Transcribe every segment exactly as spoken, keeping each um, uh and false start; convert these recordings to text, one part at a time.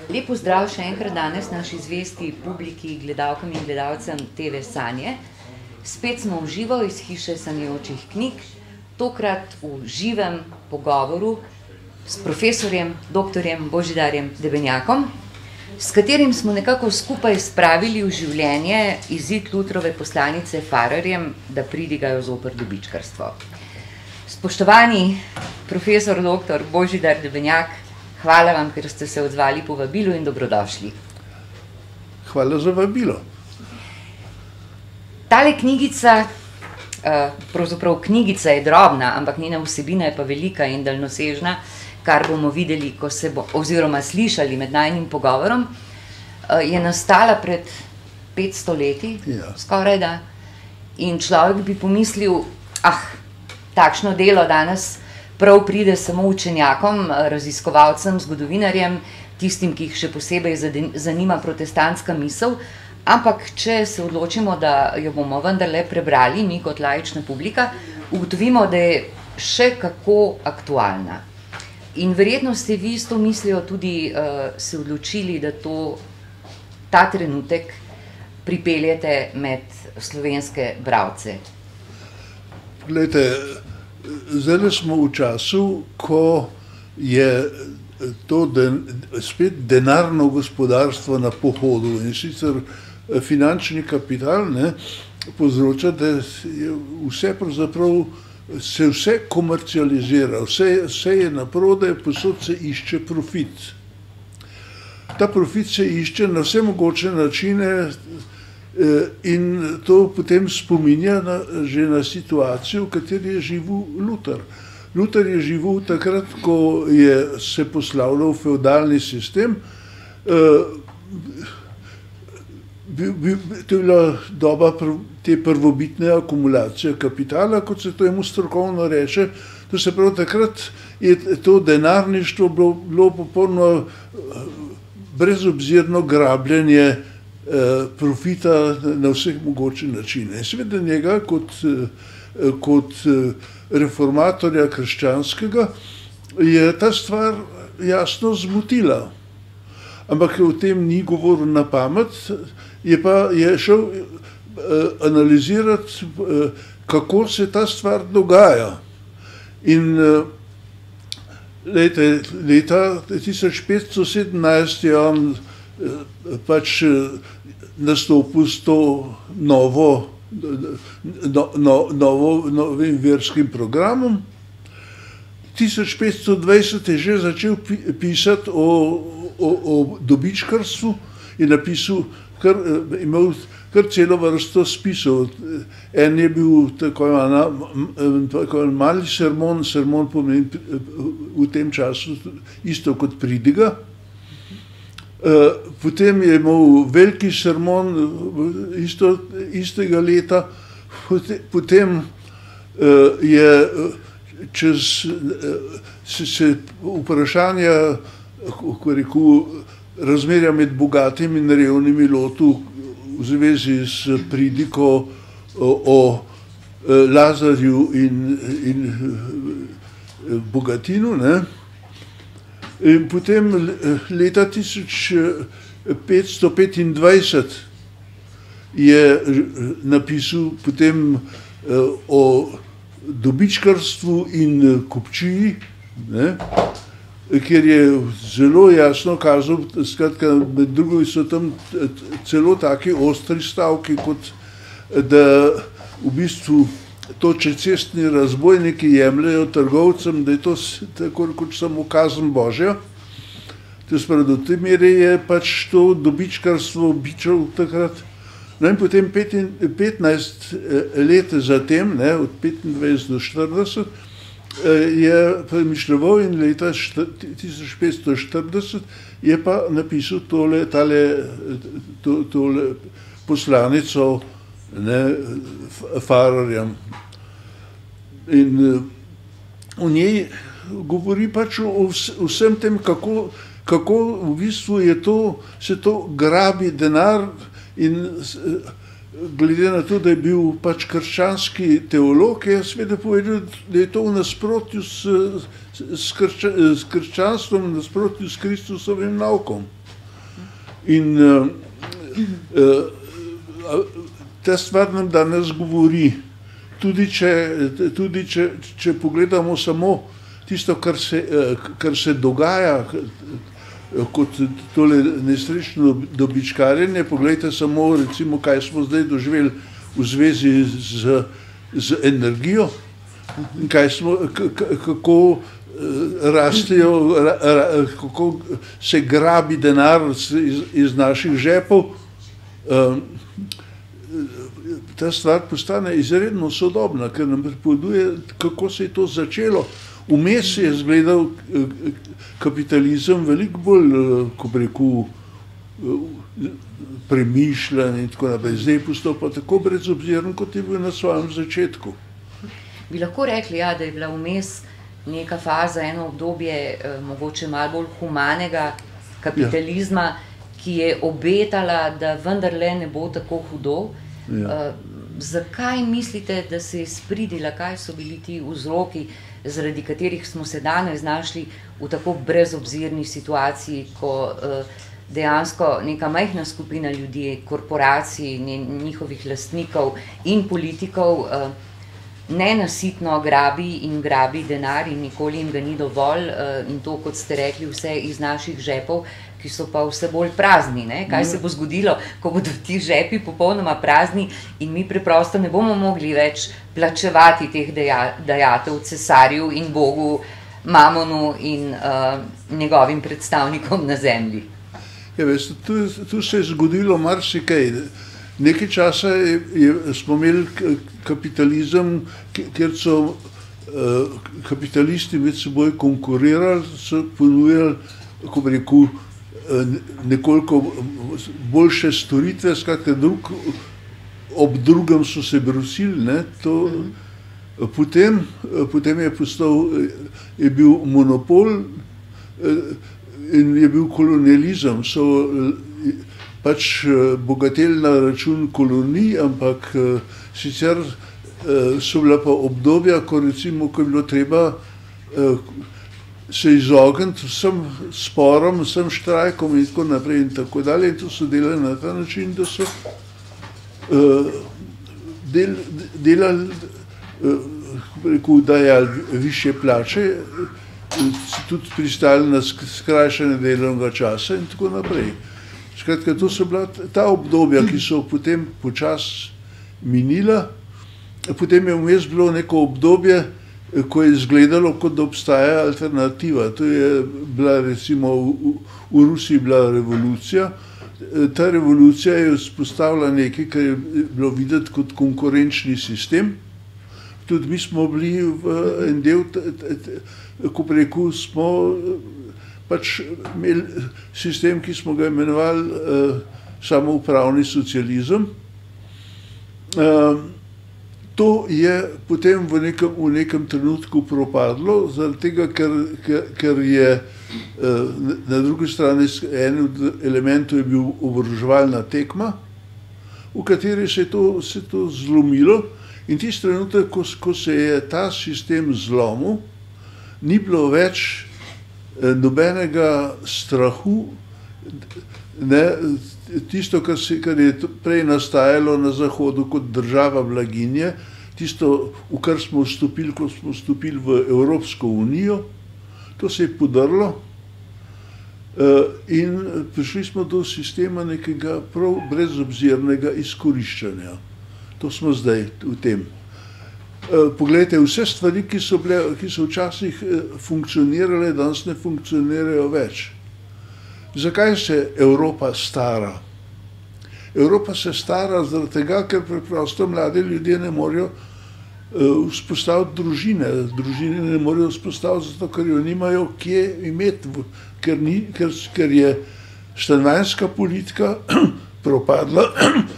Lep pozdrav še enkrat danes naši zvesti publiki, gledalkam in gledalcem te ve Sanje. Spet smo v živo iz hiše sanjajočih knjig, tokrat v živem pogovoru s profesorjem, doktorjem Božidarjem Debenjakom, s katerim smo nekako skupaj spravili v življenje izid Lutrove poslanice Fararjem, da pridigajo zoper dobičkarstvo. Spoštovani profesor doktor Božidar Debenjak, hvala vam, ker ste se odzvali povabilu in dobrodošli. Hvala za vabilo. Tale knjigica, pravzaprav knjigica je drobna, ampak njena vsebina je pa velika in daljnosežna, kar bomo videli, ko se bo, oziroma slišali med najnim pogovorom, je nastala pred petsto leti, ja. Skoraj da, in človek bi pomislil, ah, takšno delo danes prav pride samo učenjakom, raziskovalcem, zgodovinarjem, tistim, ki jih še posebej zanima protestantska misel, ampak če se odločimo, da jo bomo vendarle prebrali, mi kot laična publika, ugotovimo, da je še kako aktualna. In verjetno ste vi s to mislijo tudi uh, se odločili, da to, ta trenutek pripeljete med slovenske bralce. Poglejte, zdaj smo v času, ko je to den, spet denarno gospodarstvo na pohodu in sicer finančni kapital, ne, povzroča, da je vse pravzaprav se vse komercializira, vse, vse je naprodaj, posod se išče profit. Ta profit se išče na vse mogoče načine in to potem spominja na, že na situacijo, v kateri je živel Luther. Luther je živel takrat, ko je se poslavljal feudalni sistem. To je bila doba te prvobitne akumulacije kapitala, kot se to jemu strokovno reče. To se pravi, takrat je to denarništvo bilo, bilo popolno brezobzirno grabljenje eh, profita na vseh mogočih načine. Seveda njega kot, eh, kot reformatorja krščanskega je ta stvar jasno zmotila. Ampak o tem ni govoril na pamet, je pa je šel uh, analizirati, uh, kako se ta stvar dogaja. In uh, lejte, leta tisoč petsto sedemnajst je on uh, pač uh, nastopil s to novo, no, no, novo, novim verskim programom. tisoč petsto dvajset je že začel pisati o, o, o dobičkarstvu in napisal, kar, imel kar celo vrsto spisov. En je bil tako imenovani mali sermon, sermon pomeni v tem času isto kot pridiga. Potem je imel veliki sermon isto, istega leta, potem je čez se, se vprašanja, kako rekel, razmerja med bogatimi in revnimi lotu v zvezi s pridiko o, o Lazarju in, in Bogatinu. Ne? In potem leta tisoč petsto petindvajset je napisal potem o dobičkarstvu in kupčiji, ne, kjer je zelo jasno kazal, skratka, med drugim so tam celo taki ostri stavki, kot da v bistvu to, če cestni razbojniki jemljajo trgovcem, da je to tako kot samo kazen Božja. To je do te mere je pač to dobičkarstvo bičal takrat. No in potem petnajst let zatem, ne, od petindvajset do štirideset, je premišljeval in leta tisoč petsto štirideset je pa napisal tole, tale, to, tole poslanico, ne, Fararjem. In v njej govori pač o vsem tem, kako, kako v bistvu je to, se to grabi denar. In glede na to, da je bil pač krščanski teolog, je seveda povedal, da je to v nasprotju s, s, kršča, s krščanstvom, v nasprotju s Kristusovim naukom. In uh, uh, ta stvar nam danes govori, tudi če, tudi če, če pogledamo samo tisto, kar se, kar se dogaja, kot tole nesrečno dobičkarjenje, pogledajte samo, recimo, kaj smo zdaj doživeli v zvezi z, z energijo, kaj smo, kako rastejo, kako se grabi denar iz, iz naših žepov. Ta stvar postane izredno sodobna, ker nam pripoveduje, kako se je to začelo. Vmes je izgledal kapitalizem veliko bolj, ko bi rekel, premišljen in tako naprej. Zdaj je postal pa tako brezobziren, kot je bil na svojem začetku. Bi lahko rekli, ja, da je bila vmes neka faza, eno obdobje, eh, mogoče malo bolj humanega kapitalizma, ja, ki je obetala, da vendarle ne bo tako hudo. Ja. Uh, zakaj mislite, da se je spridila, kaj so bili ti vzroki, zaradi katerih smo se danes znašli v tako brezobzirni situaciji, ko uh, dejansko neka majhna skupina ljudi, korporacij, njihovih lastnikov in politikov uh, nenasitno grabi in grabi denar in nikoli jim ga ni dovolj, uh, in to, kot ste rekli, vse iz naših žepov, ki so pa vse bolj prazni. Ne? Kaj se bo zgodilo, ko bodo ti žepi popolnoma prazni in mi preprosto ne bomo mogli več plačevati teh dajatev cesarju in Bogu, Mamonu in uh, njegovim predstavnikom na zemlji. Ja, veste, tu, tu se je zgodilo marsikaj. Nekaj časa je, je, smo imeli kapitalizem, kjer so uh, kapitalisti med seboj konkurirali, so ponujali, ko bi rekel, nekoliko boljše storitve, skratka, drug, ob drugem so se brusili, ne, to, mm. potem, potem je postal, je bil monopol in je bil kolonializem, so pač bogateli na račun kolonij, ampak sicer so bila pa obdobja, ko recimo, ko je bilo treba se izogniti vsem sporom, vsem štrajkom in tako naprej in tako dalje. In to so delali na ta način, da so uh, del, delali, uh, rekel, dajali više plače, tudi pristali na skrajšanje delovnega časa in tako naprej. Skratka, to so bila ta obdobja, ki so potem počasi minila. Potem je vmes bilo neko obdobje, ko je izgledalo, kot da obstaja alternativa. To je bila recimo v, v Rusiji bila revolucija. Ta revolucija je vzpostavila nekaj, kar je bilo videti kot konkurenčni sistem. Tudi mi smo bili v en del, ko rekel, smo pač imeli sistem, ki smo ga imenovali uh, samoupravni socializem. Uh, To je potem v nekem, v nekem trenutku propadlo, zaradi tega, ker, ker, ker je na drugi strani en od elementov je bil oboroževalna tekma, v kateri se je to, se to zlomilo, in tisti trenutek, ko, ko se je ta sistem zlomil, ni bilo več nobenega strahu, ne, tisto, kar, se, kar je prej nastajalo na Zahodu kot država blaginje, tisto, v kar smo vstopili, ko smo vstopili v Evropsko unijo, to se je podrlo in prišli smo do sistema nekega prav brezobzirnega izkoriščanja. To smo zdaj v tem. Poglejte, vse stvari, ki so, bile, ki so včasih funkcionirale, danes ne funkcionirajo več. Zakaj se Evropa stara? Evropa se stara zaradi tega, ker preprosto mladi ljudje ne morejo uh, vzpostaviti družine. Družine ne morejo vzpostaviti zato, ker jo nimajo kje imeti, ker, ni, ker, ker je stanovanjska politika propadla,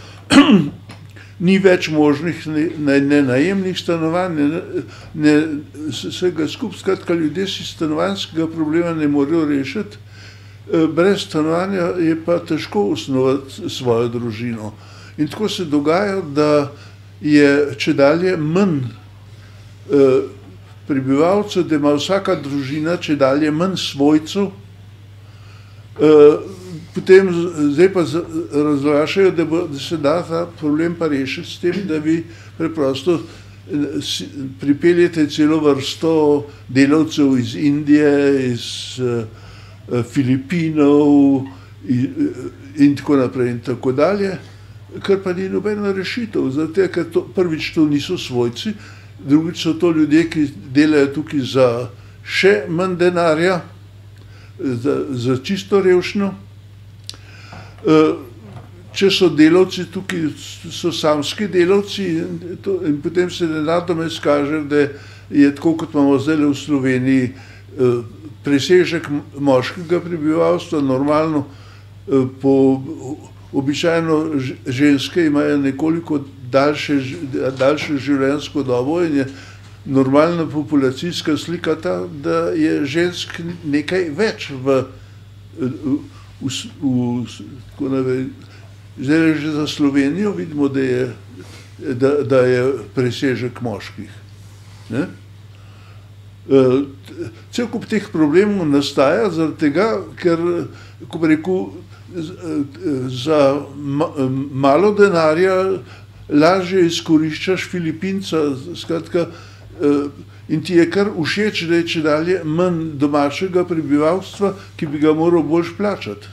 ni več možnih ne, ne, ne najemnih stanovanj, ne, ne vsega skupaj, skratka, ljudje si stanovanjskega problema ne morejo rešiti. Brez stanovanja je pa težko osnovati svojo družino. In tako se dogaja, da je čedalje manj eh, prebivalcev, da ima vsaka družina čedalje manj svojcev. Eh, potem zdaj pa razglašajo, da, bo, da se da ta problem pa rešiti s tem, da vi preprosto pripeljete celo vrsto delavcev iz Indije, iz uh, Filipinov in, in tako naprej in tako dalje, kar pa ni nobena rešitev, zato ker to, prvič to niso svojci, drugič so to ljudje, ki delajo tukaj za še manj denarja, za, za čisto revščino. Uh, Če so delavci tukaj, so samski delavci in, to, in potem se nenadoma izkaže, da je tako, kot imamo zdaj v Sloveniji, presežek moškega prebivalstva, normalno, po, običajno ženske imajo nekoliko daljše, daljše življenjsko dobo in je normalna populacijska slika ta, da je žensk nekaj več v, v, v, v zdaj že za Slovenijo vidimo, da je, da, da je presežek moških. Ne? Cel kup teh problemov nastaja zaradi tega, ker, ko bi rekel, za malo denarja lažje izkoriščaš Filipinca, skratka, in ti je kar všeč, da je čedalje manj domačega prebivalstva, ki bi ga moral boljš plačati.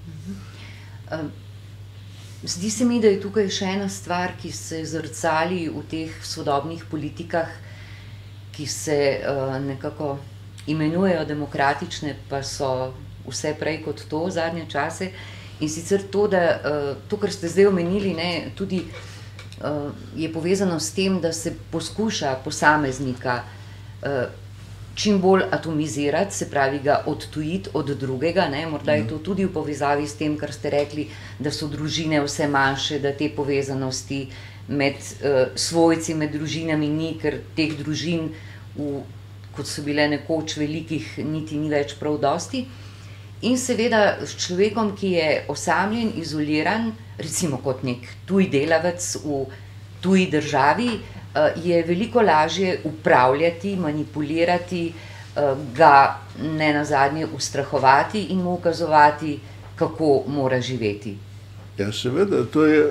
Zdi se mi, da je tukaj še ena stvar, ki se zrcali v teh sodobnih politikah, ki se uh, nekako imenujejo demokratične, pa so vse prej kot to zadnje čase. In sicer to, da uh, to, kar ste zdaj omenili, ne, tudi uh, je povezano s tem, da se poskuša posameznika uh, čim bolj atomizirati, se pravi ga odtujiti od drugega, ne? Morda je to tudi v povezavi s tem, kar ste rekli, da so družine vse manjše, da te povezanosti med uh, svojci, med družinami ni, ker teh družin, v, kot so bile nekoč velikih, niti ni več prav dosti. In seveda s človekom, ki je osamljen, izoliran, recimo kot nek tuj delavec v tuji državi, je veliko lažje upravljati, manipulirati, ga ne nazadnje ustrahovati in mu ukazovati, kako mora živeti. Ja, seveda, to je,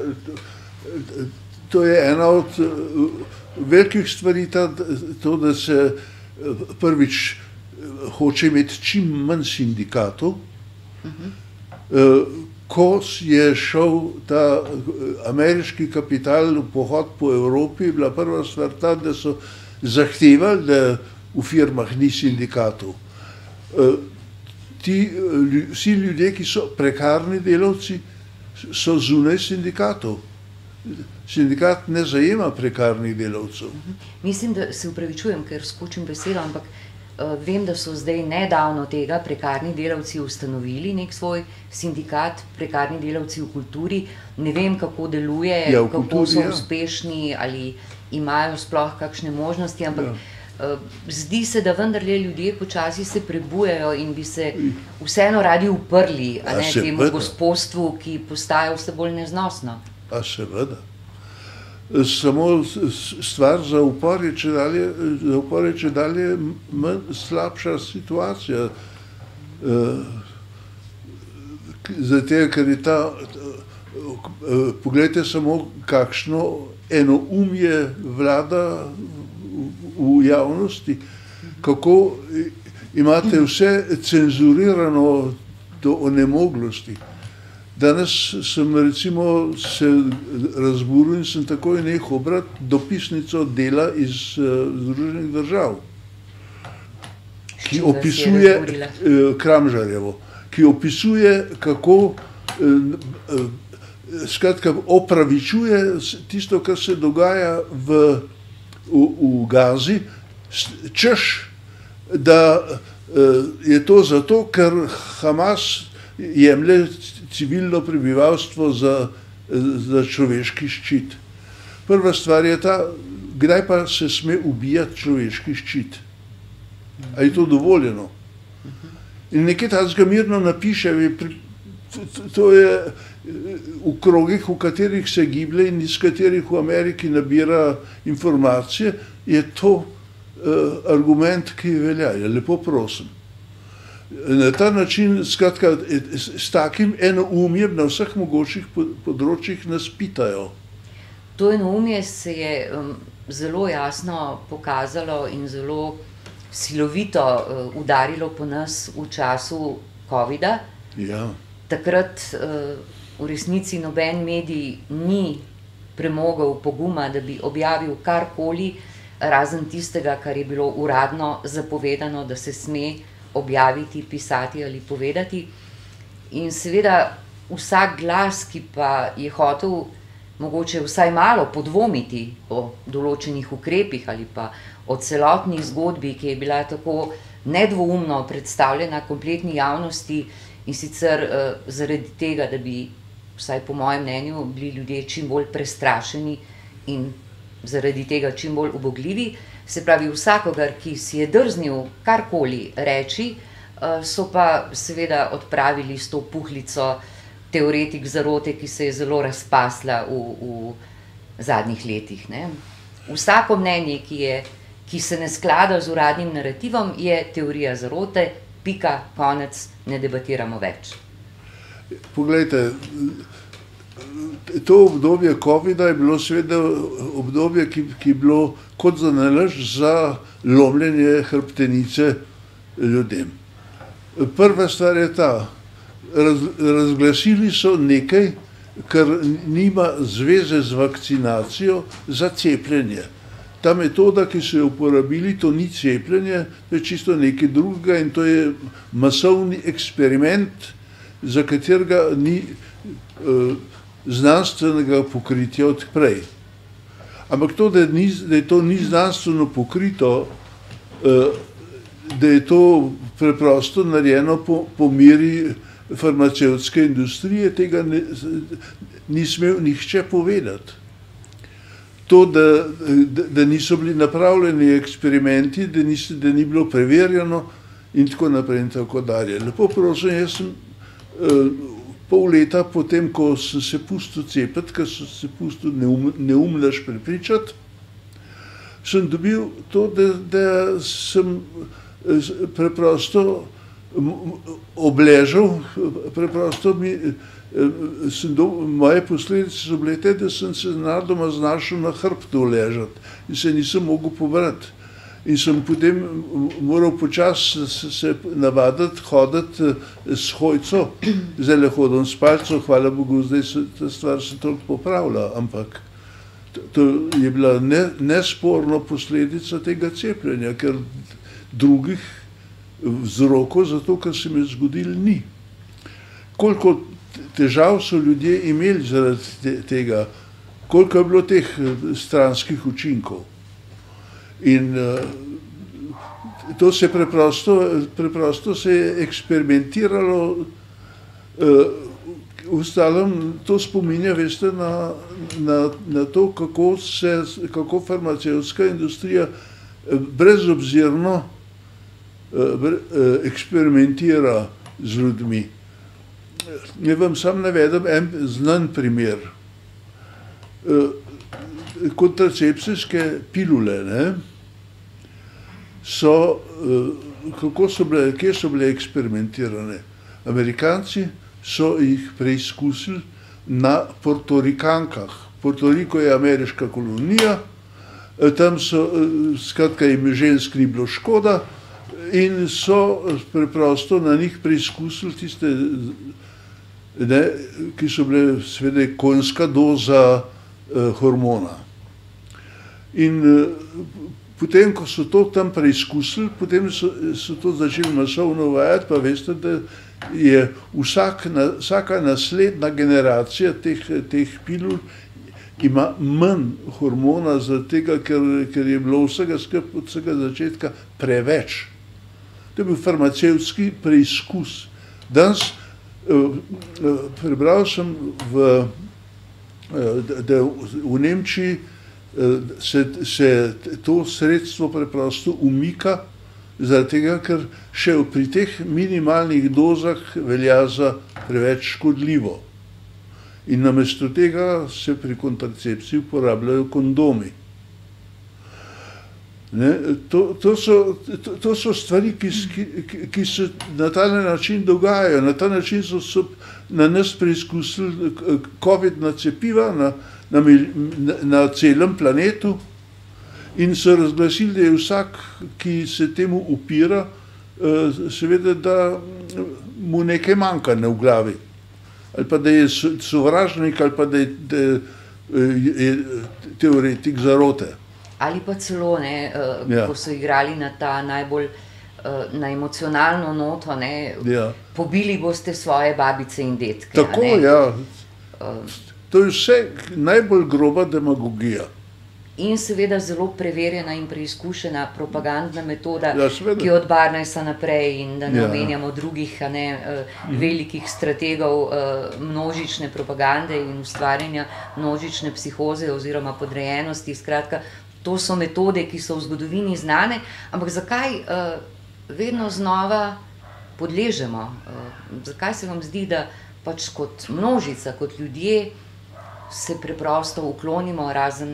to je ena od velikih stvari, ta, to, da se prvič hoče imeti čim manj sindikatov. Uh-huh. Ko je šel ta ameriški kapital v pohod po Evropi, je bila prva stvar ta, da so zahtevali, da v firmah ni sindikatov. Ti, vsi ljudje, ki so prekarni delavci, so zunaj sindikatov. Sindikat ne zajema prekarnih delavcev. Mislim, da se upravičujem, ker skočim besedo, ampak vem, da so zdaj nedavno tega prekarni delavci ustanovili nek svoj sindikat, prekarni delavci v kulturi. Ne vem, kako deluje, ja, kako kulturi, so uspešni, ja. Ali imajo sploh kakšne možnosti, ampak ja. Zdi se, da vendarle ljudje počasi se prebujajo in bi se vseeno radi uprli, a ne, a temu gospodstvu, ki postaja vse bolj neznosno. A seveda. Samo stvar za upor je če dalje, za upor je če dalje slabša situacija. Zato, ker je ta, pogledajte samo, kakšno enoumje vlada v javnosti, kako imate vse cenzurirano do onemoglosti. Danes sem recimo se razburil in sem takoj nehal brati dopisnico Dela iz uh, Združenih držav, ki opisuje uh, Kramžarjevo, ki opisuje, kako uh, uh, skratka opravičuje tisto, kar se dogaja v, v, v Gazi, češ, da uh, je to zato, ker Hamas jemlje civilno prebivalstvo za, za človeški ščit. Prva stvar je ta, kdaj pa se sme ubijati človeški ščit? A je to dovoljeno? In nekaj takega mirno napiše, to je v krogih, v katerih se giblje in iz katerih v Ameriki nabira informacije, je to uh, argument, ki velja. Lepo prosim. Na ta način, skratka, s, s takim enoumjem na vseh mogočih področjih nas pitajo. To enoumje se je um, zelo jasno pokazalo in zelo silovito uh, udarilo po nas v času covida. Ja. Takrat uh, v resnici noben medij ni premogel poguma, da bi objavil karkoli, razen tistega, kar je bilo uradno zapovedano, da se sme objaviti, pisati ali povedati. In seveda vsak glas, ki pa je hotel mogoče vsaj malo podvomiti o določenih ukrepih ali pa o celotni zgodbi, ki je bila tako nedvoumno predstavljena kompletni javnosti, in sicer uh, zaradi tega, da bi, vsaj po mojem mnenju, bili ljudje čim bolj prestrašeni in zaradi tega čim bolj ubogljivi. Se pravi, vsakogar, ki si je drznil karkoli reči, uh, so pa seveda odpravili s to puhlico teoretik zarote, ki se je zelo razpasla v, v zadnjih letih. Ne? Vsako mnenje, ki, je, ki se ne sklada z uradnim narativom, je teorija zarote, pika, konec, ne debatiramo več. Poglejte, to obdobje covida je bilo seveda obdobje, ki, ki je bilo kot za nalašč za lomljenje hrbtenice ljudem. Prva stvar je ta, raz, razglasili so nekaj, kar nima zveze z vakcinacijo, za cepljenje. Ta metoda, ki so jo uporabili, to ni cepljenje, to je čisto nekaj drugega in to je masovni eksperiment, za katerega ni uh, znanstvenega pokritja odprej. Ampak to, da, ni, da je to ni znanstveno pokrito, uh, da je to preprosto narejeno po, po meri farmacevtske industrije, tega ne, ni smel nihče povedati. To, da, da, da niso bili napravljeni eksperimenti, da, nis, da ni bilo preverjeno in tako naprej in tako dalje. Lepo prosim, jaz sem uh, pol leta potem, ko sem se pustil cepiti, ker sem se pustil neum, neumnež prepričati, sem dobil to, da, da sem preprosto obležal, preprosto mi Sem do, moje posledice so bile te, da sem se nenadoma znašel na hrbtu ležati in se nisem mogel pobrati. In sem potem moral počasi se, se navaditi hoditi s hojco, zdaj le hodim s palco, hvala Bogu, zdaj se ta stvar se toliko popravlja, ampak to, to je bila ne, nesporno posledica tega cepljenja, ker drugih vzrokov za to, kar se mi je zgodilo, ni. Koliko težav so ljudje imeli zaradi tega, koliko je bilo teh stranskih učinkov. In uh, to se preprosto, preprosto se je eksperimentiralo, uh, v ostalem to spominja, veste, na, na, na to, kako se, kako farmacevtska industrija brezobzirno uh, bre, uh, eksperimentira z ljudmi. Ne vam sam navedem en znan primer. Kontracepcijske pilule, ne, so, kako so bile, kje so bile eksperimentirane? Amerikanci so jih preizkusili na Portorikankah. Portoriko je ameriška kolonija, tam so, skratka, jim žensk ni bilo škoda in so preprosto na njih preizkusili tiste, ne, ki so bile seveda konjska doza eh, hormona. In eh, potem, ko so to tam preizkusili, potem so, so to začeli masovno uvajati, pa veste, da je vsak, na, vsaka naslednja generacija teh, teh pilul ima manj hormona, zaradi tega, ker, ker je bilo vsega skupaj od vsega začetka preveč. To je bil farmacevtski preizkus. Danes prebral sem, v, da v Nemčiji se, se to sredstvo preprosto umika, zaradi tega, ker še pri teh minimalnih dozah velja za preveč škodljivo. In namesto tega se pri kontracepciji uporabljajo kondomi. Ne, to, to, so, to, to so stvari, ki, ki, ki se na ta način dogajajo. Na ta način so, so na nas preizkusili covidna cepiva na, na, na celem planetu in so razglasili, da je vsak, ki se temu upira, seveda, da mu nekaj manjka ne v glavi. Ali pa da je sovražnik, ali pa da je, da je teoretik zarote. Ali pa celo, ne, uh, ja. ko so igrali na ta najbolj uh, na emocionalno noto, ne, ja. pobili boste svoje babice in detke. Tako, ja. Uh, to je vse najbolj groba demagogija. In seveda zelo preverjena in preizkušena propagandna metoda, ja, ki je od Barnesa naprej, in da ne ja. omenjamo drugih a ne, uh, velikih strategov uh, množične propagande in ustvarjanja množične psihoze oziroma podrejenosti. Skratka, to so metode, ki so v zgodovini znane, ampak zakaj uh, vedno znova podležemo? Uh, zakaj se vam zdi, da pač kot množica, kot ljudje se preprosto uklonimo razen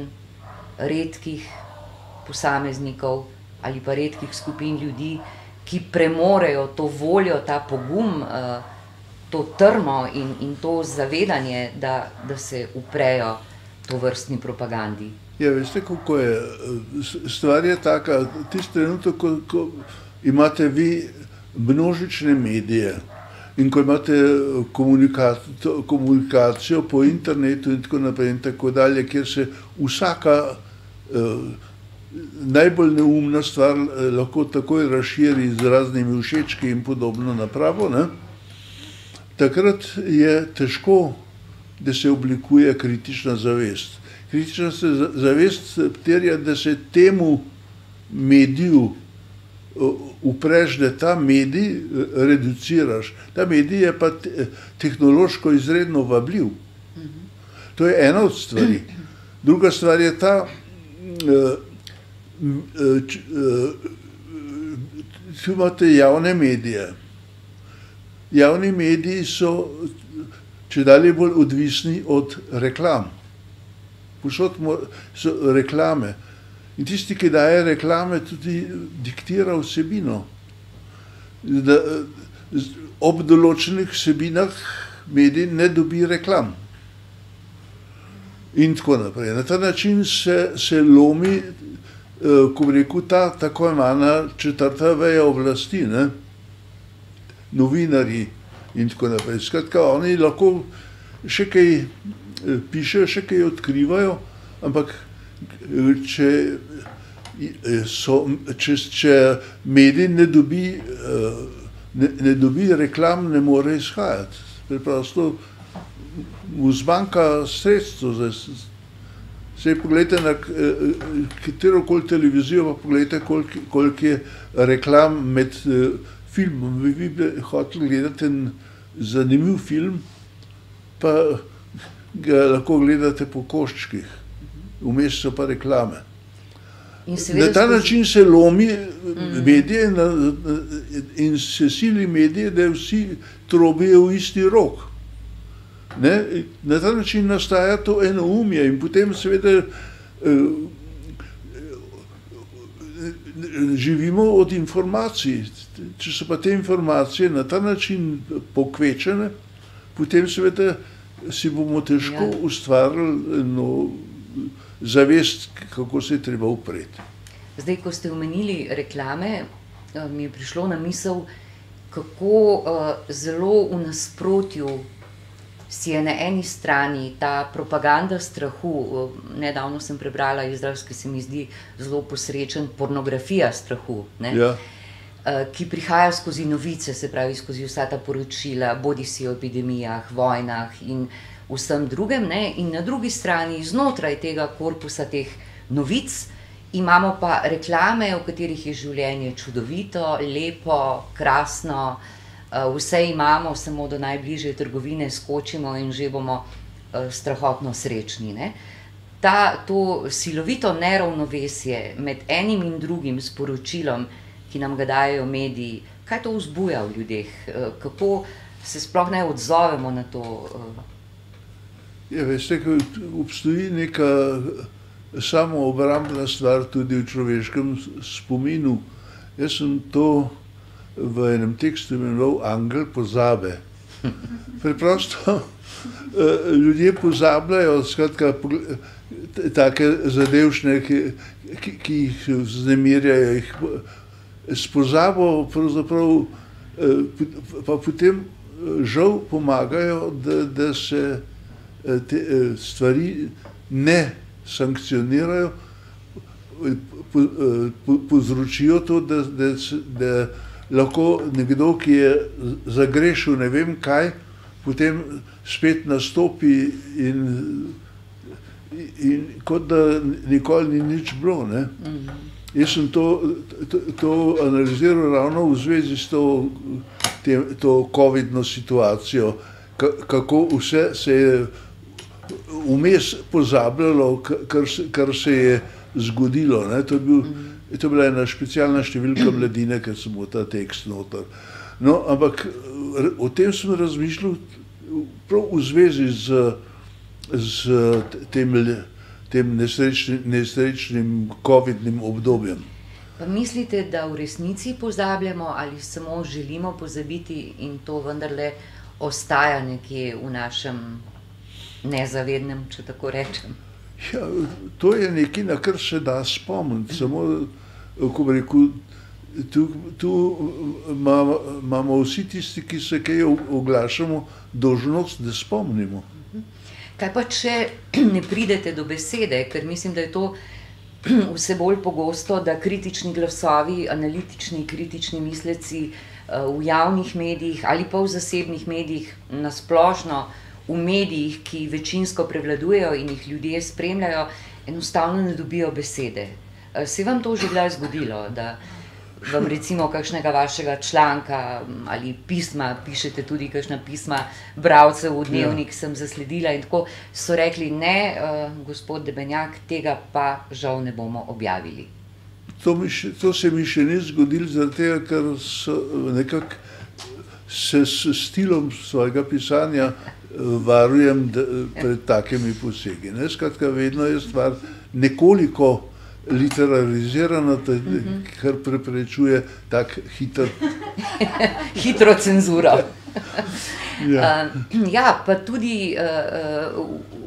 redkih posameznikov ali pa redkih skupin ljudi, ki premorejo to voljo, ta pogum, uh, to trmo in, in to zavedanje, da, da se uprejo to vrstni propagandi? Ja, veste, kako je. Stvar je taka, tisti trenutek, ko, ko imate vi množične medije in ko imate komunikacijo, komunikacijo po internetu in tako naprej in tako dalje, kjer se vsaka eh, najbolj neumna stvar eh, lahko takoj razširi z raznimi všečki in podobno napravo, ne? Takrat je težko, da se oblikuje kritična zavest. Kritična zavest terja, da se temu mediju upreš, da ta medij reduciraš. Ta medij je pa tehnološko izredno vabljiv. To je ena od stvari. Druga stvar je ta, če imate javne medije. Javni mediji so čedalje bolj odvisni od reklam. Povsod so reklame. In tisti, ki daje reklame, tudi diktira vsebino. Da ob določenih vsebinah medij ne dobi reklam. In tako naprej. Na ta način se, se lomi, ko bi rekel, ta tako imena četrta veja oblasti, ne? Novinarji in tako naprej. Skratka, oni lahko še kaj pišejo, še kaj odkrivajo, ampak če, so, če, če medij ne dobi, ne, ne dobi reklam, ne more izhajati. Preprosto mu zmanjka sredstvo. Sej pogledajte na katerokoli televizijo, pa pogledajte, koliko, koliko je reklam med filmom. Vi bi hoteli gledati en zanimiv film, pa ga lahko gledate po koščkih. Vmes so pa reklame. Na ta način se lomi medije in se sili medije, da vsi trobijo v isti rok. Ne? Na ta način nastaja to enoumje in potem seveda živimo od informacij. Če so pa te informacije na ta način pokvečene, potem seveda si bomo težko ja. ustvarili eno zavest, kako se je treba upreti. Zdaj, ko ste omenili reklame, mi je prišlo na misel, kako uh, zelo v nasprotju si je na eni strani ta propaganda strahu, uh, nedavno sem prebrala izraz, ki se mi zdi zelo posrečen, pornografija strahu, ne? Ja. Uh, ki prihaja skozi novice, se pravi skozi vsa ta poročila, bodisi o epidemijah, vojnah in vsem drugem, ne? In na drugi strani, znotraj tega korpusa teh novic, imamo pa reklame, v katerih je življenje čudovito, lepo, krasno, vse imamo, samo do najbližje trgovine skočimo in že bomo strahotno srečni, ne? Ta, to silovito neravnovesje med enim in drugim sporočilom, ki nam ga dajejo mediji, kaj to vzbuja v ljudeh? Kako se sploh ne odzovemo na to? Ja, veste, obstoji neka samo obrambna stvar tudi v človeškem spominu. Jaz sem to v enem tekstu imenoval angel pozabe. Preprosto ljudje pozabljajo, skratka, take zadevšne, ki, ki, ki jih vznemirjajo, jih s pozabo pravzaprav pa potem žal pomagajo, da, da se te stvari ne sankcionirajo, povzročijo to, da, da, da lahko nekdo, ki je zagrešil ne vem kaj, potem spet nastopi in, in kot da nikoli ni nič bilo. Ne? Mm-hmm. Jaz sem to, to, to analiziral ravno v zvezi s to, te, to covidno situacijo, kako vse se je vmes pozabljalo, kar, kar se je zgodilo. Ne? To je bil, mm-hmm. To je bila ena specialna številka Mladine, ker sem v ta tekst noter. No, ampak o tem sem razmišljal prav v zvezi z, z tem, tem nesrečnim, nesrečnim covidnim obdobjem. Pa mislite, da v resnici pozabljamo ali samo želimo pozabiti in to vendarle ostaja nekje v našem nezavednem, če tako rečem? Ja, to je nekaj, na kar se da spomniti. Samo, ko bi rekel, tu, tu imamo, imamo vsi tisti, ki se kaj oglašamo, dolžnost, da spomnimo. Kaj pa, če ne pridete do besede, ker mislim, da je to vse bolj pogosto, da kritični glasovi, analitični, kritični misleci v javnih medijih ali pa v zasebnih medijih nasplošno, v medijih, ki večinsko prevladujejo in jih ljudje spremljajo, enostavno ne dobijo besede. Se vam to že kdaj zgodilo, da vam recimo kakšnega vašega članka ali pisma, pišete tudi kakšna pisma bralcev v Dnevnik, ja. Sem zasledila in tako so rekli, ne, gospod Debenjak, tega pa žal ne bomo objavili. To, mi še, to se mi še ni zgodilo, zaradi tega, ker so nekako se s stilom svojega pisanja varujem pred takimi posegi. Ne? Skratka, vedno je stvar nekoliko literarizirana, kar preprečuje tak hiter... hitro cenzuro. Ja. Uh, ja, pa tudi uh,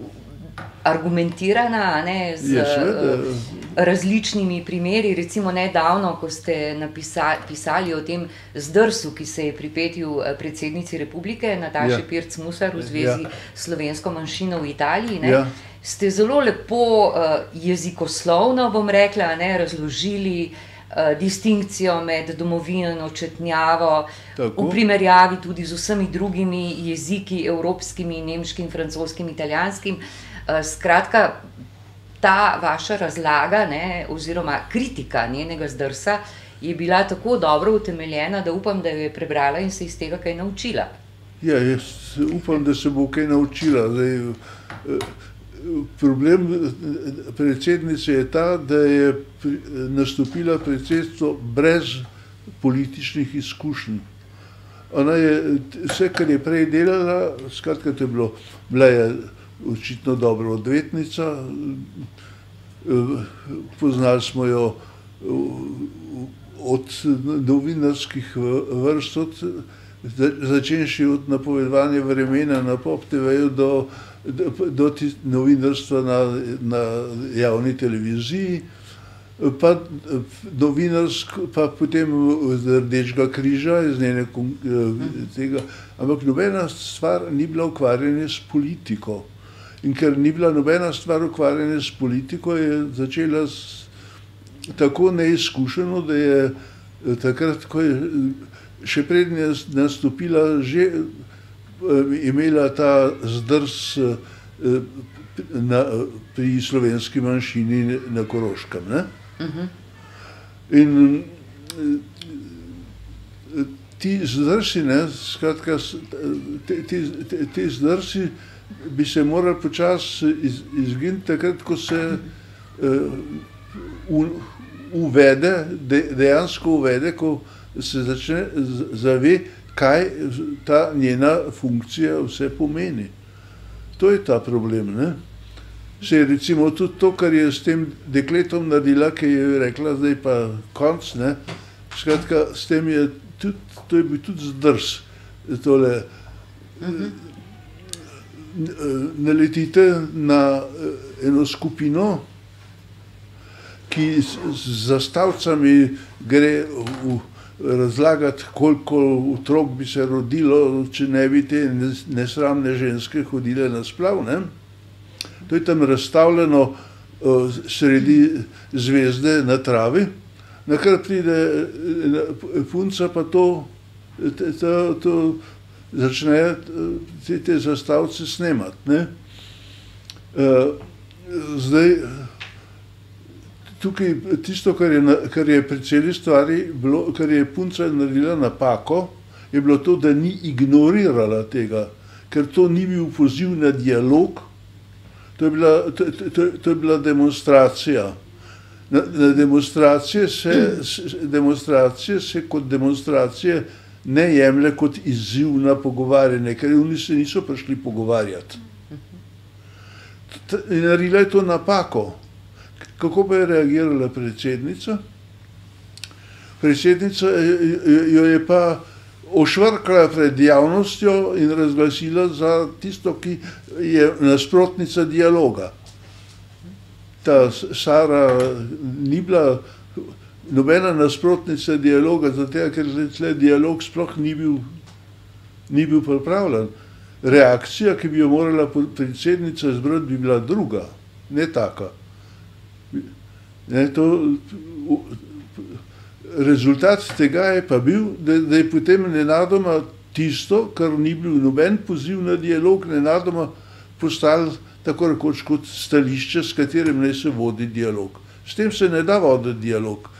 argumentirana, ne, z uh, različnimi primeri. Recimo nedavno, ko ste napisali, pisali o tem zdrsu, ki se je pripetil predsednici republike, Nataši ja. Pirc Musar v zvezi ja. s slovensko manjšino v Italiji, ne, ja. ste zelo lepo uh, jezikoslovno, bom rekla, ne, razložili uh, distinkcijo med domovino in očetnjavo, Tako. v primerjavi tudi z vsemi drugimi jeziki, evropskimi, nemškim, francoskim, italijanskim. Uh, skratka, ta vaša razlaga, ne, oziroma kritika njenega zdrsa je bila tako dobro utemeljena, da upam, da jo je prebrala in se iz tega kaj naučila. Ja, jaz upam, da se bo kaj naučila. Zdaj, problem predsednice je ta, da je nastopila predsedstvo brez političnih izkušenj. Ona je vse, kar je prej delala, skratka, to je bilo, bila je očitno dobra odvetnica, poznali smo jo od novinarskih vrst, od, začenši od napovedovanja Vremena na Pop te veju do, do, do novinarstva na, na javni televiziji, pa novinarsko, pa potem z Rdečega križa, iz njene tega, ampak nobena stvar ni bila ukvarjena s politiko. In ker ni bila nobena stvar ukvarjena s politiko, je začela s, tako neizkušeno, da je takrat, ko je še prednje nastopila, že imela ta zdrs na, pri slovenski manjšini na Koroškem. Ne? Uh-huh. In ti zdrsi, ne, skratka, ti, ti, ti zdrsi bi se morali počasi iz, izginiti takrat, ko se uh, uvede, de, dejansko uvede, ko se začne zave, kaj ta njena funkcija vse pomeni. To je ta problem, ne? se je recimo tudi to, kar je s tem dekletom naredila, ki je rekla, zdaj pa konc, ne, skratka, s tem je tudi, to je bil tudi zdrs, tole, naletite na eno skupino, ki z zastavcami gre v razlagati, koliko otrok bi se rodilo, če ne bi te nesramne ženske hodile na splav, ne. To je tam razstavljeno sredi zvezde na travi, nakar pride punca pa to, to, to začne te, te zastavce snemati, ne. Zdaj, tukaj tisto, kar je, kar je pri celi stvari bilo, kar je punca naredila napako, je bilo to, da ni ignorirala tega, ker to ni bil poziv na dialog, to je bila, to, to, to je bila demonstracija. Na, na demonstracije se, demonstracije se kot demonstracije ne jemlje kot izziv na pogovarjanje, ker oni se niso prišli pogovarjati. In naredila je to napako. Kako pa je reagirala predsednica? Predsednica jo je pa ošvrkala pred javnostjo in razglasila za tisto, ki je nasprotnica dialoga. Ta Sara ni bila nobena nasprotnica dialoga, zato ker tle dialog sploh ni bil, ni bil pripravljen. Reakcija, ki bi jo morala predsednica izbrati, bi bila druga, ne taka. Ne, to, rezultat tega je pa bil, da, da je potem nenadoma tisto, kar ni bil noben poziv na dialog, nenadoma postalo tako rekoč kot stališče, s katerim naj se vodi dialog. S tem se ne da voditi dialog.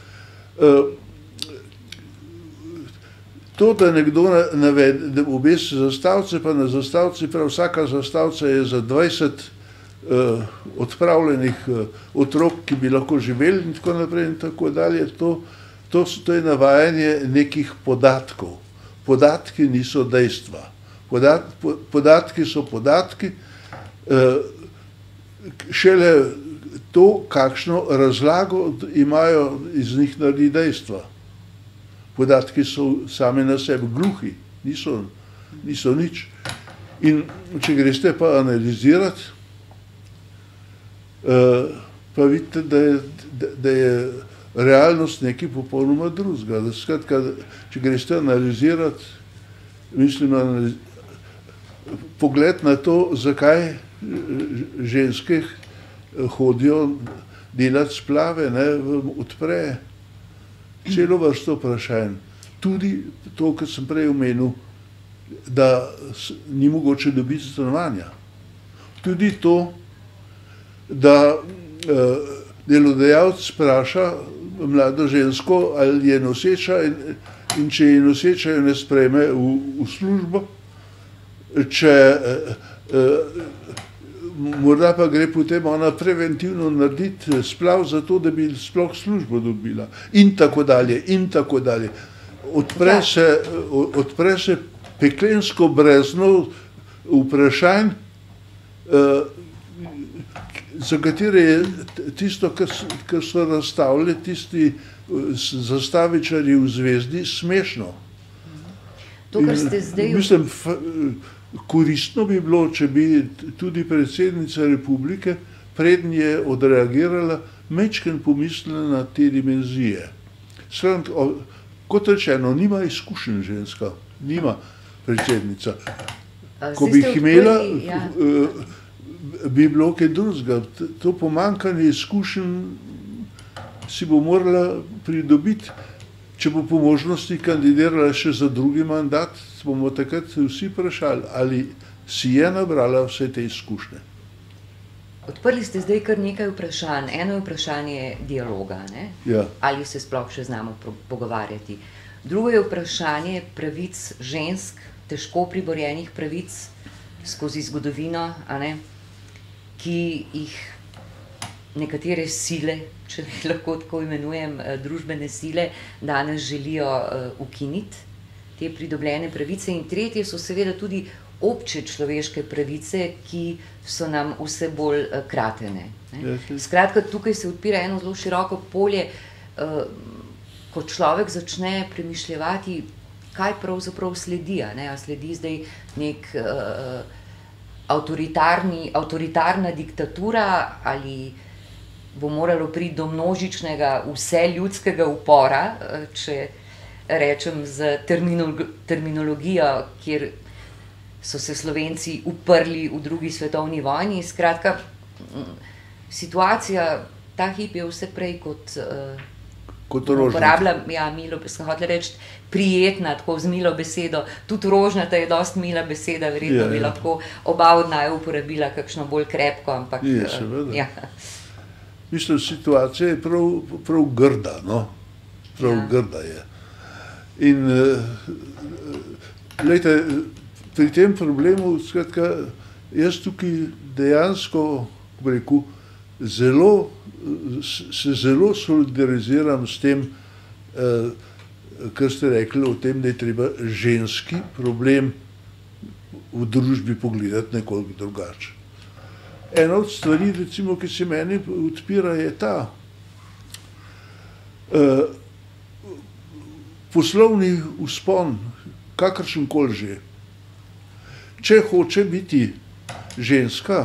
To, da nekdo navede obes zastavce, pa na zastavci, prav vsaka zastavca je za dvajset Uh, odpravljenih uh, otrok, ki bi lahko živeli in tako naprej in tako dalje, to, to, to je navajanje nekih podatkov. Podatki niso dejstva. Podat, po, podatki so podatki, uh, šele to, kakšno razlago imajo iz njih naredi dejstva. Podatki so sami na sebi gluhi, niso, niso nič. In če greste pa analizirati, Uh, pa vidite, da je, da, da je realnost nekaj popolnoma drugega. Skratka, če greste analizirati, mislim, analiz pogled na to, zakaj ženske hodijo delati splave, ne, odpre celo vrsto vprašanj. Tudi to, kar sem prej omenil, da ni mogoče dobiti stanovanja. Tudi to, da eh, delodajalec spraša mlado žensko, ali je noseča in, in če je noseča, jo ne sprejme v, v službo, če eh, eh, morda pa gre potem ona preventivno narediti splav za to, da bi sploh službo dobila in tako dalje in tako dalje. Odpre se, odpre se peklensko brezno vprašanj, eh, za katere je tisto, kar, kar so razstavili tisti zastavičarji v zvezdi, smešno. To, kar ste zdaj... Mislim, koristno bi bilo, če bi tudi predsednica republike preden je odreagirala, majčkeno pomislila na te dimenzije. Sram, kot rečeno, nima izkušenj ženska, nima predsednica. Ko bi jih imela, ja. bi bilo kaj drugega. To pomanjkanje izkušenj si bo morala pridobiti. Če bo po možnosti kandidirala še za drugi mandat, bomo takrat vsi vprašali, ali si je nabrala vse te izkušnje. Odprli ste zdaj kar nekaj vprašanj. Eno je vprašanje dialoga, ne? Ja. Ali se sploh še znamo pogovarjati. Drugo je vprašanje pravic žensk, težko priborjenih pravic skozi zgodovino, a ne? Ki jih nekatere sile, če lahko tako imenujem, družbene sile, danes želijo uh, ukiniti. te pridobljene pravice, in tretje so seveda tudi obče človeške pravice, ki so nam vse bolj uh, kratene. Ne? Skratka, tukaj se odpira eno zelo široko polje, uh, ko človek začne premišljevati, kaj pravzaprav sledi. A ne? A sledi zdaj nek uh, avtoritarni, avtoritarna diktatura, ali bo moralo priti do množičnega vseljudskega upora, uh, če rečem z terminolo terminologijo, kjer so se Slovenci uprli v drugi svetovni vojni. Skratka, situacija ta hip je vse prej kot, uh, kot uporabljam, ja, milo, sem hotela reči, prijetna, tako z milo besedo. Tudi rožnata je dosti mila beseda, verjetno ja, bi ja. lahko oba od naju uporabila kakšno bolj krepko, ampak... Je, seveda. Ja. Mislim, situacija je prav, prav grda, no? Prav ja. grda je. In, glejte, pri tem problemu, skratka, jaz tukaj dejansko, kako rekel, zelo, se zelo solidariziram s tem, eh, kar ste rekli o tem, da je treba ženski problem v družbi pogledati nekoliko drugače. Ena od stvari, recimo, ki se meni odpira, je ta eh, poslovni vzpon, kakršenkoli že. Če hoče biti ženska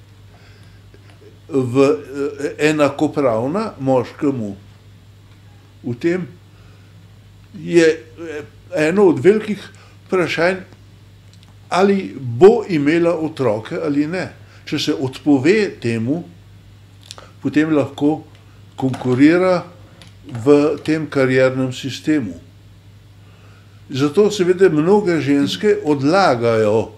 v enakopravna moškemu, v tem je eno od velikih vprašanj, ali bo imela otroke ali ne. Če se odpove temu, potem lahko konkurira v tem kariernem sistemu. Zato seveda mnoge ženske odlagajo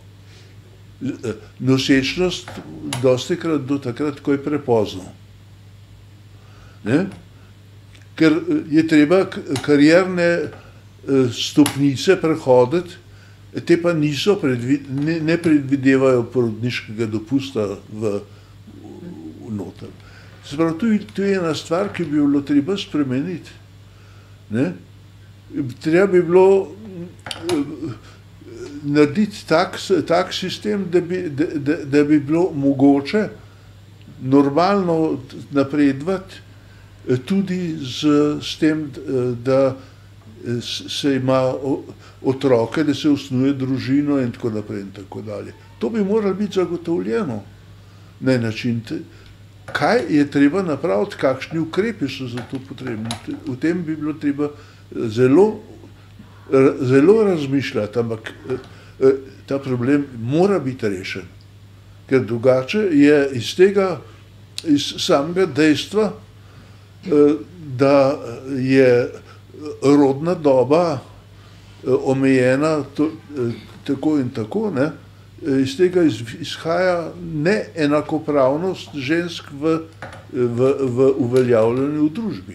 nosečnost dostikrat do takrat, ko je prepozno. Ne? Ker je treba karierne stopnice prehoditi, te pa niso predvid, ne, ne predvidevajo porodniškega dopusta v, v noter. Sprav, tu, tu je ena stvar, ki bi bilo treba spremeniti. Ne? Treba bi bilo narediti tak, tak sistem, da bi, da, da, da bi bilo mogoče normalno napredovati tudi z, s tem, da se ima otroke, da se osnuje družino in tako naprej in tako dalje. To bi moralo biti zagotovljeno na način. Kaj je treba napraviti, kakšni ukrepi so za to potrebni. V tem bi bilo treba zelo, zelo razmišljati, ampak ta problem mora biti rešen. Ker drugače je iz tega, iz samega dejstva, da je rodna doba omejena to, tako in tako, ne? Iz tega izhaja neenakopravnost žensk v, v, v uveljavljanju v družbi.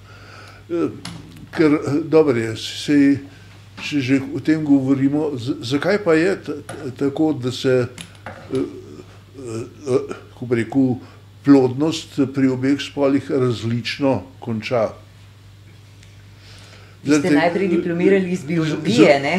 Ker, dobro je, se, če že o tem govorimo, z, zakaj pa je t, tako, da se, kako bi rekel, plodnost pri obeh spolih različno konča? Vi ste najprej diplomirali iz biologije, ne?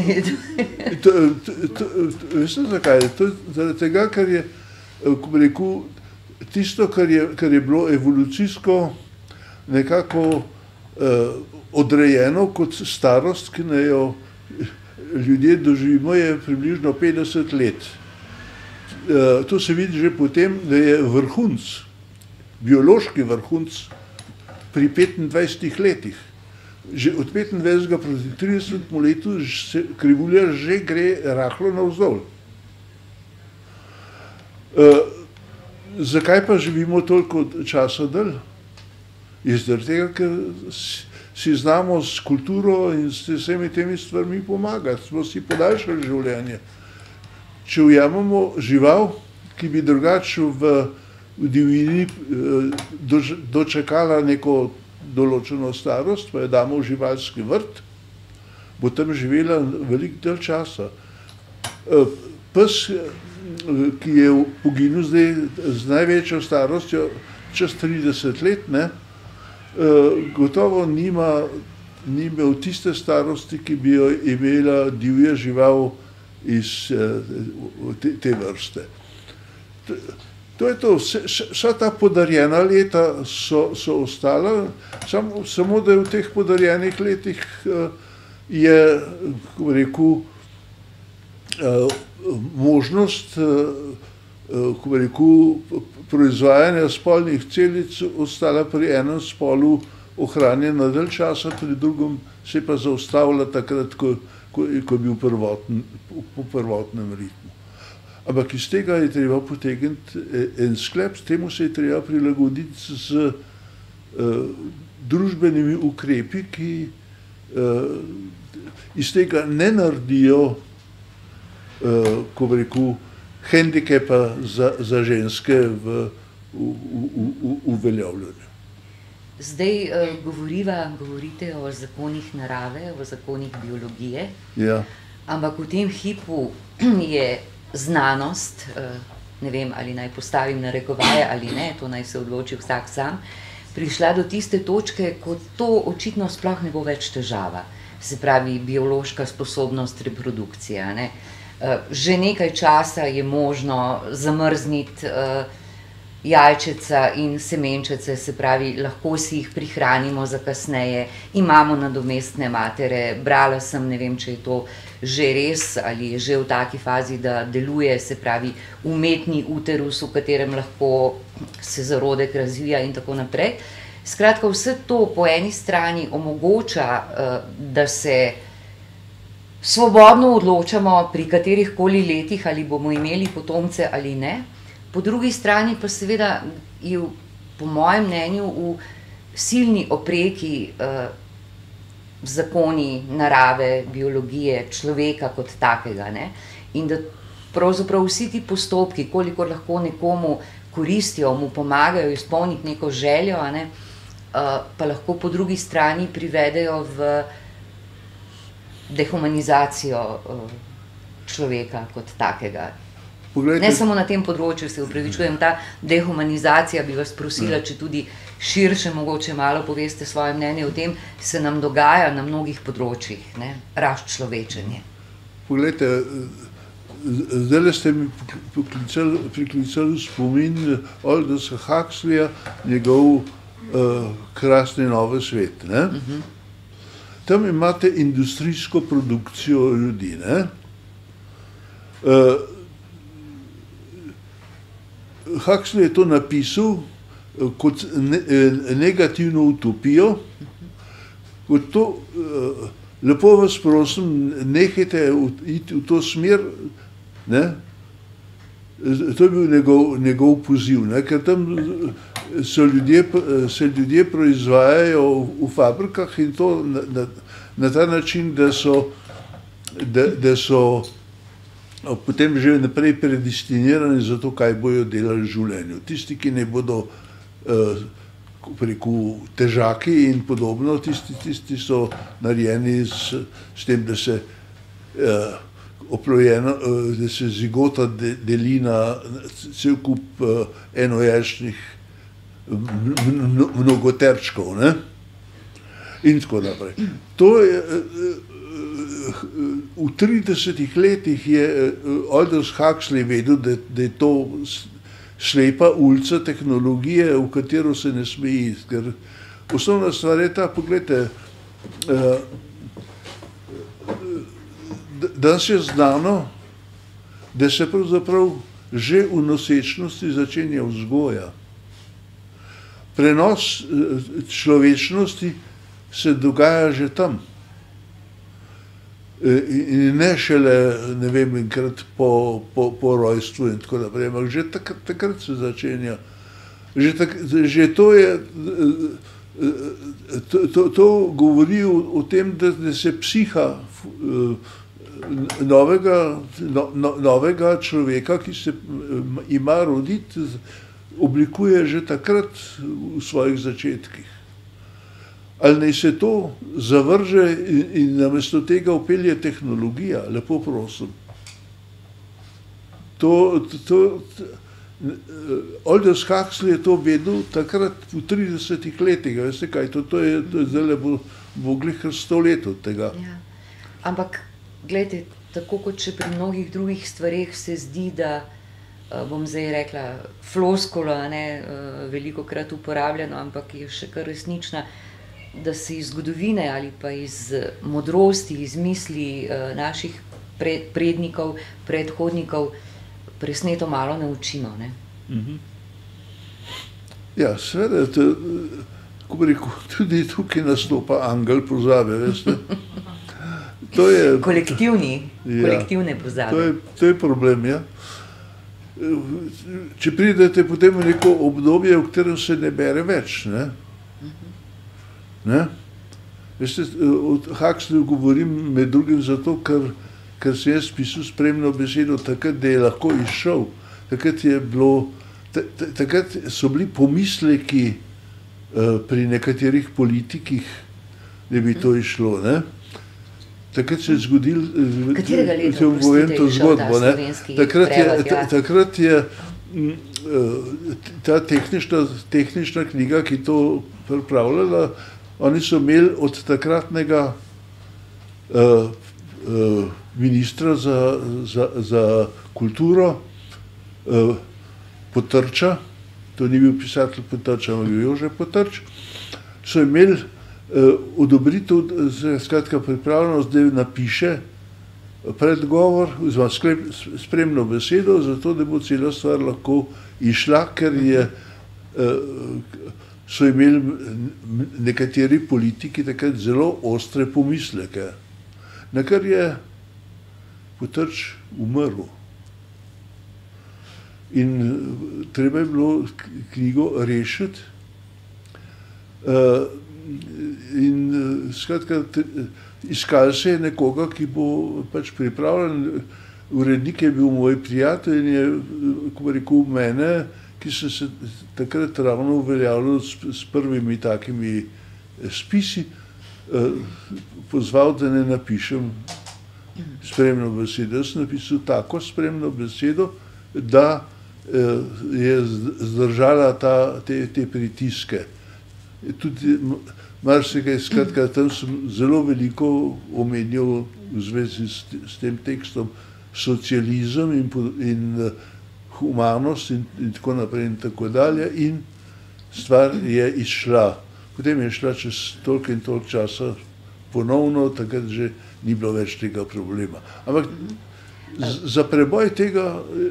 Veste zakaj? Zaradi tega, ker je, ko bi rekel, tisto, kar je, kar je bilo evolucijsko nekako eh, odrejeno kot starost, ki naj jo ljudje doživimo, je približno petdeset let. Eh, to se vidi že potem, da je vrhunc, biološki vrhunc pri petindvajsetih letih. Že od petindvajsetega proti tridesetemu letu se krivulja že gre rahlo navzdol. E, zakaj pa živimo toliko časa dalj? Je zaradi tega, ker si znamo s kulturo in s vsemi temi stvarmi pomagati, smo si podaljšali življenje. Če ujamemo žival, ki bi drugače v, v divjini doč, dočakala neko določeno starost, pa je damo v živalski vrt, bo tam živela veliko del časa. Pes, ki je poginil zdaj z največjo starostjo, čez trideset let, ne, gotovo nima ni imel tiste starosti, ki bi jo imela divja žival iz te, te vrste. To je to, vsa ta podarjena leta so, so ostala, samo, samo da je v teh podarjenih letih je, kako rekel, možnost, kako rekel, proizvajanja spolnih celic ostala pri enem spolu ohranjena dalj časa, pri drugem se pa zaustavila takrat, ko, ko, ko je bil prvoten, po prvotnem ritmu. Ampak iz tega je treba potegniti en sklep, s temu se je treba prilagoditi z uh, družbenimi ukrepi, ki uh, iz tega ne naredijo, uh, ko bi rekel, hendikepa za, za ženske v uveljavljanju. Zdaj uh, govoriva, govorite o zakonih narave, o zakonih biologije, ja. Ampak v tem hipu je znanost, ne vem, ali naj postavim narekovaje ali ne, to naj se odloči vsak sam, prišla do tiste točke, ko to očitno sploh ne bo več težava. Se pravi, biološka sposobnost reprodukcije. Ne? Že nekaj časa je možno zamrzniti jajčeca in semenčece, se pravi, lahko si jih prihranimo za kasneje, imamo nadomestne matere, brala sem, ne vem, če je to že res ali je že v taki fazi, da deluje, se pravi, umetni uterus, v katerem lahko se zarodek razvija in tako naprej. Skratka, vse to po eni strani omogoča, da se svobodno odločamo pri katerih koli letih, ali bomo imeli potomce ali ne. Po drugi strani pa seveda je, po mojem mnenju, v silni opreki eh, zakoni narave, biologije, človeka kot takega. Ne? In da pravzaprav vsi ti postopki, kolikor lahko nekomu koristijo, mu pomagajo izpolniti neko željo, a ne, eh, pa lahko po drugi strani privedejo v dehumanizacijo eh, človeka kot takega. Poglejte. Ne samo na tem področju, se upravičujem, ta dehumanizacija, bi vas prosila, če tudi širše mogoče malo poveste svoje mnenje o tem, se nam dogaja na mnogih področjih, ne, razčlovečenje. Poglejte, zdaj ste mi priklicali spomin Aldosa Huxleya, njegov uh, krasni novi svet. Ne? Uh-huh. Tam imate industrijsko produkcijo ljudi. Ne? Uh, Huxley je to napisal kot ne, negativno utopijo, kot to, lepo vas prosim, nehajte iti v to smer, ne? To je bil njegov, njegov poziv, ne? Ker tam so ljudje, se ljudje proizvajajo v fabrikah in to na, na, na ta način, da so, da, da so potem že naprej predestinirani za to, kaj bojo delali v življenju. Tisti, ki ne bodo uh, preko težaki in podobno, tisti, tisti so narejeni s, s tem, da se, uh, oplojeno, uh, da se zigota de, deli na cel kup uh, enojajčnih mnogoterčkov, ne? In tako naprej. To je uh, v tridesetih letih je Aldous Huxley vedel, da, da je to slepa ulica tehnologije, v katero se ne sme iti. Ker osnovna stvar je ta, pogledajte, danes je znano, da se pravzaprav že v nosečnosti začenja vzgoja. Prenos človečnosti se dogaja že tam. In ne šele, ne vem, enkrat po, po, po rojstvu in tako naprej, ampak že takrat, takrat se začenja. Že, tak, že to je, to, to, to govori o, o tem, da, da se psiha novega, no, novega človeka, ki se ima roditi, oblikuje že takrat v svojih začetkih. Ali naj se to zavrže in, in namesto tega upelje tehnologija, lepo prosim. To, to, to Aldous Huxley je to vedel takrat v tridesetih letih, veste kaj, to, to je, to je zdaj bo, bo glih sto let od tega. Ja. Ampak, gledajte, tako kot še pri mnogih drugih stvareh se zdi, da bom zdaj rekla floskula, ne, veliko krat uporabljeno, ampak je še kar resnična, da se iz zgodovine ali pa iz modrosti, iz misli naših pred, prednikov, predhodnikov presneto malo ne učimo, ne? Mm-hmm. Ja, seveda, ko bi rekel, tudi tukaj nastopa angel pozabe, veste. To je, kolektivni, ja, kolektivne pozabe. To je, to je problem, ja. Če pridete potem v neko obdobje, v katerem se ne bere več, ne? Ne? Veste, od Huxleyu govorim med drugim zato, ker, ker sem jaz pisal spremno besedo takrat, da je lahko izšel. Takrat je bilo, takrat so bili pomisleki pri nekaterih politikih, da bi to išlo, ne? Takrat se je zgodil, katerega leta povem to zgodbo, ne? Takrat je, ja. takrat je ta tehnična, tehnična knjiga, ki to pripravljala, oni so imeli od takratnega uh, uh, ministra za, za, za kulturo uh, Potrča, to ni bil pisatelj Potrča, ampak bil Jože Potrč, so imeli uh, odobritev, skratka pripravljenost, da napiše predgovor, oziroma sklep, spremno besedo, zato da bo cela stvar lahko išla, ker je uh, so imeli nekateri politiki takrat zelo ostre pomisleke, na kar je Potrč umrl. In treba je bilo knjigo rešiti. In skratka, iskali se je nekoga, ki bo pač pripravljen. Urednik je bil moj prijatelj in je, ko bi rekel, mene, ki sem se takrat ravno uveljavljal s, s prvimi takimi spisi, eh, pozval, da ne napišem spremno besedo. Jaz sem napisal tako spremno besedo, da eh, je zdržala ta, te, te pritiske. Tudi marsikaj, skratka, tam sem zelo veliko omenjal v zvezi s, s tem tekstom socializem in, in humanost in, in tako naprej in tako dalje, in stvar je izšla. Potem je šla čez toliko in toliko časa ponovno, takrat že ni bilo več tega problema. Ampak za preboj tega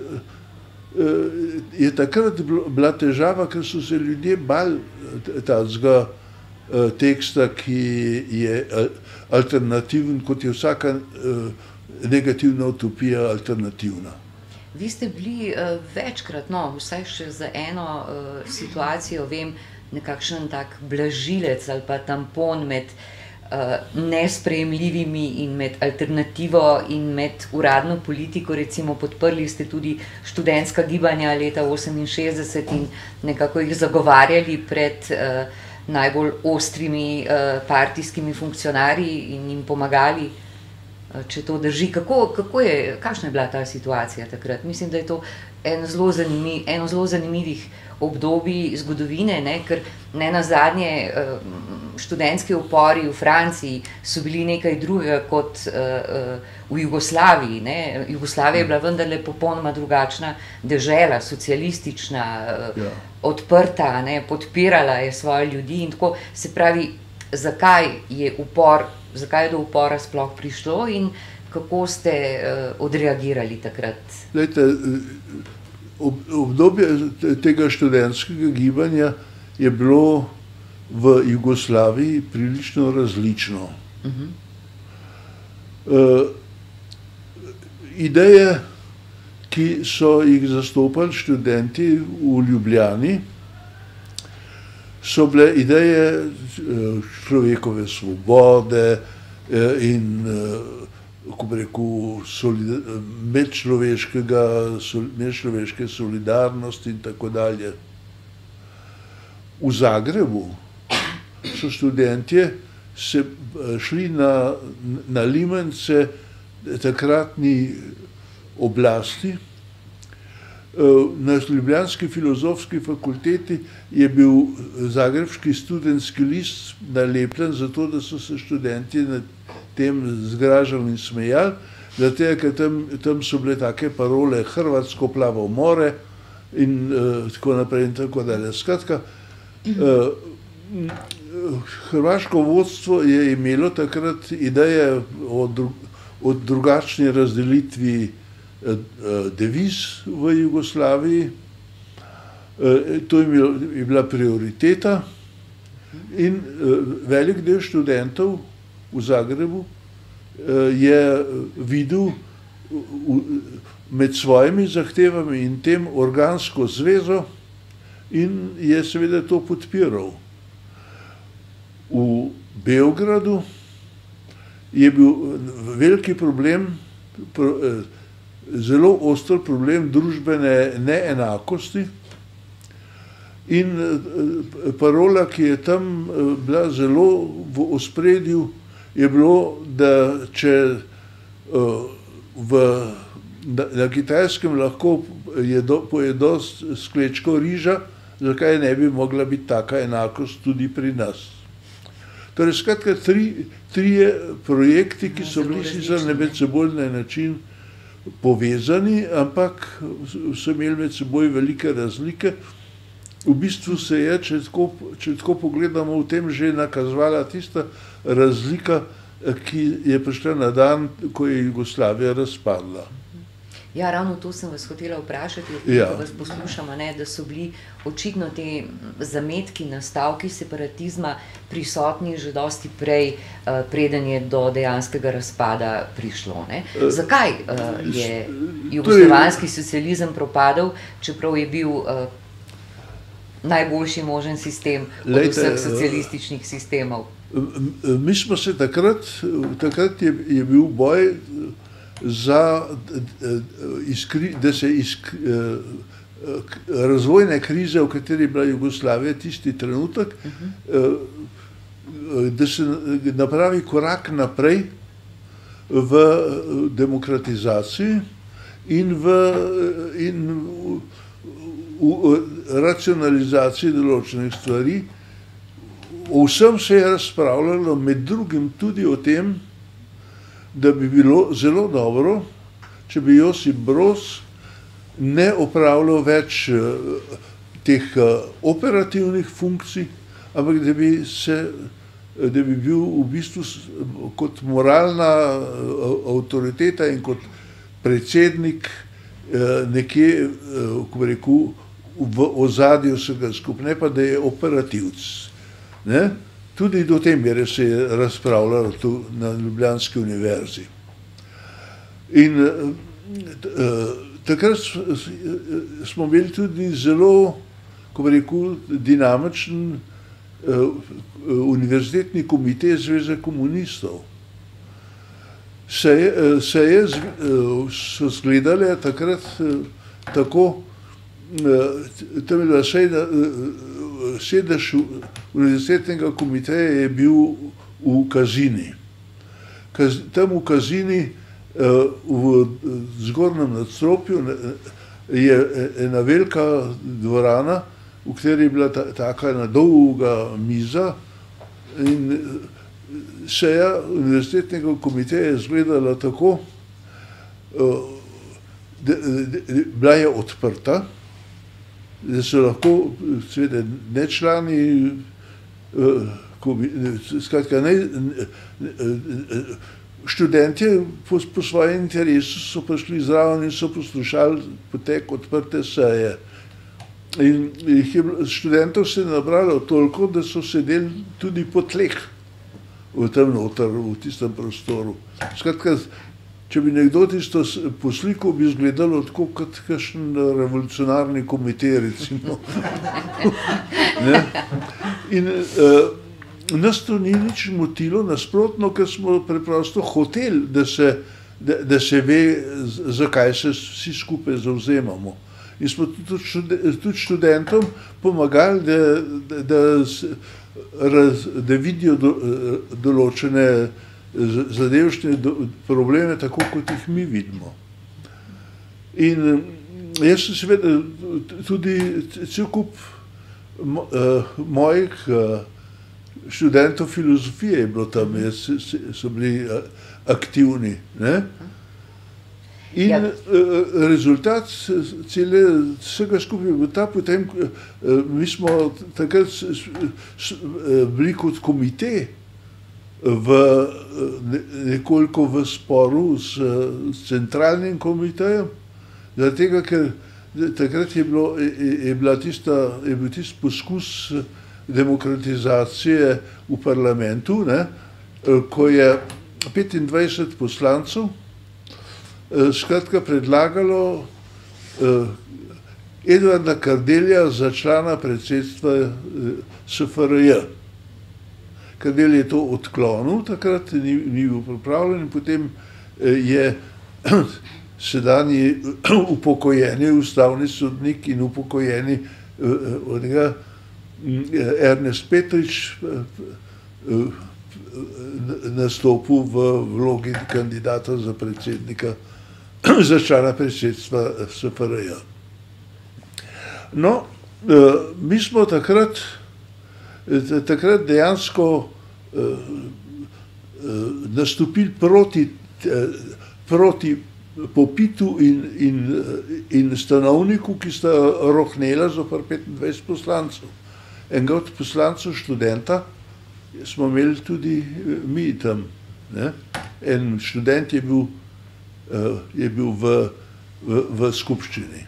je takrat bila težava, ker so se ljudje bali tazga teksta, ki je alternativen, kot je vsaka negativna utopija alternativna. Vi ste bili uh, večkrat, no, vsaj še za eno uh, situacijo, vem, nekakšen tak blažilec ali pa tampon med uh, nesprejemljivimi in med alternativo in med uradno politiko, recimo podprli ste tudi študentska gibanja leta oseminšestdeset in nekako jih zagovarjali pred uh, najbolj ostrimi uh, partijskimi funkcionarji in jim pomagali, če to drži. Kako, kako je, kakšna je bila ta situacija takrat? Mislim, da je to eno zelo zanimiv, eno zelo zanimivih obdobij zgodovine, ne? Ker ne nazadnje študentski upori v Franciji so bili nekaj drugega kot v Jugoslaviji, ne? Jugoslavija je bila vendarle popolnoma drugačna dežela, socialistična, ja, odprta, ne? Podpirala je svoje ljudi in tako, se pravi, zakaj je upor Zakaj je do upora sploh prišlo in kako ste uh, odreagirali takrat? Lejte, ob, obdobje tega študentskega gibanja je bilo v Jugoslaviji prilično različno. Uh-huh. uh, ideje, ki so jih zastopali študenti v Ljubljani, so bile ideje človekove svobode in, kako bi rekel, medčloveškega, medčloveške solidarnosti in tako dalje. V Zagrebu so študentje se šli na, na limence takratni oblasti Na ljubljanski filozofski fakulteti je bil zagrebški študentski list nalepljen zato, da so se študenti na tem zgražali in smejali, zato, ker tam, tam so bile take parole Hrvatsko plavo more in uh, tako naprej in tako dalje. Skratka, uh, hrvaško vodstvo je imelo takrat ideje o, dru o drugačni razdelitvi deviz v Jugoslaviji. To je bila prioriteta in velik del študentov v Zagrebu je videl med svojimi zahtevami in tem organsko zvezo in je seveda to podpiral. V Beogradu je bil veliki problem, zelo oster problem družbene neenakosti in parola, ki je tam bila zelo v ospredju, je bilo, da če v, na, na Kitajskem lahko jedo, pojedo sklečko riža, zakaj ne bi mogla biti taka enakost tudi pri nas. Torej, skratka, tri, trije projekti, ki so bili sicer na medsebojni način povezani, ampak so imeli med seboj velike razlike. V bistvu se je, če tako, če tako pogledamo, v tem že nakazovala tista razlika, ki je prišla na dan, ko je Jugoslavija razpadla. Ja, ravno to sem vas hotela vprašati, ja. Ko vas poslušamo, ne, da so bili očitno te zametki, nastavki separatizma prisotni že dosti prej, uh, preden je do dejanskega razpada prišlo. Ne? Zakaj uh, je jugoslovanski socializem propadel, čeprav je bil uh, najboljši možen sistem od Lejte, vseh socialističnih sistemov? Mi smo se takrat, takrat je, je bil boj za, da se iz razvojne krize, v kateri je bila Jugoslavija tisti trenutek, da se napravi korak naprej v demokratizaciji in v, in v, v racionalizaciji določenih stvari. O vsem se je razpravljalo, med drugim tudi o tem, da bi bilo zelo dobro, če bi Josip Broz ne opravljal več teh operativnih funkcij, ampak da bi, se, da bi bil v bistvu kot moralna avtoriteta in kot predsednik nekje, ko bi rekel, v ozadju vsega skupaj, ne pa da je operativc. Ne? Tudi do te mere se je razpravljalo tu na Ljubljanski univerzi. In uh, takrat smo imeli tudi zelo, ko bi rekel, dinamičen uh, univerzitetni komitej Zveze komunistov. Seje, seje uh, so zgledale takrat uh, tako, uh, tam je bila seja, uh, sedež univerzitetnega komiteja je bil v Kazini. Kaz, tam v Kazini, v zgornjem nadstropju, je ena velika dvorana, v kateri je bila ta, taka ena dolga miza in seja univerzitetnega komiteja je izgledala tako, da, da, da bila je odprta, da so lahko seveda ne člani, skratka ne, študentje po, po svojem interesu so prišli zraven in so poslušali potek odprte seje. In jih je, študentov se je nabralo toliko, da so sedeli tudi po tleh v tem noter, v tistem prostoru. Skratka, če bi nekdo tisto posliko, bi izgledalo tako kot kakšen revolucionarni komitej, recimo. Ne? In uh, nas to ni nič motilo, nasprotno, ker smo preprosto hoteli, da se, da, da se ve, zakaj se vsi skupaj zavzemamo. In smo tudi, tudi študentom pomagali, da, da, da, raz, da vidijo do, določene zadevšne probleme, tako kot jih mi vidimo. In jaz sem seveda tudi cel kup mo, uh, mojih uh, študentov filozofije je bilo tam, jaz, so bili uh, aktivni. Ne? In ja. uh, rezultat cele, vsega skupaj je bil ta, potem uh, mi smo takrat s, s, s, bili kot komite v, ne, nekoliko v sporu s, s centralnim komitejem, zaradi tega, ker takrat je, bilo, je, je, bila tista, je bil tisti poskus demokratizacije v parlamentu, ne, ko je petindvajset poslancev skratka predlagalo Edvarda Kardelja za člana predsedstva S F R J. Kardelj je to odklonil, takrat ni, ni bil pripravljen, potem je sedanji upokojeni ustavni sodnik in upokojeni od njega Ernest Petrič nastopil v vlogi kandidata za predsednika, za člana predsedstva S F R J. No, mi smo takrat, takrat dejansko nastopili proti, proti Popitu in, in, in stanovniku, ki sta rohnela zoper petindvajset poslancev. Enega od poslancev študenta smo imeli tudi mi tam. Ne? En študent je bil, je bil v, v, v skupščini.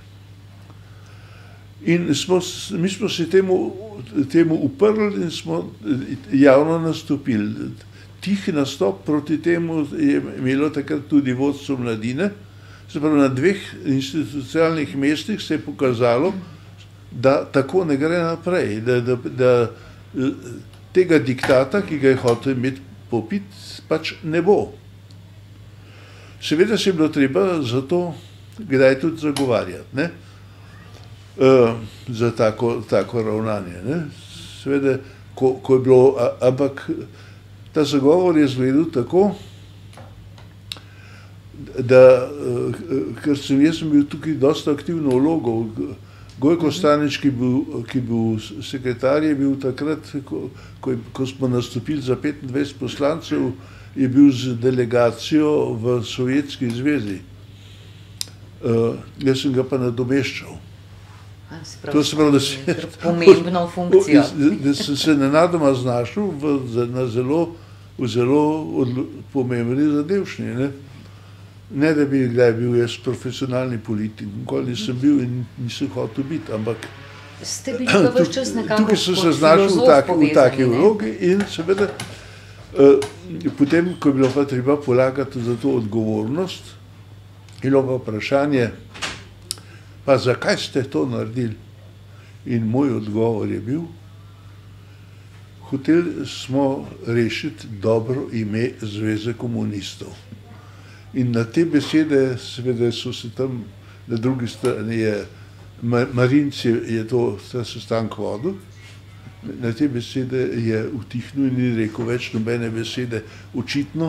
In smo, mi smo se temu, temu uprli in smo javno nastopili. Tih nastop proti temu je imelo takrat tudi vodstvo Mladine. Se pravi, na dveh institucionalnih mestih se je pokazalo, da tako ne gre naprej, da, da, da tega diktata, ki ga je hotel imeti Popit, pač ne bo. Seveda se je bilo treba za to kdaj tudi zagovarjati, ne? Uh, za tako, tako ravnanje. Ne? Seveda, ko, ko je bilo, a, ampak ta zagovor je izgledal tako, da, ker sem, jaz sem bil tukaj dosta aktivno vlogo. Gojko Stanič, ki bil, ki bil sekretar, je bil takrat, ko, ko, ko smo nastopili za petindvajset poslancev, je bil z delegacijo v Sovjetski zvezi. Uh, jaz sem ga pa nadomeščal. To se pravi, da se, pomembno funkcijo. Da sem se nenadoma znašel v, na zelo, v zelo odlo, pomembni zadevšnji. Ne? ne, da bi kdaj bil jaz profesionalni politik, nikoli nisem bil in nisem hotel biti, ampak ste bili pa ves čas nekako tukaj sem se znašel v taki, v taki vlogi in seveda uh, potem, ko je bilo pa treba polagati za to odgovornost, je bilo pa vprašanje, pa zakaj ste to naredili? In moj odgovor je bil, hoteli smo rešiti dobro ime Zveze komunistov. In na te besede, seveda so se tam, na drugi strani je, Marinc je to, ta sestanek vodil, na te besede je utihnil in ni rekel več nobene besede. Očitno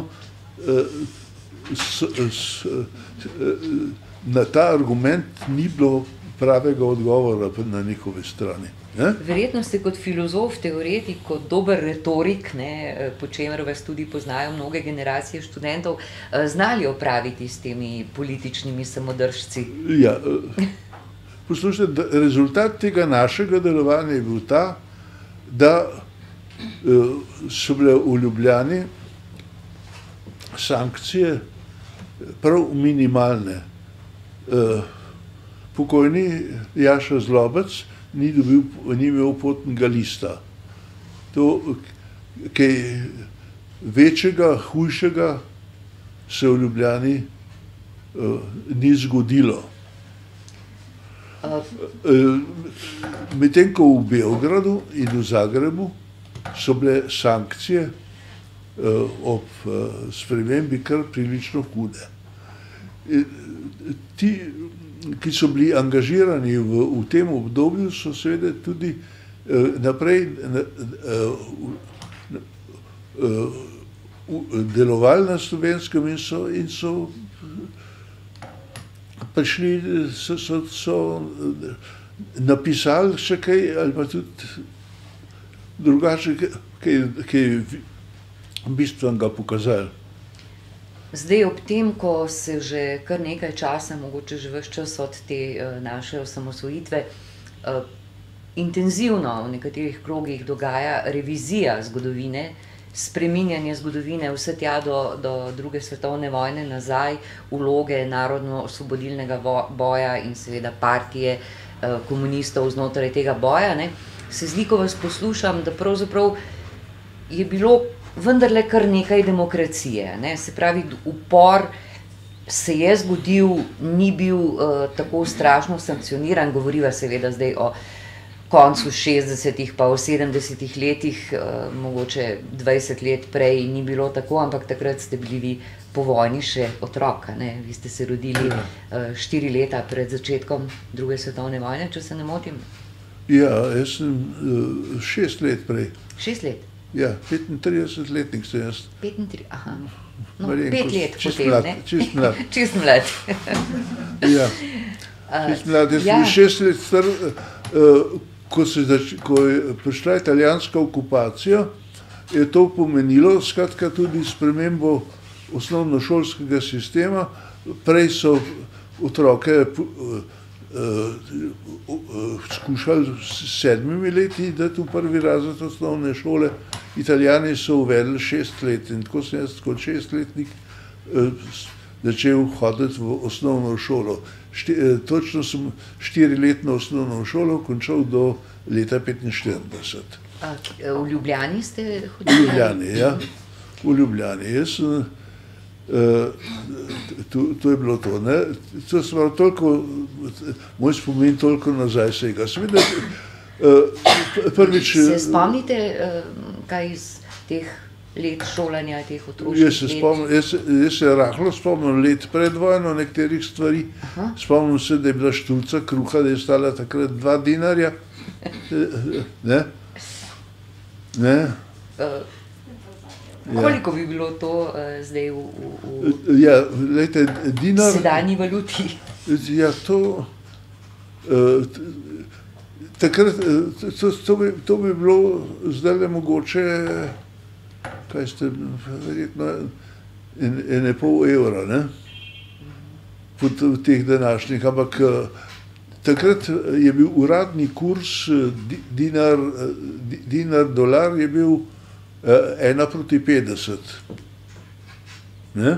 s, s, na ta argument ni bilo pravega odgovora na njihove strani. Ne? Verjetno ste kot filozof, teoretik, kot dober retorik, ne, po čemer vas tudi poznajo mnoge generacije študentov, znali opraviti s temi političnimi samodržci. Ja, poslušajte, rezultat tega našega delovanja je bil ta, da so bile v Ljubljani sankcije prav minimalne. Pokojni Jaša Zlobec ni dobil, ni imel potnega lista. To, kaj večjega, hujšega se v Ljubljani uh, ni zgodilo. Uh, Medtem ko v Beogradu in v Zagrebu so bile sankcije uh, ob uh, spremembi kar prilično hude. Uh, ti ki so bili angažirani v, v tem obdobju, so seveda tudi eh, naprej eh, eh, delovali na Slovenskem in so, in so prišli, so, so, so napisali še kaj, ali pa tudi drugače, kaj, kaj bistvenega pokazali. Zdaj, ob tem, ko se že kar nekaj časa, mogoče že ves čas od te uh, naše osamosvojitve, uh, intenzivno v nekaterih krogih dogaja revizija zgodovine, spreminjanje zgodovine vse tja do, do druge svetovne vojne nazaj, vloge narodno-osvobodilnega boja in seveda partije eh, komunistov znotraj tega boja, ne, se zdi, ko vas poslušam, da pravzaprav je bilo vendarle kar nekaj demokracije, ne, se pravi, upor se je zgodil, ni bil uh, tako strašno sankcioniran, govoriva seveda zdaj o koncu šestdesetih pa v sedemdesetih letih, uh, mogoče dvajset let prej ni bilo tako, ampak takrat ste bili vi po vojni še otrok, ne? Vi ste se rodili uh, štiri leta pred začetkom druge svetovne vojne, če se ne motim? Ja, jaz sem uh, šest let prej. Šest let? Ja, petintridesetletnik sem jaz. petintrideset, aha. No, Marinko, pet let čist potem, mlad, ne? čist mlad. Čist mlad. Ja, čist mlad. Jaz sem ja. šest let star, uh, ko, se zač, ko je prišla italijanska okupacija, je to pomenilo, skratka, tudi spremembo osnovnošolskega sistema. Prej so otroke uh, uh, skušali s sedmimi leti dati v prvi razred osnovne šole, Italijani so uvedli šest let in tako sem jaz kot šestletnik uh, začel hoditi v osnovno šolo. Šti, uh, točno sem štiriletno osnovno šolo končal do leta petinštirideset. A, v Ljubljani ste hodili? V Ljubljani, ja. V Ljubljani. Jaz sem Uh, to, to je bilo to, ne? To smo toliko, moj spomin toliko nazaj sega. Seveda, uh, prvič... Se spomnite uh, kaj iz teh let šolanja, teh otroških jaz se let? Spomnim, jaz, jaz se rahlo spomnim let pred vojno nekaterih stvari. Aha. Spomnim se, da je bila štulca kruha, da je stala takrat dva dinarja. Ne? Ne? Uh, Koliko bi bilo to uh, zdaj v, v, v ja, lejte, dinar, sedanji valuti? Ja, to, uh, takrat, to, to, bi, to bi bilo zdaj le mogoče, kaj ste, verjetno, en, ene pol evra, ne? V, v teh današnjih, ampak uh, takrat je bil uradni kurs di, dinar, di, dinar, dolar je bil ena proti petdeset. Ne?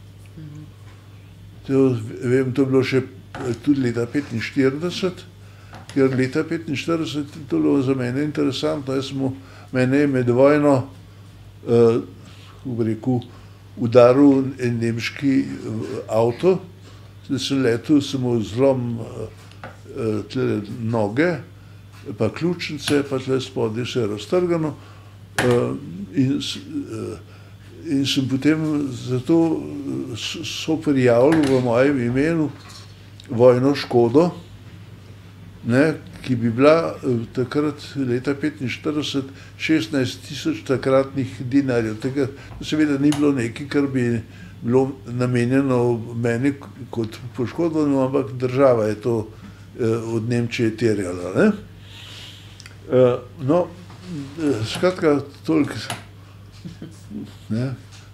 To, vem, to je bilo še tudi leta petinštirideset, ker leta petinštirideset je to bilo za mene interesantno. Jaz smo, mene je med vojno uh, v reku, udaril en nemški avto, da sem letel, sem mu zlom uh, tle noge, pa ključnice, pa tle spodaj vse raztrgano. Uh, in, uh, in sem potem zato so prijavili v mojem imenu vojno škodo, ne, ki bi bila uh, takrat leta petinštirideset šestnajst tisoč takratnih dinarjev. Tega seveda ni bilo nekaj, kar bi bilo namenjeno meni kot poškodovanemu, ampak država je to uh, od Nemčije terjala. Ne? Uh, no, skratka, toliko, ne,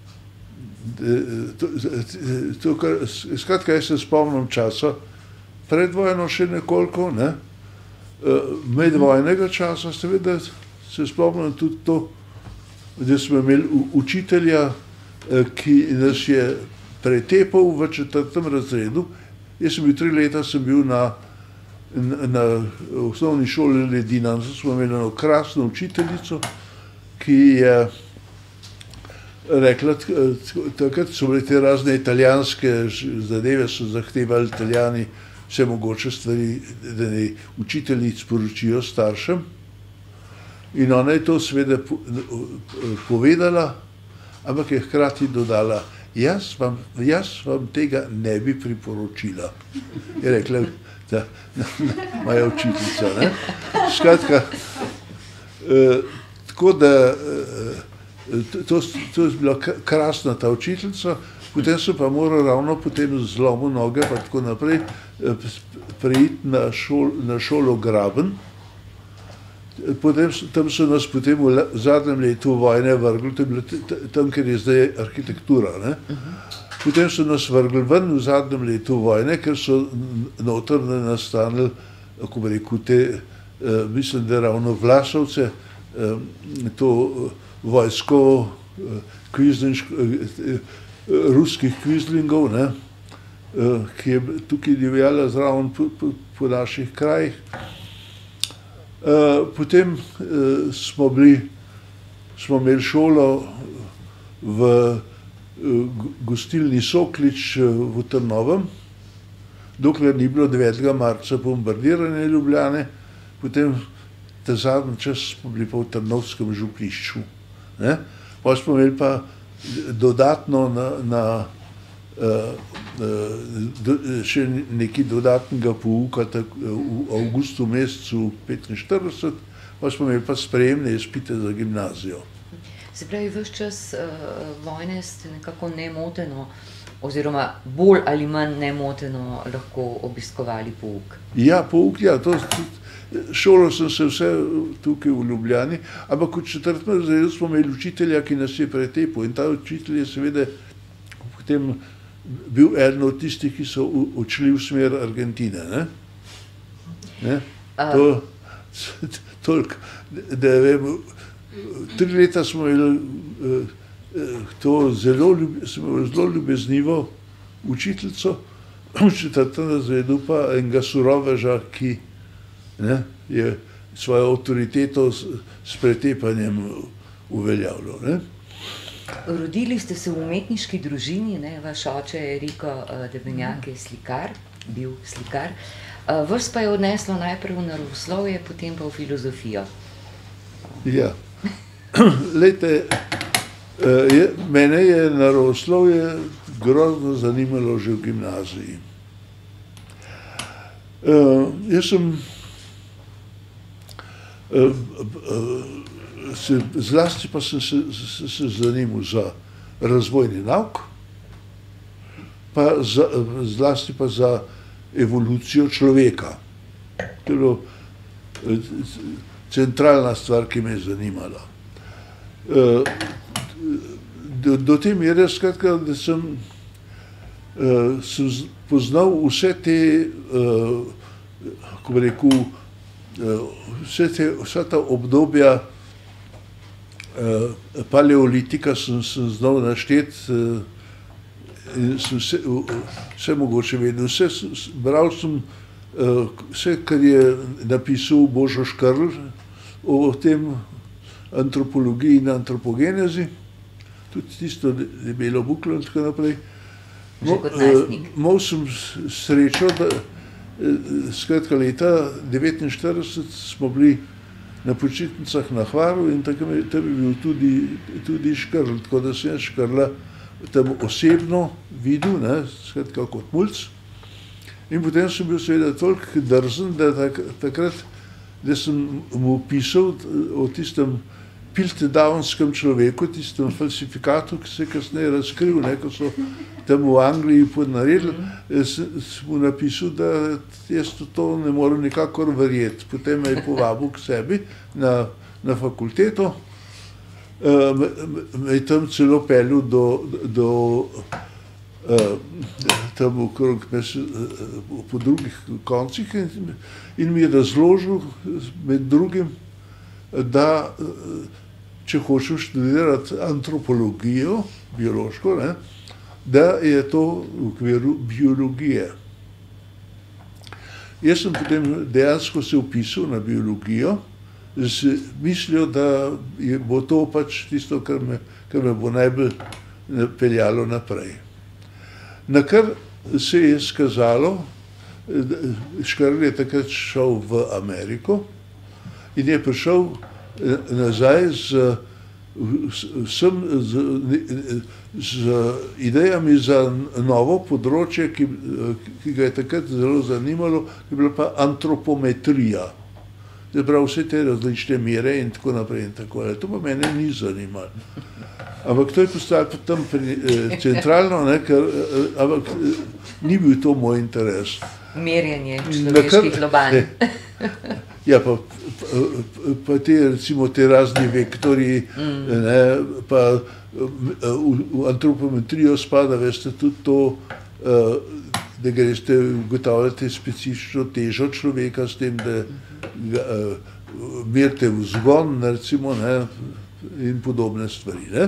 to, to, kar, skratka, jaz se spomnim časa pred vojno še nekoliko, ne, medvojnega časa, seveda se spomnim tudi to, da smo imeli učitelja, ki nas je pretepal v četrtem razredu. Jaz sem bil tri leta, sem bil na na osnovni šoli Ledina, smo imeli eno krasno učiteljico, ki je rekla, takrat so bile te razne italijanske zadeve, so zahtevali Italijani vse mogoče stvari, da ne učitelji sporočijo staršem. In ona je to seveda povedala, ampak je hkrati dodala, jaz vam, jaz vam tega ne bi priporočila. Je rekla, da moja učiteljica, ne. Skratka, eh, tako da eh, to, to je bila krasna ta učiteljica, Potem sem pa moral ravno po tem zlomu noge pa tako naprej preiti na, šol, na šolo Graben. Potem, tam so nas potem v zadnjem letu vojne vrgli, to je bilo tam, kjer je zdaj arhitektura. Ne? Potem so nas vrgli ven v zadnjem letu vojne, ker so noter nastanili, kako bi rekel, te, eh, mislim, da ravno Vlasovce, eh, to vojsko eh, kvizlinško, eh, ruskih kvizlingov, ne? Eh, ki je tukaj divjala zraven po, po, po naših krajih. Uh, potem uh, smo bili, smo imeli šolo v uh, gostilni Soklič uh, v Trnovem, dokler ni bilo devetega marca bombardirane Ljubljane, potem ta zadnji čas smo bili pa v Trnovskem župnišču. Ne? Pa smo imeli pa dodatno na, na uh, uh, še nekaj dodatnega pouka tak, v avgustu mesecu petinštirideset, pa smo imeli pa sprejemne izpite za gimnazijo. Se pravi, ves čas uh, vojne ste nekako nemoteno, oziroma bolj ali manj nemoteno lahko obiskovali pouk? Ja, pouk, ja. To, šolo sem se vse tukaj v Ljubljani, ampak v četrtem razredu smo imeli učitelja, ki nas je pretepil, in ta učitelj je seveda potem bil eden od tistih, ki so odšli v smer Argentine. Ne? Ne? To, toliko, da vem, tri leta smo imeli to zelo, smo imeli zelo ljubeznivo učiteljico, v četrtem razredu pa enega suroveža, ki ne, je svojo avtoriteto s, s pretepanjem uveljavljal. Ne? Rodili ste se v umetniški družini, ne? Vaš oče Eriko Debenjak je slikar, bil slikar. Vas pa je odneslo najprej v naravoslovje, potem pa v filozofijo. Ja, lejte, je, mene je naravoslovje grozno zanimalo že v gimnaziji. Uh, jaz sem uh, uh, Se, zlasti pa sem se, se, se zanimal za razvojni nauk, pa za, zlasti pa za evolucijo človeka. To je bilo centralna stvar, ki me je zanimala. Do, do te mere, skratka, da sem, sem poznal vse te, kako bi rekel, vse te, vsa ta obdobja paleolitika sem, sem znal našteti, sem vse, vse mogoče vedel. Vse, bral sem vse, kar je napisal Božo Škrl o tem antropologiji in antropogenezi, tudi tisto debelo buklo in tako naprej. Imel sem srečo, da skratka leta devetinštirideset smo bili na počitnicah na Hvaru in tam je bil tudi, tudi Škrl, tako da sem Škrla tam osebno videl, ne, skratka kot mulc. In potem sem bil seveda toliko drzen, da tak, takrat, da sem mu pisal o tistem piltdownskem človeku, tistem falsifikatu, ki se je kasneje razkril, ne, ko so tam v Angliji podnaredili, sem mu napisal, da jaz to ne morem nikakor verjeti. Potem me je povabil k sebi na, na fakulteto, me, me je tam celo peljal do, do tam okrog, po drugih koncih in, in mi je razložil med drugim, da če hočem študirati antropologijo, biološko, ne, da je to v okviru biologije. Jaz sem potem dejansko se vpisal na biologijo, z mislijo, da je, bo to pač tisto, kar me, kar me bo najbolj peljalo naprej. Nakar se je skazalo, Škrl je takrat šel v Ameriko in je prišel nazaj z, vsem, z, z idejami za novo področje, ki, ki ga je takrat zelo zanimalo, ki je bila pa antropometrija. Zaprav vse te različne mere in tako naprej in tako naprej. To pa mene ni zanimalo. Ampak to je postalo tam pri, eh, centralno, ne, ker, eh, ampak eh, ni bil to moj interes. Merjenje človeških lobanj. Ja, pa, pa, pa te, recimo, te razni vektori, mm. ne, pa v, v antropometrijo spada, veste, tudi to, uh, da greste ugotavljati specifično težo človeka s tem, da ga, uh, merite vzgon, recimo, ne, in podobne stvari, ne.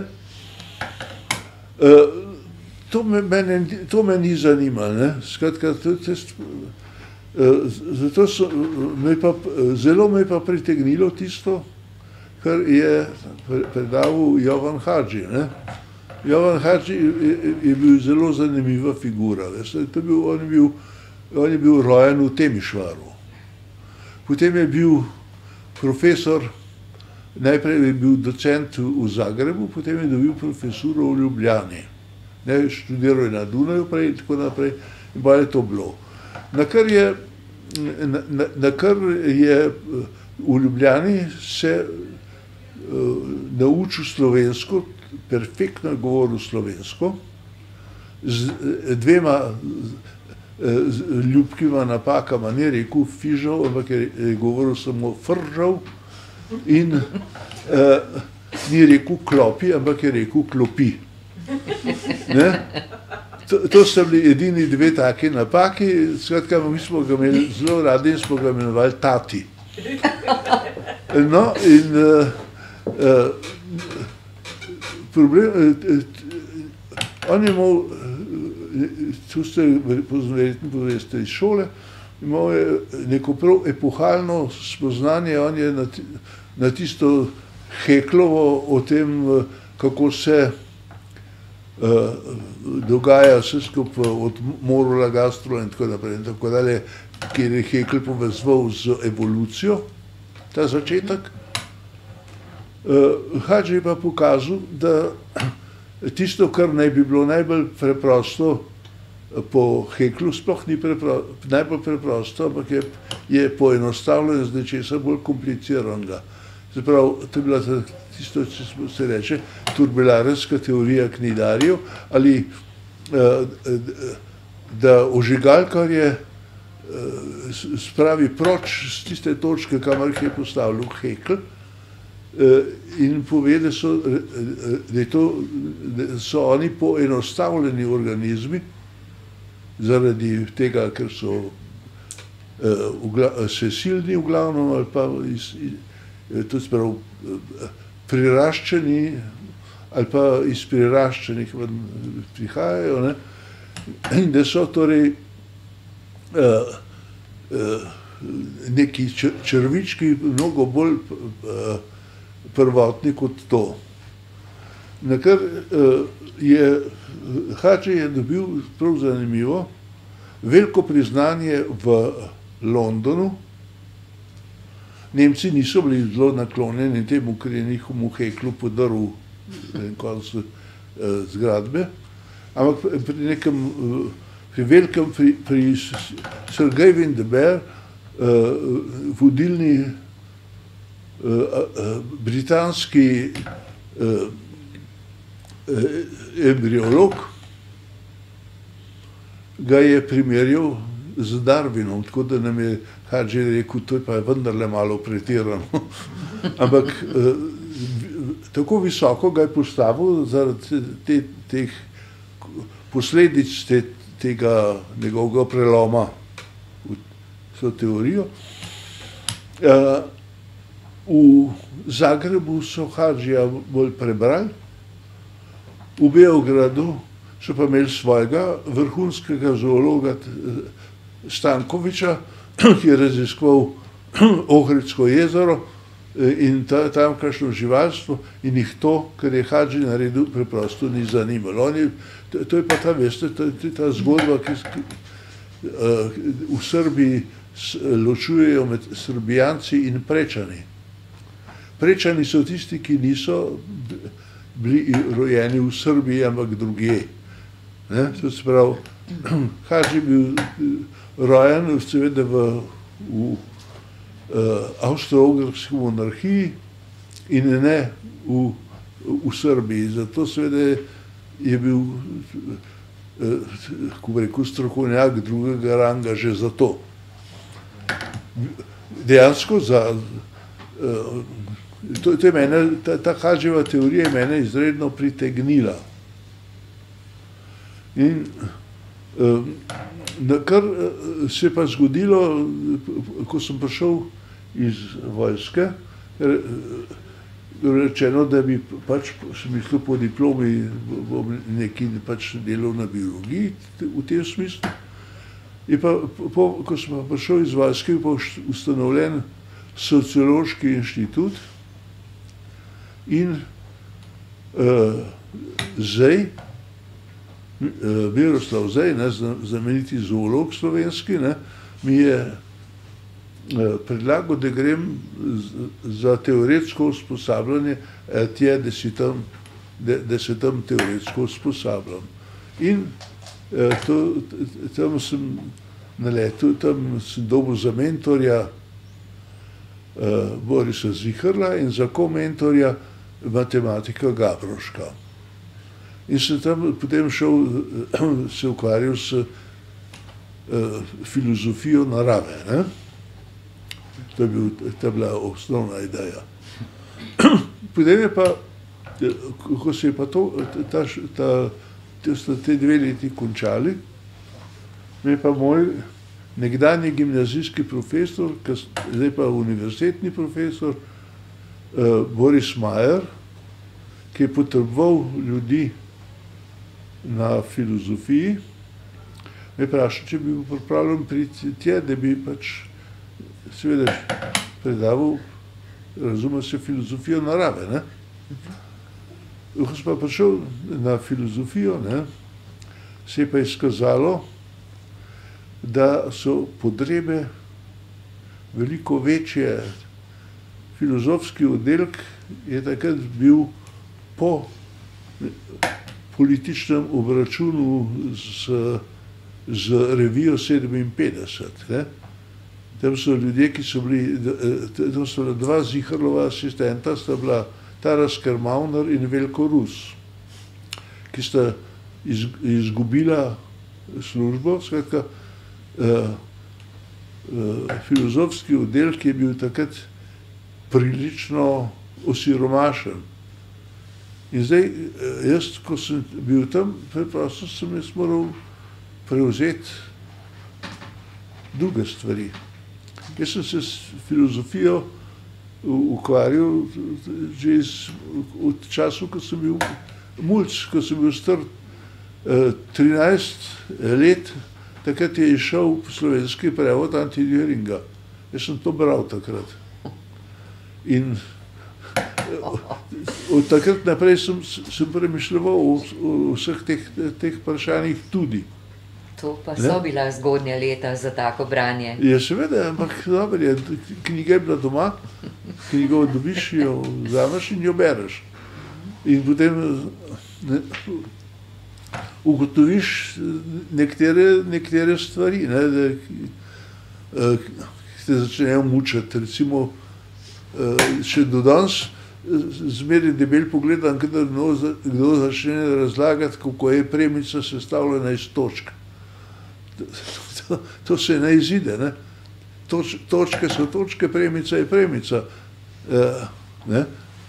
Uh, to, me, mene, to me ni zanimalo, ne, skratka, to, to, Uh, zato so, me pa, zelo me pa pritegnilo tisto, kar je predaval Jovan Hadži. Ne? Jovan Hadži je, je bil zelo zanimiva figura. Veste, to je bil, on, je bil, on je bil rojen v Temišvaru. Potem je bil profesor, najprej je bil docent v Zagrebu, potem je dobil profesuro v Ljubljani. Ne, študiral je na Dunaju prej in tako naprej, in pa je to bilo. Na kar je, na, na, na kar je v Ljubljani se uh, naučil slovensko, perfektno je govoril slovensko, z dvema z ljubkima napakama, ni rekel fižal, ampak je, je govoril samo fržal in uh, ni rekel klopi, ampak je rekel klopi. Ne? To, to so bili edini dve taki napaki, skratka, mi smo ga imeli zelo radi in smo ga imenovali tati. No, in uh, uh, problem, uh, on je imel, tu ste verjetno poveste iz šole, imel je neko prav epohalno spoznanje, on je na, na tisto Heklovo o tem, kako se Uh, dogaja vse skupaj od morula gastro in tako naprej in tako dalje, kjer je Hekl povezoval z evolucijo, ta začetek. Uh, Hadži je pa pokazal, da tisto, kar naj bi bilo najbolj preprosto po Heklu, sploh ni prepro, najbolj preprosto, ampak je, je poenostavljeno z nečesa bolj kompliciranega. Zaprav, to je bila tisto, če se reče, turbelarska teorija knidarjev, ali da ožigalkarje spravi proč z tiste točke, kamor jih je postavil Hekl, in pove, da so, da je to, da so oni poenostavljeni organizmi, zaradi tega, ker so sesilni v glavnem, ali pa iz, to je prav priraščeni ali pa iz priraščenih prihajajo, ne? In da so torej uh, uh, neki črvički mnogo bolj uh, prvotni kot to. Na kar uh, je Hadži je dobil prav zanimivo veliko priznanje v Londonu. Nemci niso bili zelo naklonjeni temu, ker je njihomu Heklu podaril en konc zgradbe, ampak pri nekem, pri velikem, pri, pri Sergej Vindebert, uh, vodilni uh, uh, britanski uh, uh, embriolog, ga je primerjal z Darwinom, tako da nam je Hadži rekel, to je pa vendarle malo pretirano. Ampak eh, tako visoko ga je postavil zaradi te, teh posledic te, tega njegovega preloma v to teorijo. Eh, v Zagrebu so Hadžija bolj prebrali, v Beogradu so pa imeli svojega vrhunskega zoologa Stankoviča, ki je raziskoval Ohridsko jezero in ta, tamkajšnjo živalstvo in jih to, kar je Hadži naredil, preprosto ni zanimalo. On je, to, to je pa ta, veste, ta, ta zgodba, ki, ki uh, v Srbiji ločujejo med Srbijanci in Prečani. Prečani so tisti, ki niso bili rojeni v Srbiji, ampak drugje. Ne? To se pravi, Hadži bil rojen seveda v, v Avstro-Ogrski monarhiji in ne v, v Srbiji. Zato seveda je bil, kako bi rekel, strokovnjak drugega ranga že za to. Dejansko za, to, to je mene, ta, ta Hadževa teorija je mene izredno pritegnila. In kar se je pa zgodilo, ko sem prišel iz vojske, rečeno, da bi pač, sem mislil po diplomi, bom nekaj pač delal na biologiji v tem smislu. In pa, po, ko sem pa prišel iz vojske, je pa ustanovljen sociološki inštitut in uh, zdaj, uh, Miroslav Zej, ne, znameniti zoolog slovenski, ne, mi je uh, predlagal, da grem z, za teoretsko usposabljanje, tje, da, si tam, da, da se tam teoretsko usposabljam. In uh, to, tam sem naletel, tam sem dobil za mentorja uh, Borisa Ziherla in za komentorja matematika Gabroška. In sem tam potem šel, se ukvarjal s uh, filozofijo narave. Ne? To je, bil, to je bila osnovna ideja. Potem je pa, ko se je pa to, ta, ta, te, te dve leti končali, me je pa moj nekdanji gimnazijski profesor, zdaj pa univerzitetni profesor, uh, Boris Majer, ki je potreboval ljudi na filozofiji, me je vprašal, če bi bil pripravljen priti tje, da bi pač seveda predaval, razume se, filozofijo narave. Ne? Ko sem pa prišel na filozofijo, ne, se je pa izkazalo, da so potrebe veliko večje. Filozofski oddelek je takrat bil po političnem obračunu z, z revijo sedeminpetdeset. Ne? Tam so ljudje, ki so bili, tam so bila dva Ziherlova asistenta, sta bila Taras Kermauner in Veljko Rus, ki sta iz, izgubila službo. Skratka, Uh, uh, filozofski oddelek je bil takrat prilično osiromašen. In zdaj, jaz, ko sem bil tam, preprosto sem jaz moral prevzeti druge stvari. Jaz sem se s filozofijo ukvarjal že iz, od času, ko sem bil mulc, ko sem bil star uh, trinajst let. Takrat je išel slovenski prevod Anti-Düringa. Jaz sem to bral takrat. In od takrat naprej sem, sem premišljeval o, o vseh teh, teh vprašanjih tudi. To pa so ne? Bila zgodnja leta za tako branje. Ja, seveda, ampak dobro je, knjiga je bila doma, knjigo dobiš, jo vzameš in jo bereš. In potem ne, ugotoviš nekatere, nekatere stvari, ne, da, ki te začnejo mučati. Recimo, še do danes zmeraj debel pogledam, kadar kdo začne razlagati, kako je premica sestavljena iz točk. To, to, to se ne izide. Ne. Toč, točke so točke, premica je premica. Ne.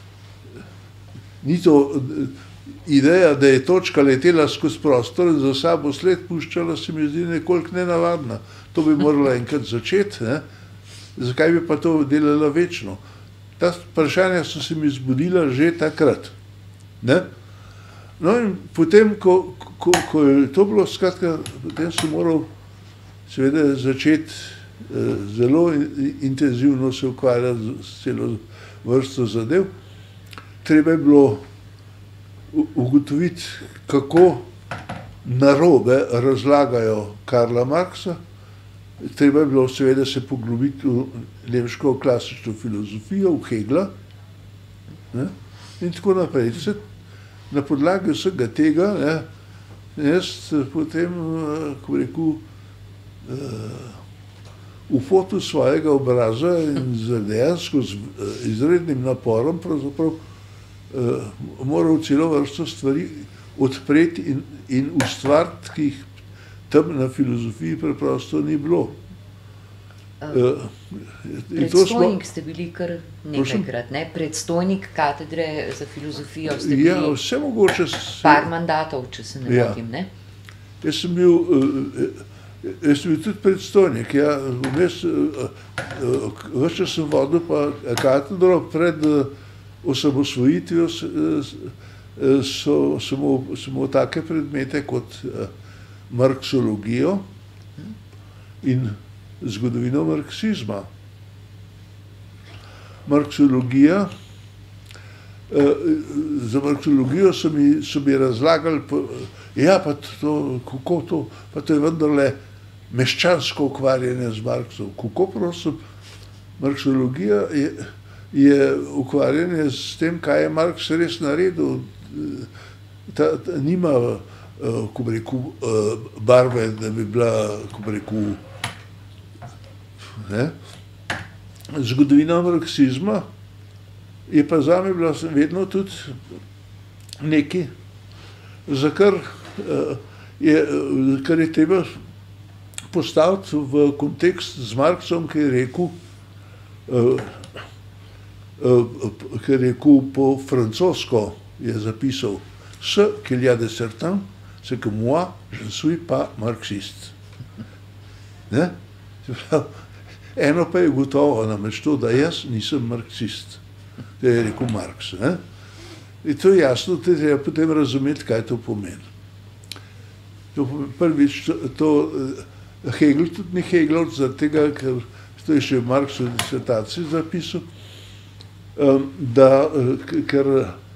Ni to ideja, da je točka letela skozi prostor in za sabo sled puščala, se mi zdi nekoliko nenavadna. To bi morala enkrat začeti, ne? Zakaj bi pa to delala večno? Ta vprašanja so se mi zbudila že takrat. Ne? No in potem, ko, ko, ko je to bilo, skratka, potem sem moral seveda začeti eh, zelo intenzivno se ukvarjati s celo vrsto zadev. Treba je bilo ugotoviti, kako narobe razlagajo Karla Marxa. Treba je bilo seveda se poglobiti v nemško klasično filozofijo, v Hegla, ne? In tako naprej. Se, na podlagi vsega tega, ne, jaz potem, ko rekel, v fotu svojega obraza in z dejansko z izrednim naporom pravzaprav uh, moral celo vrsto stvari odpreti in, in ustvariti, ki jih tam na filozofiji preprosto ni bilo. Uh, Predstojnik smo, ste bili kar nekajkrat, ne? Predstojnik katedre za filozofijo ste bili ja, vse mogoče, par mandatov, če se ne motim, ja. Ne? Jaz sem bil, jaz sem bil tudi predstojnik, ja, vmes, več čas sem vodil pa katedro pred osamosvojitvijo, so samo take predmete kot marksologijo in zgodovino marksizma. Marksologija, za marksologijo so mi, so mi razlagali, ja, pa to, kako to, pa to je vendarle meščansko ukvarjanje z Marksom. Kako prosim, marksologija je, je ukvarjanje s tem, kaj je Marks res naredil. Ta, ta nima, ko bi rekel, barve, da bi bila, ko bi rekel, ne? Zgodovina marksizma je pa zame bila vedno tudi nekaj, za kar je, kar je treba postaviti v kontekst z Marksom, ki je rekel, ki je rekel po francosko, je zapisal, ce qu'il y a de certain, c'est que moi, je ne suis pas marxiste. Ne? Eno pa je gotovo, namreč to, da jaz nisem marksist. To je rekel Marks. Ne? In to je jasno, da je potem razumeti, kaj to pomeni. To prvič, to, to Hegel tudi ni Hegelov, zaradi tega, ker to je še Marks v disertaciji zapisal, da, ker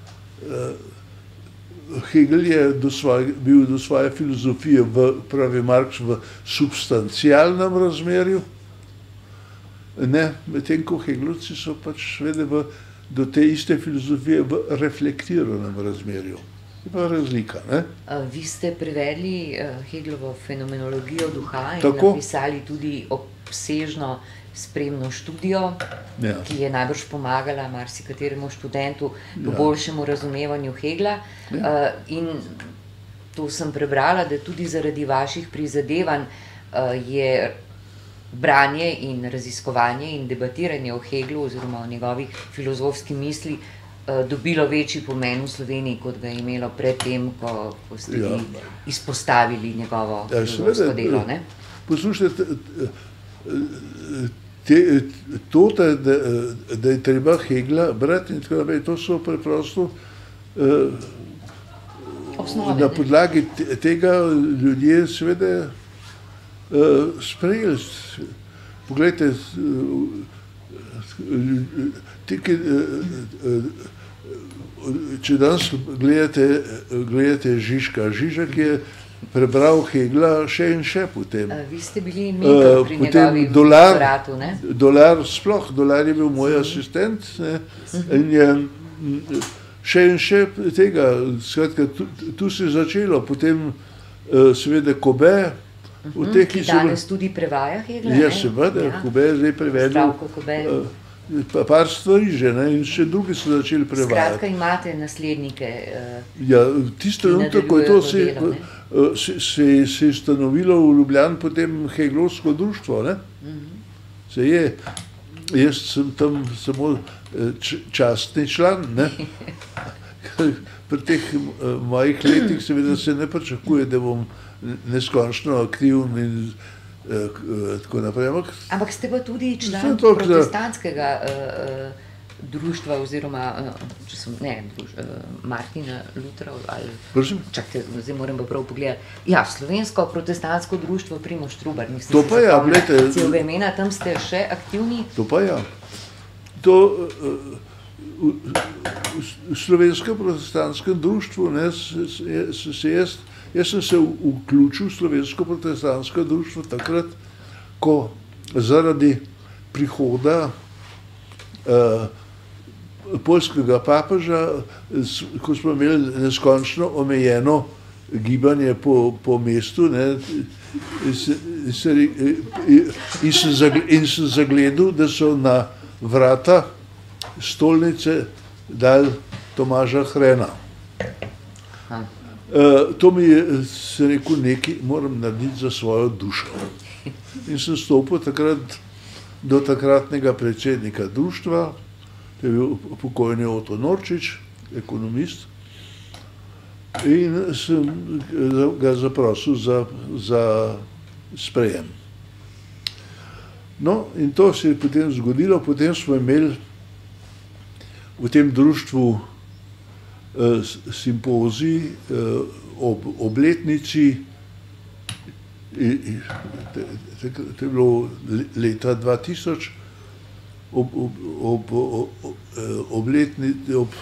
Hegel je do svoje, bil do svoje filozofije, v, pravi Marks, v substancialnem razmerju, ne, medtem ko Hegelovci so pač vedeli v, do te iste filozofije v reflektiranem razmerju. Je pa razlika, ne? Vi ste prevedli Hegelovo fenomenologijo duha in tako napisali tudi obsežno spremno študijo, ja, ki je najbrž pomagala marsikateremu študentu v ja. boljšemu razumevanju Hegla. Ja. In to sem prebrala, da tudi zaradi vaših prizadevanj je branje in raziskovanje in debatiranje o Heglu oziroma o njegovi filozofski misli dobilo večji pomen v Sloveniji, kot ga je imelo predtem, ko, ko ste ja. vi izpostavili njegovo ja, filozofsko delo. Ne? Poslušajte, te, to, da, da je treba Hegla brati in tako naprej, to so preprosto uh, Osnove, na podlagi tega ljudje seveda Uh, sprejeli. Poglejte, uh, če danes gledate, gledate Žižka, Žižek je prebral Hegla še in še potem. Uh, vi ste bili mentor pri njegovem doktoratu, ne? Dolar sploh, Dolar je bil moj asistent, ne? In je še in še tega, skratka, tu, tu se je začelo, potem uh, seveda Kobe, Uh-huh, teh, ki danes so, tudi prevaja Hegla? Ja, seveda, ja. Kobe je zdaj prevedel uh, pa par stvari že, ne, in še drugi so začeli prevajati. Skratka, imate naslednike, uh, ja, tisto trenutek, ko je to se, delo, uh, se, se, se je stanovilo v Ljubljani potem Heglovsko društvo, ne? Uh-huh. Se je, jaz sem tam samo č, častni član, ne? Pri teh uh, mojih letih seveda se ne pričakuje, da bom neskončno aktiven in uh, tako naprej. Ampak, Ampak ste pa tudi član protestantskega uh, društva oziroma, uh, če sem, ne, druž, uh, Martina Lutra ali... Prosim? Čakajte, zdaj moram pa prav pogledati. Ja, Slovensko protestantsko društvo Primož Trubar. To pa ja, gledajte... Celega imena, tam ste še aktivni? To pa ja. To uh, v, v Slovenskem protestantskem društvu, ne, se, se, se jaz Jaz sem se vključil v Slovensko protestantsko društvo takrat, ko zaradi prihoda uh, poljskega papeža, ko smo imeli neskončno omejeno gibanje po, po mestu, ne, in, se, in, se, in, sem zagled, in sem zagledal, da so na vrata stolnice dali Tomaža Hrena. Uh, to mi je, se rekel, nekaj moram narediti za svojo dušo. In sem stopil takrat do takratnega predsednika društva, to je bil pokojni Oto Norčič, ekonomist, in sem ga zaprosil za, za sprejem. No, in to se je potem zgodilo, potem smo imeli v tem društvu eh, simpozij eh, ob obletnici, to je bilo leta dva tisoč, ob, ob, ob, ob, obletnici, ob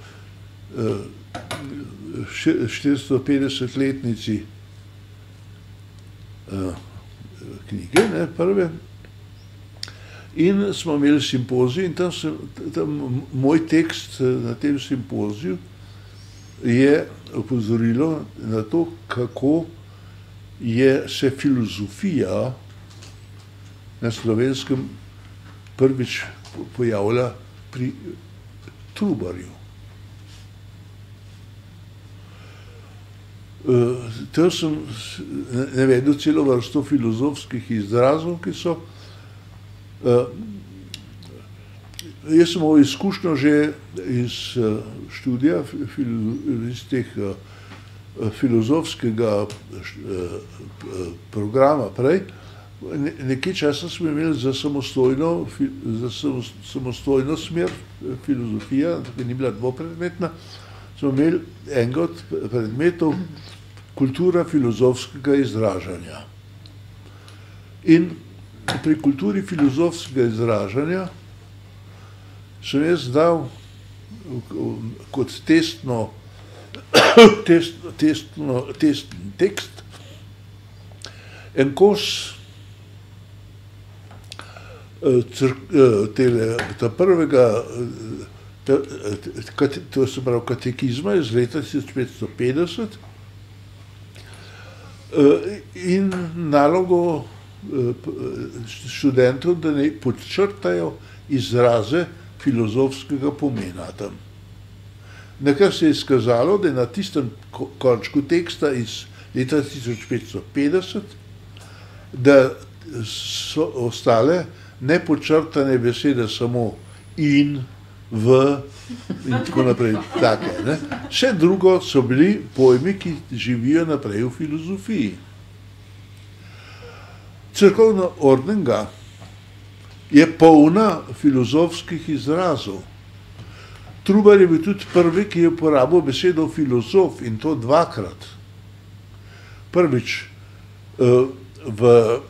štiristo-petdesetletnici knjige, ne, prve. In smo imeli simpozij in tam, sem, tam moj tekst na tem simpoziju je opozorilo na to, kako je se filozofija na Slovenskem prvič pojavila pri Trubarju. Tam sem navedel celo vrsto filozofskih izrazov, ki so. Jaz sem imel izkušnjo že iz študija, iz teh filozofskega programa prej. Nekaj časa smo imeli za samostojno, za samostojno smer filozofija, ki ni bila dvopredmetna, smo imeli enega od predmetov kultura filozofskega izražanja. In pri kulturi filozofskega izražanja sem jaz dal kot testno, test, testno, testni tekst en kos tele, ta prvega, ta, to se pravi katekizma iz leta tisoč petsto petdeset in nalogo študentov, da ne podčrtajo izraze filozofskega pomena tam. Nekaj se je izkazalo, da je na tistem končku teksta iz leta tisoč petsto petdeset, da so ostale nepodčrtane besede samo in, v in tako naprej. Take, ne? Vse drugo so bili pojmi, ki živijo naprej v filozofiji. Cerkovna ordninga je polna filozofskih izrazov. Trubar je bil tudi prvi, ki je uporabil besedo filozof in to dvakrat. Prvič v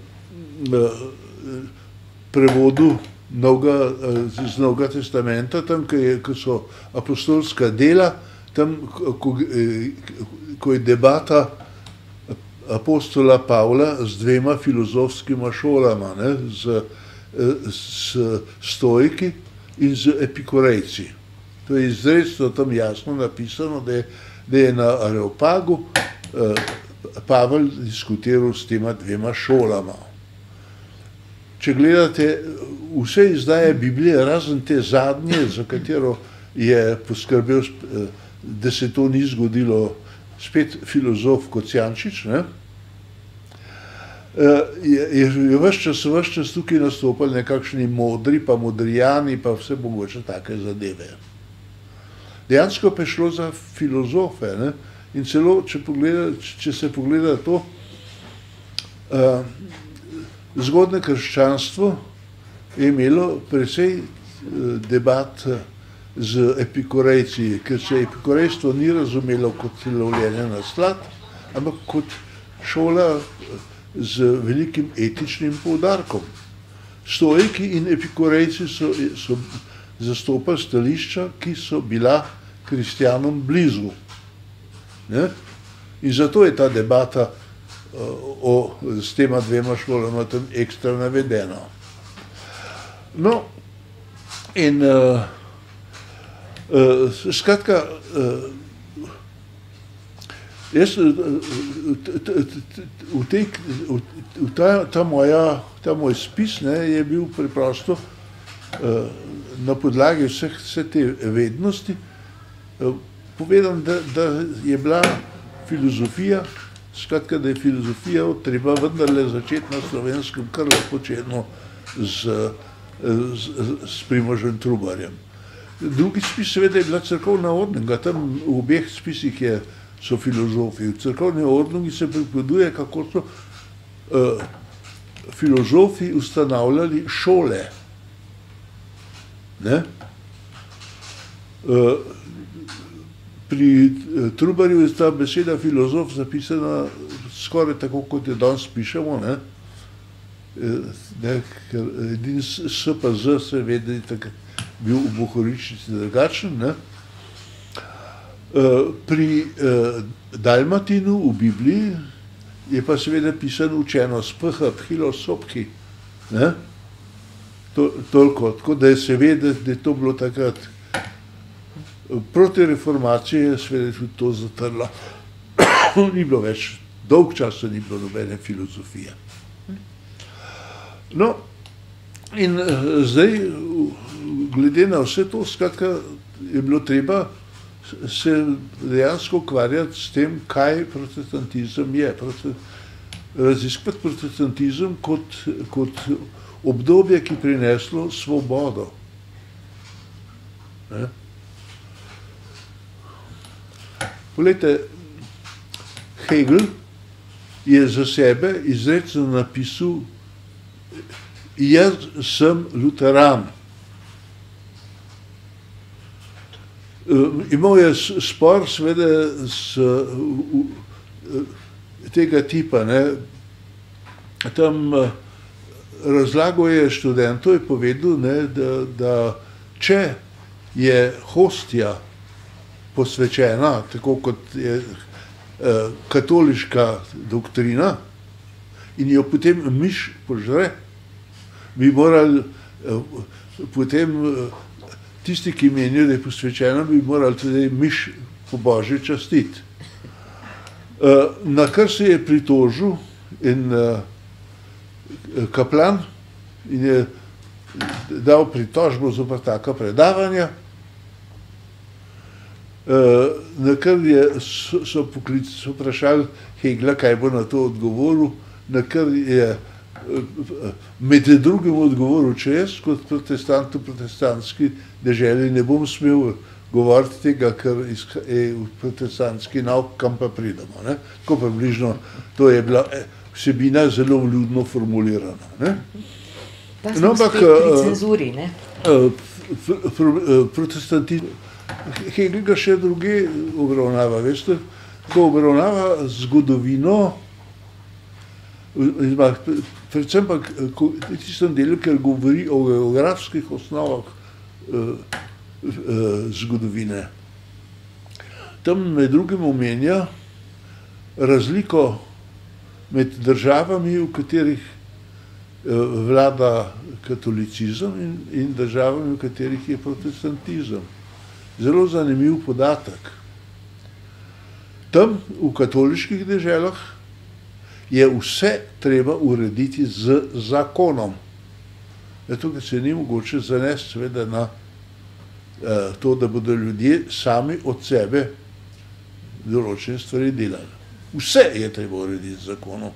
prevodu novega, z Novega testamenta, tam, ko so apostolska dela, tam, ko, ko je debata apostola Pavla z dvema filozofskima šolama, ne, z, s stoiki in z epikurejci. To je izrecno tam jasno napisano, da je, da je na Areopagu eh, Pavel diskutiral s tema dvema šolama. Če gledate vse izdaje Biblije, razen te zadnje, za katero je poskrbel, da se to ni zgodilo, spet filozof Kocijančič, ne, je, je vse čas, vse čas tukaj nastopali nekakšni modri, pa modrijani, pa vse mogoče take zadeve. Dejansko pa je šlo za filozofe, ne, in celo, če, pogleda, če se pogleda to, uh, zgodne krščanstvo je imelo precej debat z epikurejci, ker se epikurejstvo ni razumelo kot lovljenje na slad, ampak kot šola z velikim etičnim poudarkom. Stoiki in epikurejci so, so zastopali stališča, ki so bila kristjanom blizu. Ne? In zato je ta debata o, s tema dvema šolama tam ekstra navedena. No, in uh, uh, skratka, uh, Jaz, v tej, v ta, ta, moja, ta moj spis, ne, je bil preprosto na podlagi vseh, vse te vednosti povedan, da, da je bila filozofija, skratka, da je filozofija treba vendarle začeti na Slovenskem kar početno z, z, z Primožem Trubarjem. Drugi spis seveda je bila cerkovna ordninga, tam v obeh spisih je so filozofi. V cerkovni ordningi se pripoveduje, kako so uh, filozofi ustanavljali šole. Ne? Uh, pri uh, Trubarju je ta beseda filozof zapisana skoraj tako, kot je danes pišemo, ne? Uh, ne, ker edin S pa Z se vedi, tako bil v bohoričnici drugačen, ne? Pri eh, Dalmatinu v Bibliji je pa seveda pisan učeno sph, philo, sophi. To, toliko, tako da je seveda, da je to bilo takrat. Proti reformaciji je seveda tudi to zatrlo. Ni bilo več, dolg časa ni bilo nobene filozofije. No, in eh, zdaj, glede na vse to, skratka, je bilo treba se dejansko ukvarjati s tem, kaj protestantizem je. Raziskovati protestantizem kot, kot obdobje, ki prineslo svobodo. Ne? Poglejte, Hegel je za sebe izrecno napisal: jaz sem luteran. Uh, imel je spor seveda s uh, uh, tega tipa, ne. Tam uh, razlago je študentu, je povedal, ne, da, da če je hostja posvečena, tako kot je uh, katoliška doktrina, in jo potem miš požre, bi morali uh, potem uh, tisti, ki menijo, da je posvečeno, bi morali tudi miš po Božji častiti. Na kar se je pritožil en kaplan in je dal pritožbo zoper taka predavanja, na kar je, so, so, poklic, so vprašali Hegla, kaj bo na to odgovoril, na kar je med drugim odgovoril, če jaz kot protestant v protestantski deželi ne bom smel govoriti tega, kar je v protestantski nauk, kam pa pridemo. Ne? Tako približno, to je bila vsebina zelo vljudno formulirana. Ne? Pa smo no, spet pri cenzuri, ne? Protestantizem, Hegel ga še druge obravnava, veste, ko obravnava zgodovino, predvsem pa v tistem delu, ker govori o geografskih osnovah eh, eh, zgodovine. Tam med drugim omenja razliko med državami, v katerih eh, vlada katolicizem in, in državami, v katerih je protestantizem. Zelo zanimiv podatek. Tam, v katoliških deželah, je vse treba urediti z zakonom. Tukaj se ni mogoče zanesti seveda na eh, to, da bodo ljudje sami od sebe določene stvari delali. Vse je treba urediti z zakonom.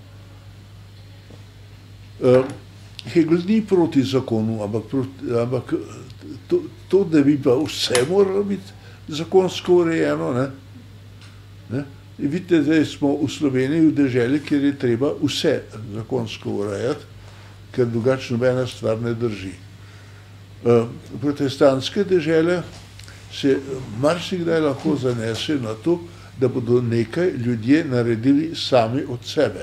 Eh, Hegel ni proti zakonu, ampak, proti, ampak to, to, da bi pa vse moralo biti zakonsko urejeno, ne? Ne? Vidite, da smo v Sloveniji v deželi, kjer je treba vse zakonsko urejati, ker drugače nobena stvar ne drži. Protestantske dežele se marsikdaj lahko zanese na to, da bodo nekaj ljudje naredili sami od sebe.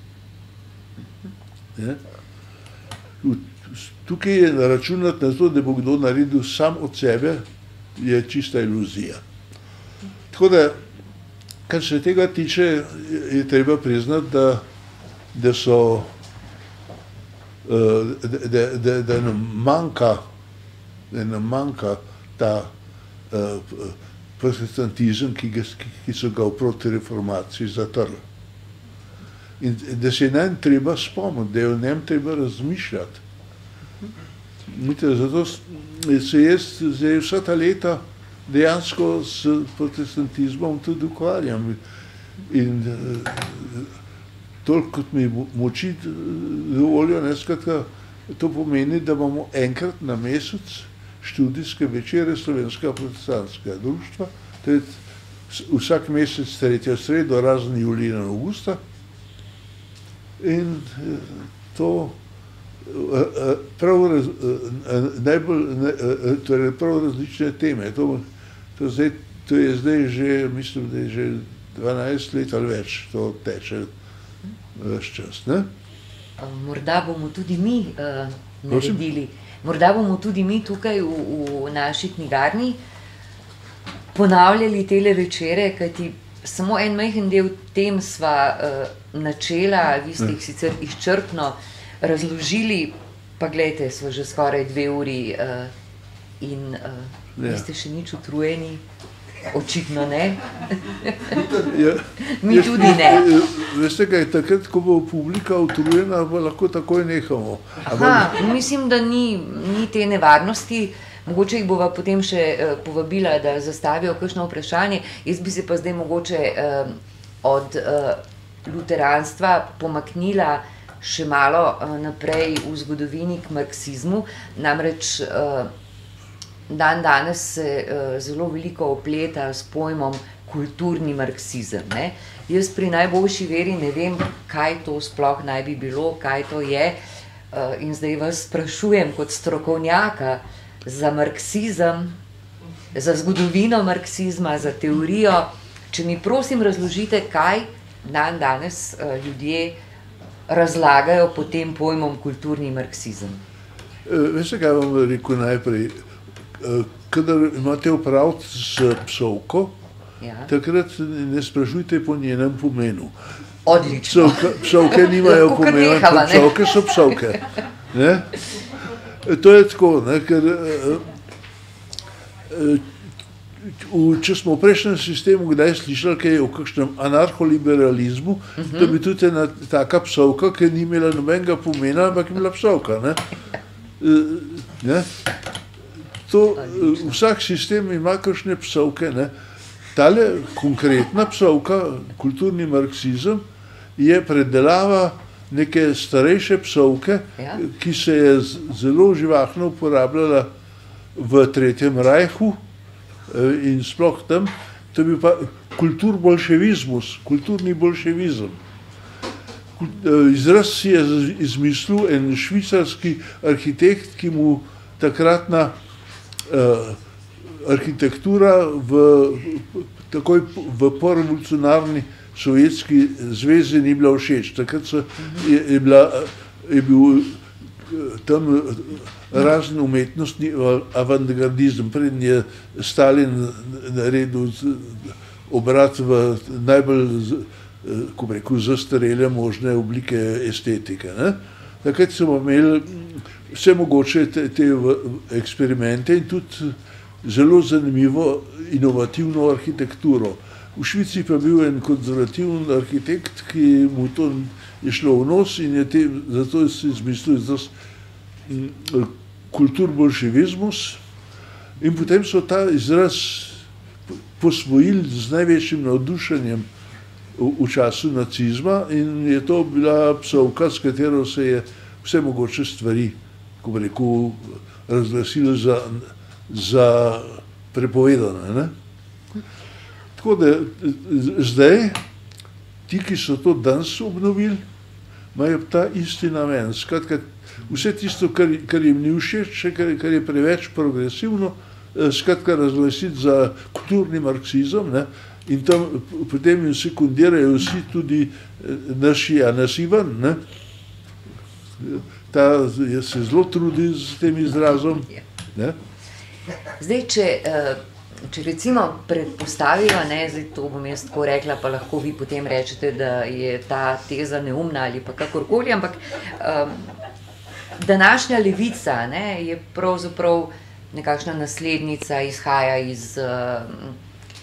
Ne? Tukaj je računati na to, da bo kdo naredil sam od sebe, je čista iluzija. Tako da, kar se tega tiče, je treba priznati, da, da so, da, da, da, da nam manjka, da nam manjka ta protestantizem, ki, ga, ki so ga v protireformaciji zatrli. In da se je njem treba spomniti, da je o njem treba razmišljati. Zato se jaz zdaj vsa ta leta dejansko s protestantizmom tudi ukvarjam. In toliko kot mi moči dovolijo, skratka, to pomeni, da imamo enkrat na mesec študijske večere Slovenskega protestantskega društva, vsak mesec tretjo sredo, razen julija in avgusta. In to prav, najbolj, torej prav različne teme. To, to, zdaj, to je zdaj že, mislim, da je že dvanajst let ali več, to teče ves čas. Ne? Morda bomo tudi mi uh, naredili, morda bomo tudi mi tukaj v, v naši knjigarni ponavljali tele večere, kajti samo en majhen del tem sva uh, načela, vi ste jih sicer izčrpno razložili, pa gledajte, sva že skoraj dve uri uh, in uh, ja. Niste še nič utrujeni. Očitno ne. Ja, mi jaz, tudi ne. Veste kaj, takrat, ko bo publika utrujena, pa lahko takoj nehamo. Aha, mislim, da ni, ni te nevarnosti. Mogoče jih bova potem še uh, povabila, da zastavijo kakšno vprašanje. Jaz bi se pa zdaj mogoče uh, od uh, luteranstva pomaknila še malo uh, naprej v zgodovini k marksizmu. Namreč uh, dan danes se uh, zelo veliko opleta s pojmom kulturni marksizem. Ne? Jaz pri najboljši veri ne vem, kaj to sploh naj bi bilo, kaj to je. Uh, in zdaj vas sprašujem kot strokovnjaka za marksizem, za zgodovino marksizma, za teorijo. Če mi prosim razložite, kaj dan danes uh, ljudje razlagajo pod tem pojmom kulturni marksizem. Uh, veste, kaj vam rekel najprej? Kadar imate opraviti s psovko, ja. Takrat ne sprašujte po njenem pomenu. Odlično. Psovke, psovke nimajo pomena, psovke so psovke. Ne? To je tako, ne, ker če smo v prejšnjem sistemu kdaj slišali kaj o kakšnem anarholiberalizmu, uh-huh. Da bi tudi ena taka psovka, ki ni imela nobenega pomena, ampak je bila psovka. Ne? Ne? To, vsak sistem ima kakšne psovke. Ne? Tale konkretna psovka, kulturni marksizem, je predelava neke starejše psovke, ja. Ki se je zelo živahno uporabljala v Tretjem rajhu in sploh tam. To je bil pa kulturbolševizmus, kulturni bolševizem. Izraz si je izmislil en švicarski arhitekt, ki mu takratna Uh, arhitektura v, takoj v porevolucionarni Sovjetski zvezi ni bila všeč. Takrat so, je, je, bila, je bil tam razen umetnostni avantgardizem. Preden je Stalin naredil obrat v najbolj, ko bi rekel, zastarele možne oblike estetike. Ne? Takrat smo imeli vse mogoče te, te eksperimente in tudi zelo zanimivo inovativno arhitekturo. V Švici pa bil en konzervativen arhitekt, ki mu to je šlo v nos in je te, zato si izmislil izraz kulturbolševizmus in potem so ta izraz posvojili z največjim navdušenjem v, v času nacizma in je to bila psovka, s katero se je vse mogoče stvari, ko bi rekel, razglasili za, za prepovedane. Ne? Tako da zdaj, ti, ki so to danes obnovili, imajo ta isti namen. Skratka, vse tisto, kar, kar jim ni všeč, kar, kar je preveč progresivno, skratka, razglasiti za kulturni marksizem, ne? In tam potem jim sekundirajo vsi tudi naši Janez Ivan, ne? Ta se zelo trudi z tem izrazom. Ne? Zdaj, če, če recimo predpostavijo, ne, zdaj to bom jaz tako rekla, pa lahko vi potem rečete, da je ta teza neumna ali pa kakorkoli, ampak um, današnja levica, ne, je pravzaprav nekakšna naslednica, izhaja iz uh,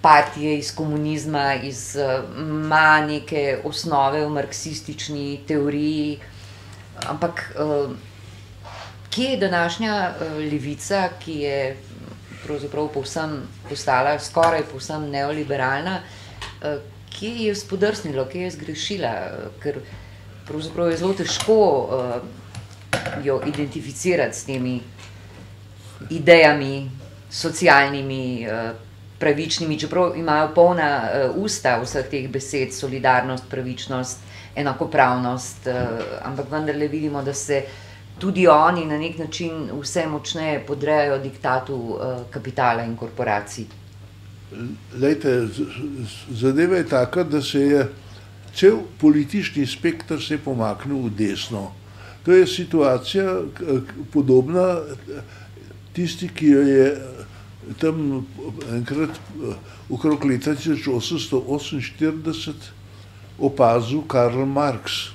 partije iz komunizma, iz, ima neke osnove v marksistični teoriji, ampak kje je današnja levica, ki je pravzaprav povsem postala skoraj povsem neoliberalna, kje je spodrsnilo, kje je zgrešila, ker pravzaprav je zelo težko jo identificirati s temi idejami socialnimi, pravičnimi, čeprav imajo polna usta vseh teh besed, solidarnost, pravičnost, enakopravnost, ampak vendarle vidimo, da se tudi oni na nek način vse močneje podrejajo diktatu kapitala in korporacij. Glejte, zadeva je taka, da se je cel politični spektr se pomaknil v desno. To je situacija podobna tisti, ki jo je tam enkrat okrog leta tisoč osemsto oseminštirideset opazil Karl Marx.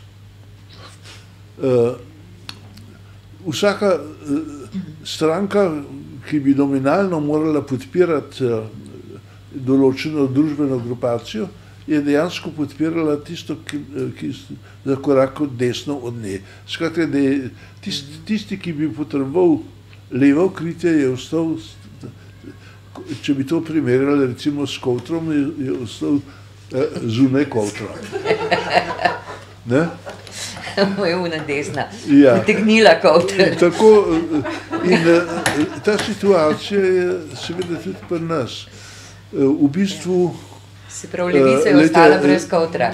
Vsaka stranka, ki bi nominalno morala podpirati določeno družbeno grupacijo, je dejansko podpirala tisto, ki za korak desno od nje. Skratka, da je tisti, tisti, ki bi potreboval levo kritje, je ostal, če bi to primerjali recimo s kovtrom, je ostal zunaj kovtra. Ne? Moja una desna, potegnila kovtra. Tako, in ta situacija je seveda tudi pri nas. V bistvu se pravi, levica je ostala brez kovtra.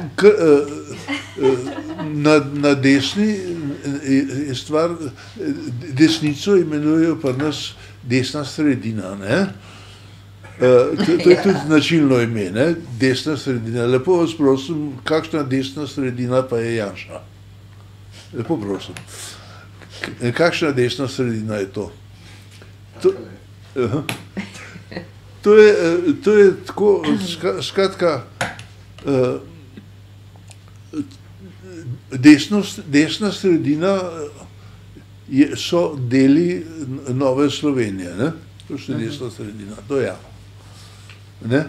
Na, na desni je stvar, desnico imenujejo pri nas desna sredina, ne? To, to je tudi značilno ime, ne? Desna sredina. Lepo vas prosim, kakšna desna sredina pa je Janša? Lepo prosim. Kakšna desna sredina je to? To, uh-huh. To je, to je tako, skratka, desno, desna sredina je, so deli Nove Slovenije, ne? To je desna sredina, to ja. Ne?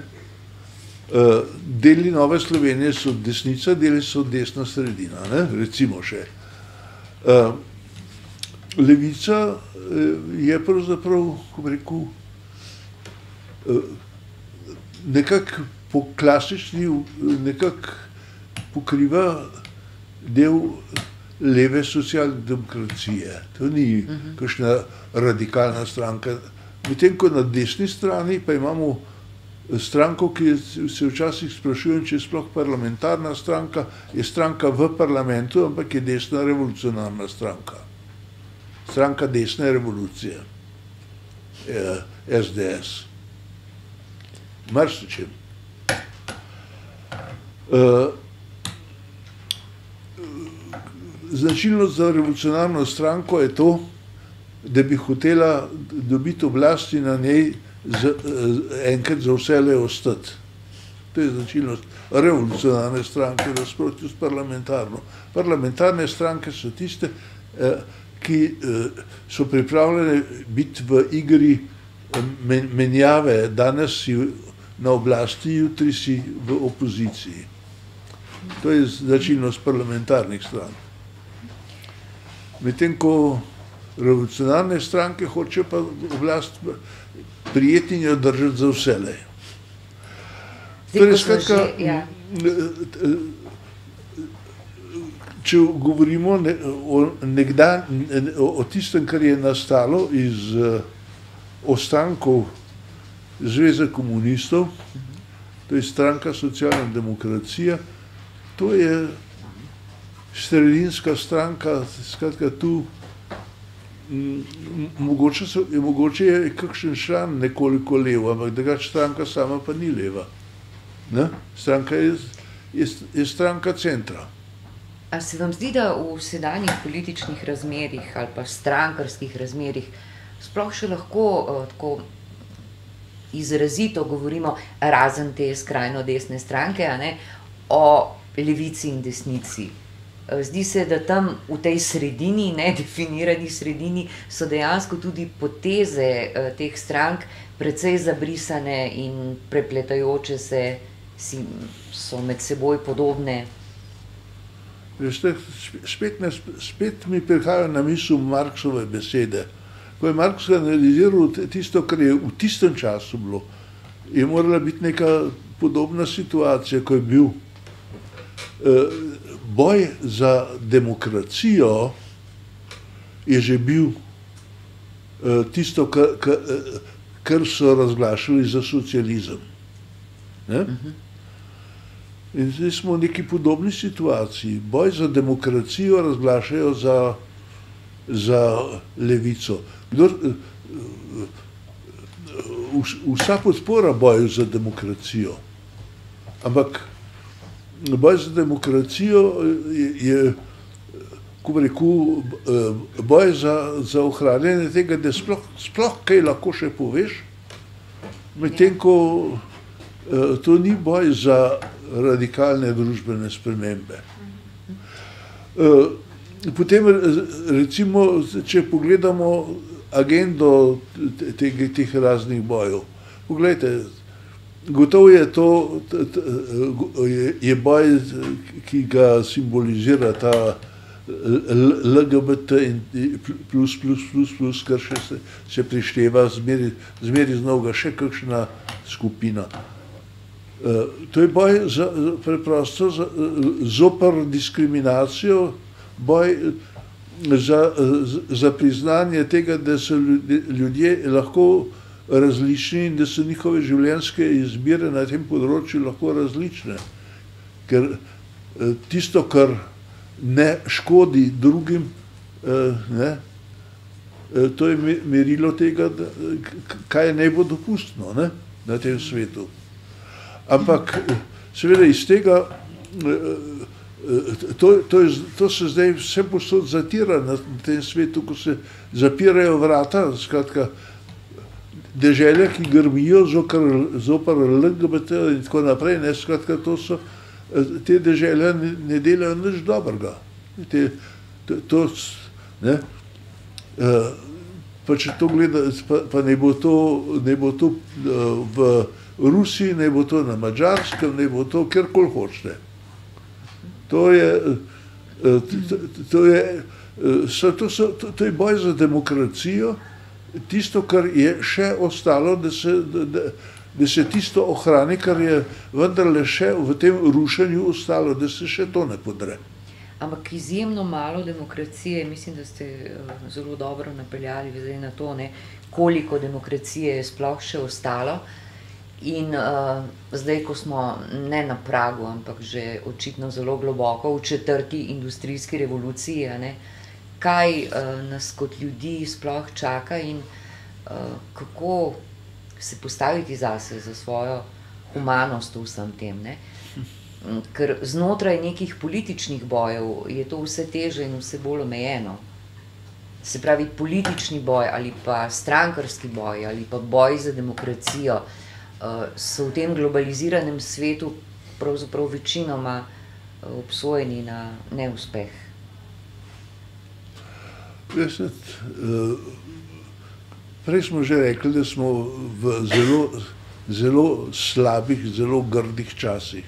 Deli Nove Slovenije so desnica, deli so desna sredina, ne? Recimo še. Levica je pravzaprav, ko bi rekel, nekako po klasični, nekako pokriva del leve socialdemokracije. To ni kakšna radikalna stranka. Medtem ko na desni strani pa imamo stranko, ki se včasih sprašujem, če je sploh parlamentarna stranka, je stranka v parlamentu, ampak je desna revolucionarna stranka. Stranka desne revolucije. S D S. Marsičem. Uh, značilnost za revolucionarno stranko je to, da bi hotela dobiti oblasti na njej z, enkrat za vselej ostati. To je značilnost revolucionarne stranke v nasprotju s parlamentarno. Parlamentarne stranke so tiste, uh, ki uh, so pripravljene biti v igri men, menjave. Danes si na oblasti, jutri si v opoziciji. To je značilnost parlamentarnih strank. Medtem ko revolucionarne stranke hočejo pa oblast prijeti in jo držati za vselej. Torej, skratka, če govorimo o, nekdan, o tistem, kar je nastalo iz ostankov Zveze komunistov, to je stranka Socialna demokracija, to je sredinska stranka, skratka tu, mogoče, so, je, mogoče je kakšen član nekoliko levo, ampak drugače stranka sama pa ni leva. Ne? Stranka je, je, je stranka centra. A se vam zdi, da v sedanjih političnih razmerih ali pa strankarskih razmerih sploh še lahko uh, tako izrazito govorimo, razen te skrajno desne stranke, a ne, o levici in desnici? Zdi se, da tam v tej sredini, nedefinirani sredini, so dejansko tudi poteze teh strank precej zabrisane in prepletajoče se, si, so med seboj podobne. Veste, spet, ne, spet mi prihajajo na misel Marksove besede. Ko je Marks analiziral tisto, kar je v tistem času bilo, je morala biti neka podobna situacija, ko je bil eh, boj za demokracijo, je že bil eh, tisto, kar, kar, kar so razglašali za socializem. Ne? In zdaj smo v neki podobni situaciji. Boj za demokracijo razglašajo za, za levico. Kdor, vsa podpora boju za demokracijo, ampak boj za demokracijo je, je ko bi rekel, boj za, za ohranjanje tega, da sploh, sploh kaj lahko še poveš, medtem ko to ni boj za radikalne družbene spremembe. Potem recimo, če pogledamo agendo teh, teh raznih bojev, poglejte, gotovo je to, je, je boj, ki ga simbolizira ta L G B T in plus, plus, plus, plus, kar še se, se prišteva, zmeri, zmeri znova še kakšna skupina. To je boj za, preprosto za, zoper diskriminacijo, boj za, za priznanje tega, da so ljudje lahko različni in da so njihove življenjske izbire na tem področju lahko različne. Ker tisto, kar ne škodi drugim, ne, to je merilo tega, kaj naj bo dopustno, ne, na tem svetu. Ampak seveda iz tega, to, to, je, to se zdaj vse posod zatira na tem svetu, ko se zapirajo vrata, skratka, deželja, ki grmijo zoper L G B T in tako naprej, ne, skratka, to so, te deželja ne, ne delajo nič dobrega. Te, to, to, ne, pa če to gleda, pa, pa ne bo to, ne bo to v Rusiji, ne bo to na Madžarskem, ne bo to kjerkoli hočete. To je, to, to je, to, so, to, to je boj za demokracijo, tisto, kar je še ostalo, da se, da, da se tisto ohrani, kar je vendarle še v tem rušenju ostalo, da se še to ne podre. Ampak izjemno malo demokracije, mislim, da ste zelo dobro napeljali zdaj na to, ne, koliko demokracije je sploh še ostalo. In uh, zdaj, ko smo ne na pragu, ampak že očitno zelo globoko v četrti industrijski revoluciji, ne, kaj uh, nas kot ljudi sploh čaka in uh, kako se postaviti zase, za svojo humanost v vsem tem. Ne. Ker znotraj nekih političnih bojev je to vse teže in vse bolj omejeno. Se pravi, politični boj ali pa strankarski boj ali pa boj za demokracijo so v tem globaliziranem svetu pravzaprav večinoma obsojeni na neuspeh. Prej smo že rekli, da smo v zelo, zelo slabih, zelo grdih časih.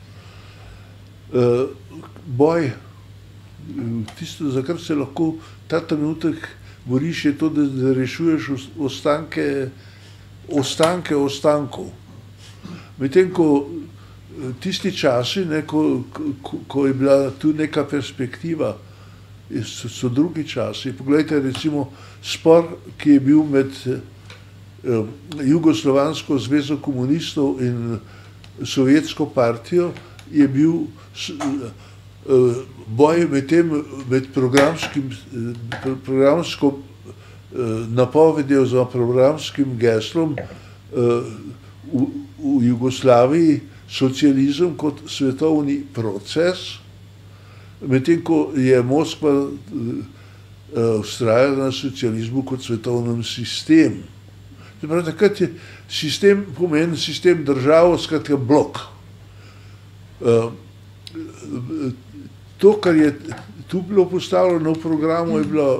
Boj, tisto, za kar se lahko ta trenutek boriš, je to, da rešuješ ostanke ostanke ostankov. Medtem ko tisti časi, ne, ko, ko, ko je bila tu neka perspektiva, so, so drugi časi. Poglejte recimo spor, ki je bil med eh, Jugoslovansko zvezo komunistov in Sovjetsko partijo, je bil eh, boj med tem, med programskim, eh, programsko napovedjo za programskim geslom v, v Jugoslaviji socializem kot svetovni proces, medtem ko je Moskva vztrajala na socializmu kot svetovnem sistemu. Takrat je sistem pomeni sistem državo, skratka blok. to, kar je tu bilo postavljeno v programu, je bila,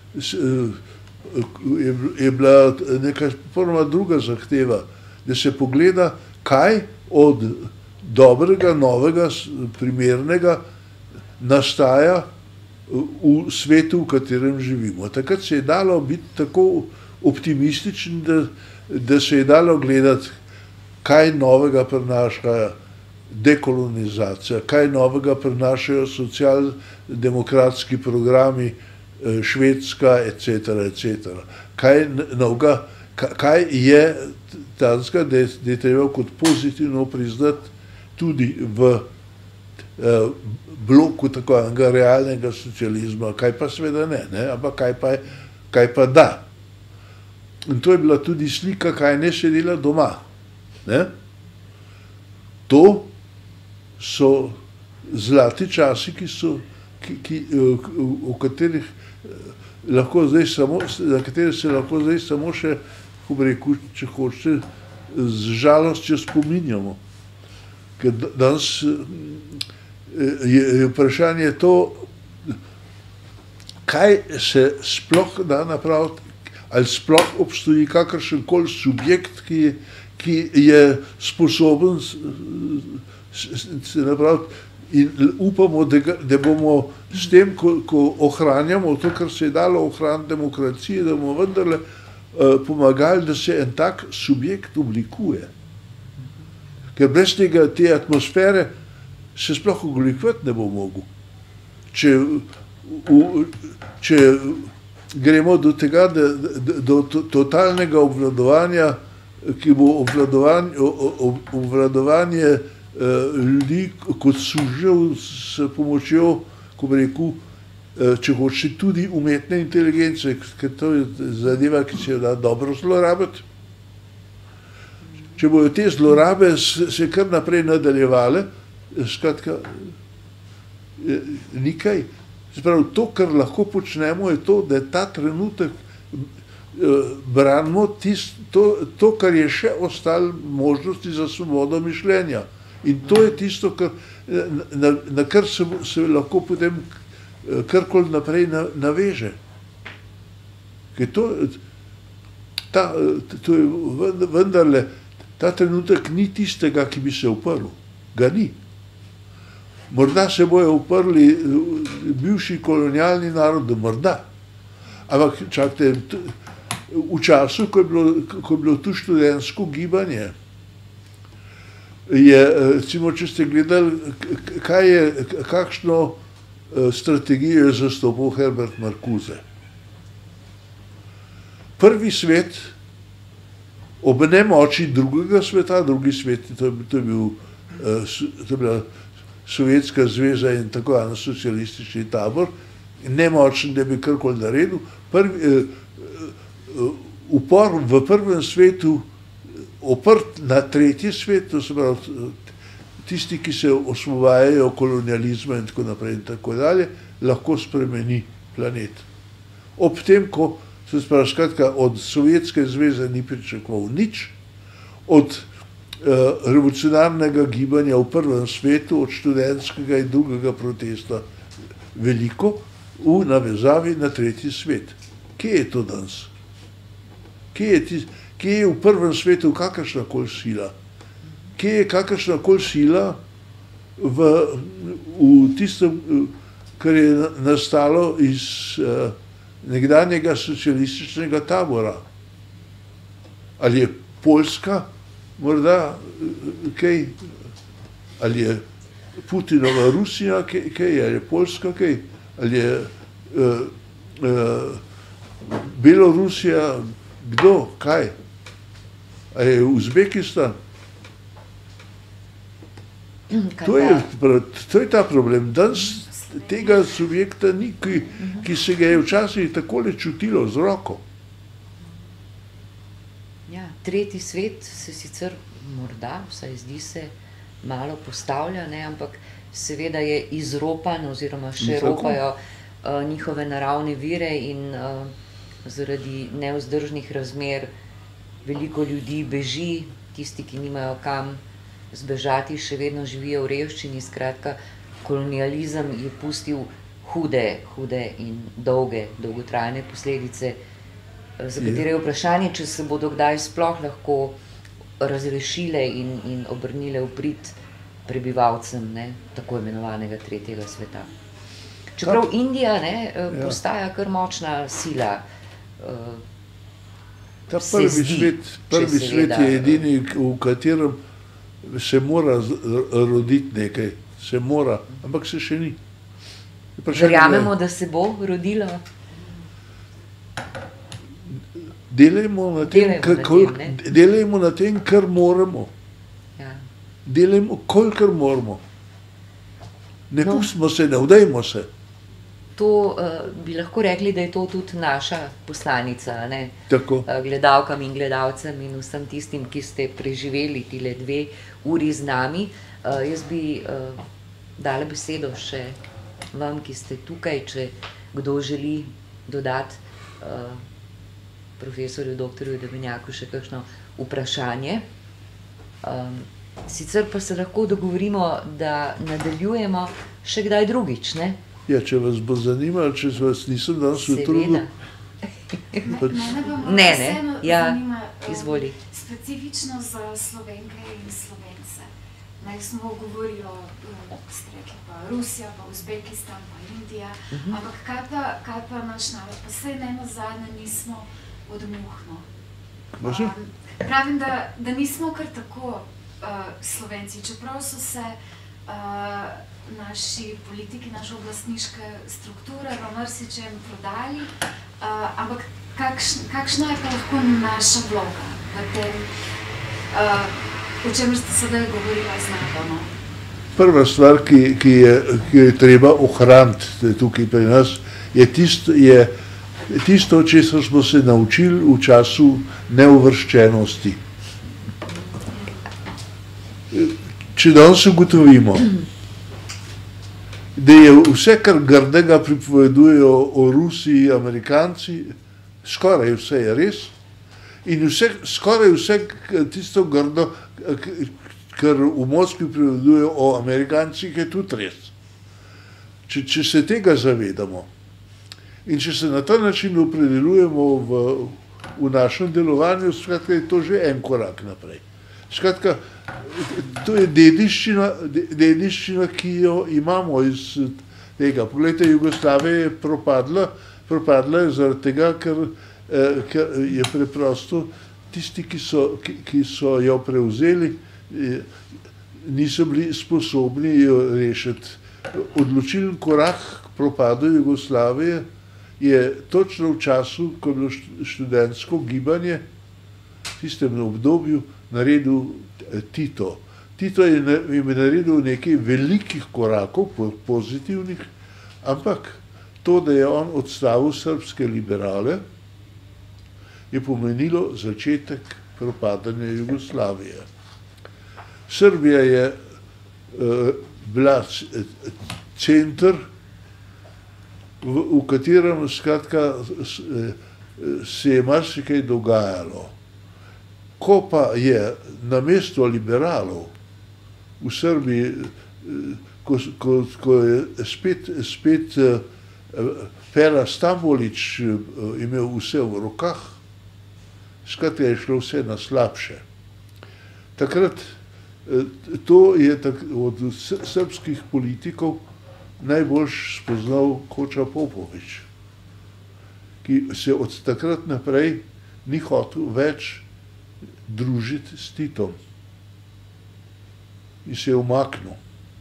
je bila neka popolnoma druga zahteva, da se pogleda, kaj od dobrega, novega, primernega nastaja v svetu, v katerem živimo. Takrat se je dalo biti tako optimističen, da, da se je dalo gledati, kaj novega prinaša dekolonizacija, kaj novega prinašajo socialdemokratski programi, Švedska, et cetera, et cetera. Kaj novega, kaj je tanska, da je, da je treba kot pozitivno priznati tudi v eh, bloku tako enega realnega socializma, kaj pa seveda ne, ne? Ampak kaj pa, kaj pa da. In to je bila tudi slika, kaj ne se dela doma. Ne? To so zlati časi, ki so, ki, ki, o katerih lahko zdaj samo, na katere se lahko zdaj samo še, ko bi rekel, če hočete, z žalostjo spominjamo. Ker danes je, je vprašanje to, kaj se sploh da napraviti, ali sploh obstoji kakršenkoli subjekt, ki je, ki je sposoben se napraviti. In upamo, da, da bomo s tem, ko, ko ohranjamo to, kar se je dalo ohraniti demokracije, da bomo vendarle uh, pomagali, da se en tak subjekt oblikuje. Ker brez tega, te atmosfere se sploh oblikovati ne bo mogel. Če, v, če gremo do tega, da, da, do to, totalnega obvladovanja, ki bo obvladovanje, obvladovanje ljudi kot sužev s pomočjo, ko bi rekel, če hoče tudi umetne inteligence, ker to je zadeva, ki se jo da dobro zlorabiti. Če bojo te zlorabe se kar naprej nadaljevale, skratka, nikaj. Sprav, to, kar lahko počnemo, je to, da ta trenutek branimo tist, to, to, kar je še ostalo možnosti za svobodo mišljenja. In to je tisto, kar, na, na kar se, se lahko potem karkoli naprej naveže. Ker to, ta, to je vendarle, ta trenutek ni tistega, ki bi se uprl. Ga ni. Morda se bojo uprli bivši kolonialni narod, morda. Ampak čakajte, v času, ko je bilo, ko je bilo tu študentsko gibanje, je, recimo, če ste gledali, kaj je, kakšno strategijo je zastopal Herbert Marcuse. Prvi svet ob nemoči drugega sveta, drugi svet, to je, to je, bil, to je bila Sovjetska zveza in tako en socialistični tabor, nemočen, da bi karkoli naredil. Prvi, upor v prvem svetu oprt na tretji svet, to se pravi tisti, ki se osvobajajo kolonializma in tako naprej in tako dalje, lahko spremeni planet. Ob tem, ko se pravi, skratka, od Sovjetske zveze ni pričakoval nič, od uh, revolucionarnega gibanja v prvem svetu, od študentskega in drugega protesta veliko, v navezavi na tretji svet. Kje je to danes? Kje je tisti? Kje je v prvem svetu kakršnakoli sila? Kje je kakršnakoli sila v, v tistem, kar je nastalo iz uh, nekdanjega socialističnega tabora? Ali je Poljska morda kaj? Ali je Putinova Rusija kaj? kaj? Ali je Poljska kaj? Ali je uh, uh, Belorusija kdo? Kaj? A je Uzbekistan? To je, to je ta problem. Danes tega subjekta ni, ki, ki se ga je včasih takole čutilo z roko. Ja, tretji svet se sicer morda, vsaj zdi se, malo postavlja, ne, ampak seveda je izropan oziroma še ropajo uh, njihove naravne vire in uh, zaradi nevzdržnih razmer veliko ljudi beži, tisti, ki nimajo kam zbežati, še vedno živijo v revščini. Skratka, kolonializem je pustil hude, hude in dolge, dolgotrajne posledice, za katere je vprašanje, če se bodo kdaj sploh lahko razrešile in, in obrnile v prid prebivalcem, ne, tako imenovanega tretjega sveta. Čeprav Indija, ne, postaja kar močna sila. Ta prvi svet, prvi svet je edini, v katerem se mora roditi nekaj, se mora, ampak se še ni. Verjamemo, da se bo rodilo? Delajmo na tem, delajmo na tem, kar moramo. Delajmo, kolikor moramo. Ne pustimo se, ne vdajmo se. To bi lahko rekli, da je to tudi naša poslanica, ne? Tako. Gledalkam in gledalcem in vsem tistim, ki ste preživeli tile dve uri z nami. Jaz bi dala besedo še vam, ki ste tukaj, če kdo želi dodati profesorju doktorju Debenjaku še kakšno vprašanje. Sicer pa se lahko dogovorimo, da nadaljujemo še kdaj drugič, ne? Ja, če vas bo zanimalo, če vas nisem danes utrudil. Mene pa Ne, ne, vseeno ja, zanima izvoli. specifično za Slovenke in Slovence. Naj smo govorili o, ste rekli pa Rusija, pa Uzbekistan, pa Indija, ampak kaj pa, kaj pa naš narod? Pa saj ne nazadnje nismo od muhno. Može? Pravim, da, da nismo kar tako Slovenci, čeprav so se naši politiki, naše oblastniške strukture v marsičem prodali, ampak kakšna je pa lahko naša vloga v tem, o čemer ste sedaj govorila z nami? Prva stvar, ki, ki, je, ki je treba ohraniti tukaj pri nas, je tisto, je tisto, česar smo se naučili v času neuvrščenosti. Če danes ugotovimo, da je vse, kar grdega pripovedujejo o Rusiji, Amerikanci, skoraj vse je res, in vse, skoraj vse tisto grdo, kar v Moskvi pripovedujejo o Amerikancih, je tudi res. Če, če se tega zavedamo in če se na ta način opredeljujemo v, v našem delovanju, skratka je to že en korak naprej. Skratka, to je dediščina, dediščina, ki jo imamo iz tega. Poglejte, Jugoslavija je propadla, propadla je zaradi tega, ker, ker je preprosto tisti, ki so, ki, ki so jo prevzeli, niso bili sposobni jo rešiti. Odločilen korak k propadu Jugoslavije je točno v času, ko je bilo študentsko gibanje, v tistem obdobju, naredil Tito. Tito je naredil nekaj velikih korakov, pozitivnih, ampak to, da je on odstavil srbske liberale, je pomenilo začetek propadanja Jugoslavije. Srbija je bila center, v katerem skratka se je marsikaj dogajalo. Ko pa je namesto liberalov v Srbiji, ko, ko, ko je spet, spet Pera Stambolić imel vse v rokah, skratka je šlo vse na slabše. Takrat, to je tak, od srbskih politikov najbolj spoznal Koča Popović, ki se od takrat naprej ni hotel več družiti s Titom in se je umaknil.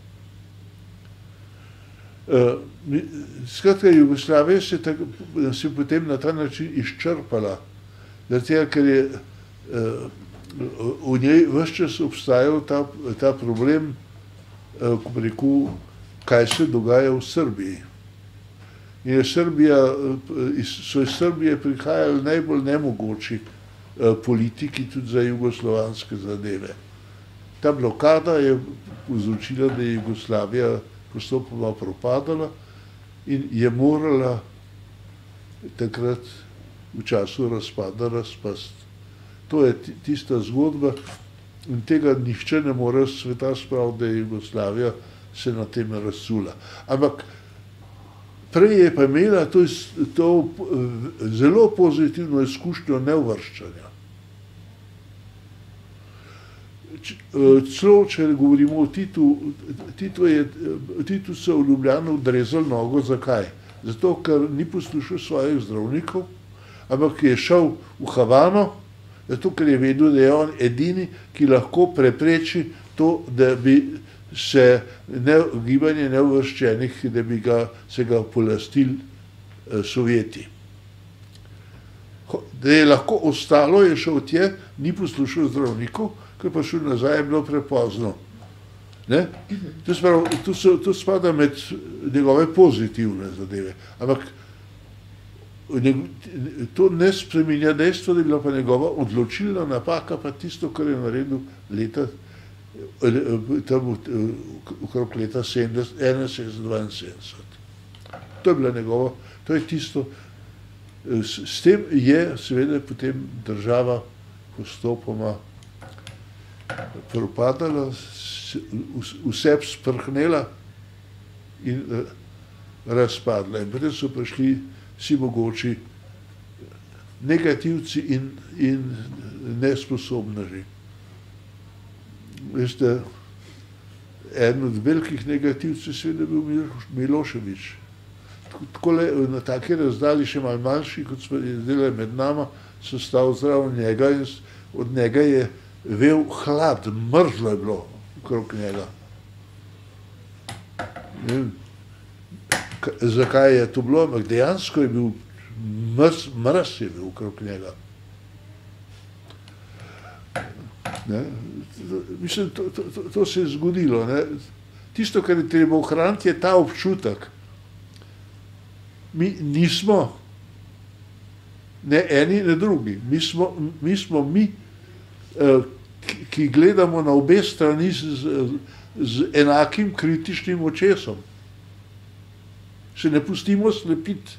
Skratka, Jugoslavija se, tak, se potem na ta način izčrpala, zato ker je v njej ves čas obstajal ta, ta problem, ko bi rekel, kaj se dogaja v Srbiji. In je Srbija, so iz Srbije prihajali najbolj nemogoči politiki tudi za jugoslovanske zadeve. Ta blokada je povzročila, da je Jugoslavija postopoma propadala in je morala takrat v času razpada razpasti. To je tista zgodba in tega nihče ne more sveta spraviti, da je Jugoslavija se na tem razsula. Ampak prej je pa imela to, to zelo pozitivno izkušnjo neuvrščanja. Celo, če govorimo o Titu, Titu, je, Titu so v Ljubljano odrezali nogo. Zakaj? Zato, ker ni poslušal svojih zdravnikov, ampak je šel v Havano, zato, ker je vedel, da je on edini, ki lahko prepreči to, da bi se ne, gibanje neuvrščenih, da bi ga, se ga polastili eh, Sovjeti. Da je lahko ostalo, je šel tje, ni poslušal zdravnikov, ker pa šel nazaj, je bilo prepozno. Ne? To, sprav, to, so, to spada med njegove pozitivne zadeve. Ampak to ne spreminja dejstvo, da je bila pa njegova odločilna napaka pa tisto, kar je naredil leta tam okrog leta enainsedemdeset dvainsedemdeset. To je bila njegova, to je tisto, s, s tem je seveda potem država postopoma propadala, vse sprhnela in razpadla. In potem so prišli vsi mogoči negativci in, in nesposobneži. Veste, eden od velikih negativcev seveda bil Milošević. Takole, na take razdalji še malo manjši, kot smo delali med nama, sem stal zraven njega in od njega je vel hlad, mrzlo je bilo okrog njega. Ne vem, zakaj je to bilo, ampak dejansko je bil mrz, mrz je bil okrog njega. Ne? Mislim, to, to, to, to se je zgodilo. Ne? Tisto, kar je treba ohraniti, je ta občutek. Mi nismo ne eni, ne drugi. Mi smo mi, smo mi ki gledamo na obe strani z, z enakim kritičnim očesom. Se ne pustimo slepiti.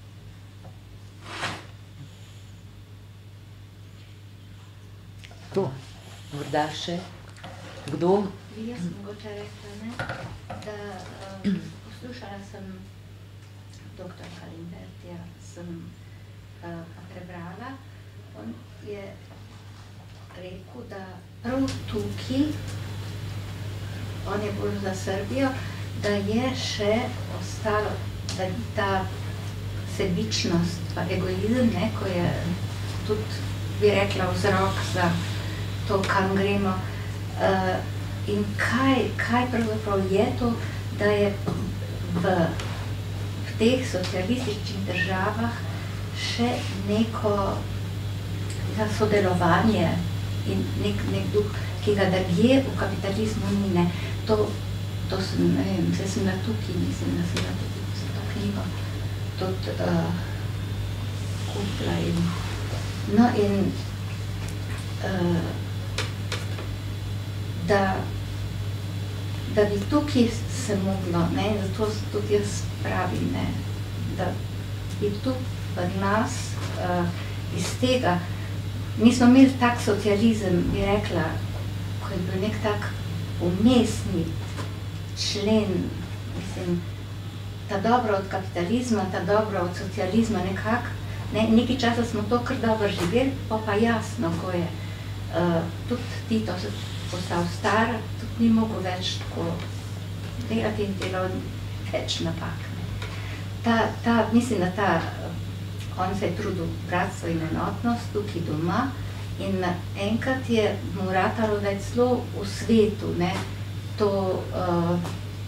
To. Morda še kdo? Jaz sem mogoče rekla, ne, da um, poslušala sem doktor Kalimbertija, sem uh, prebrala, on je rekel, da prav tukaj, on je bolj za Srbijo, da je še ostalo, da ta sebičnost pa egoizem, ne, ko je tudi, bi rekla, vzrok za to, kam gremo. Uh, in kaj, kaj pravzaprav je to, da je v, v teh socialističnih državah še neko sodelovanje in nek, nek duh, ki ga drugje v kapitalizmu ni, ne. To, to sem, ne vem, se sem na tukaj, mislim, da sem na tukaj, sem to knjigo tudi uh, kupila in, no in uh, da, da bi tukaj se moglo, ne, in zato tudi jaz pravim, ne, da bi tu v nas uh, iz tega, mi smo imeli tak socializem, bi rekla, ko je bil nek tak umestni člen, mislim, ta dobro od kapitalizma, ta dobro od socializma nekako, ne, nekaj časa smo to kar dobro živeli, pa pa jasno, ko je uh, tudi Tito se postal star, tudi ni mogel več tako delati in delal več napak. Ta, ta, mislim, da ta, on se je trudil bratstvo in enotnost tukaj doma in enkrat je mu ratalo, da je celo v svetu, ne, to, uh,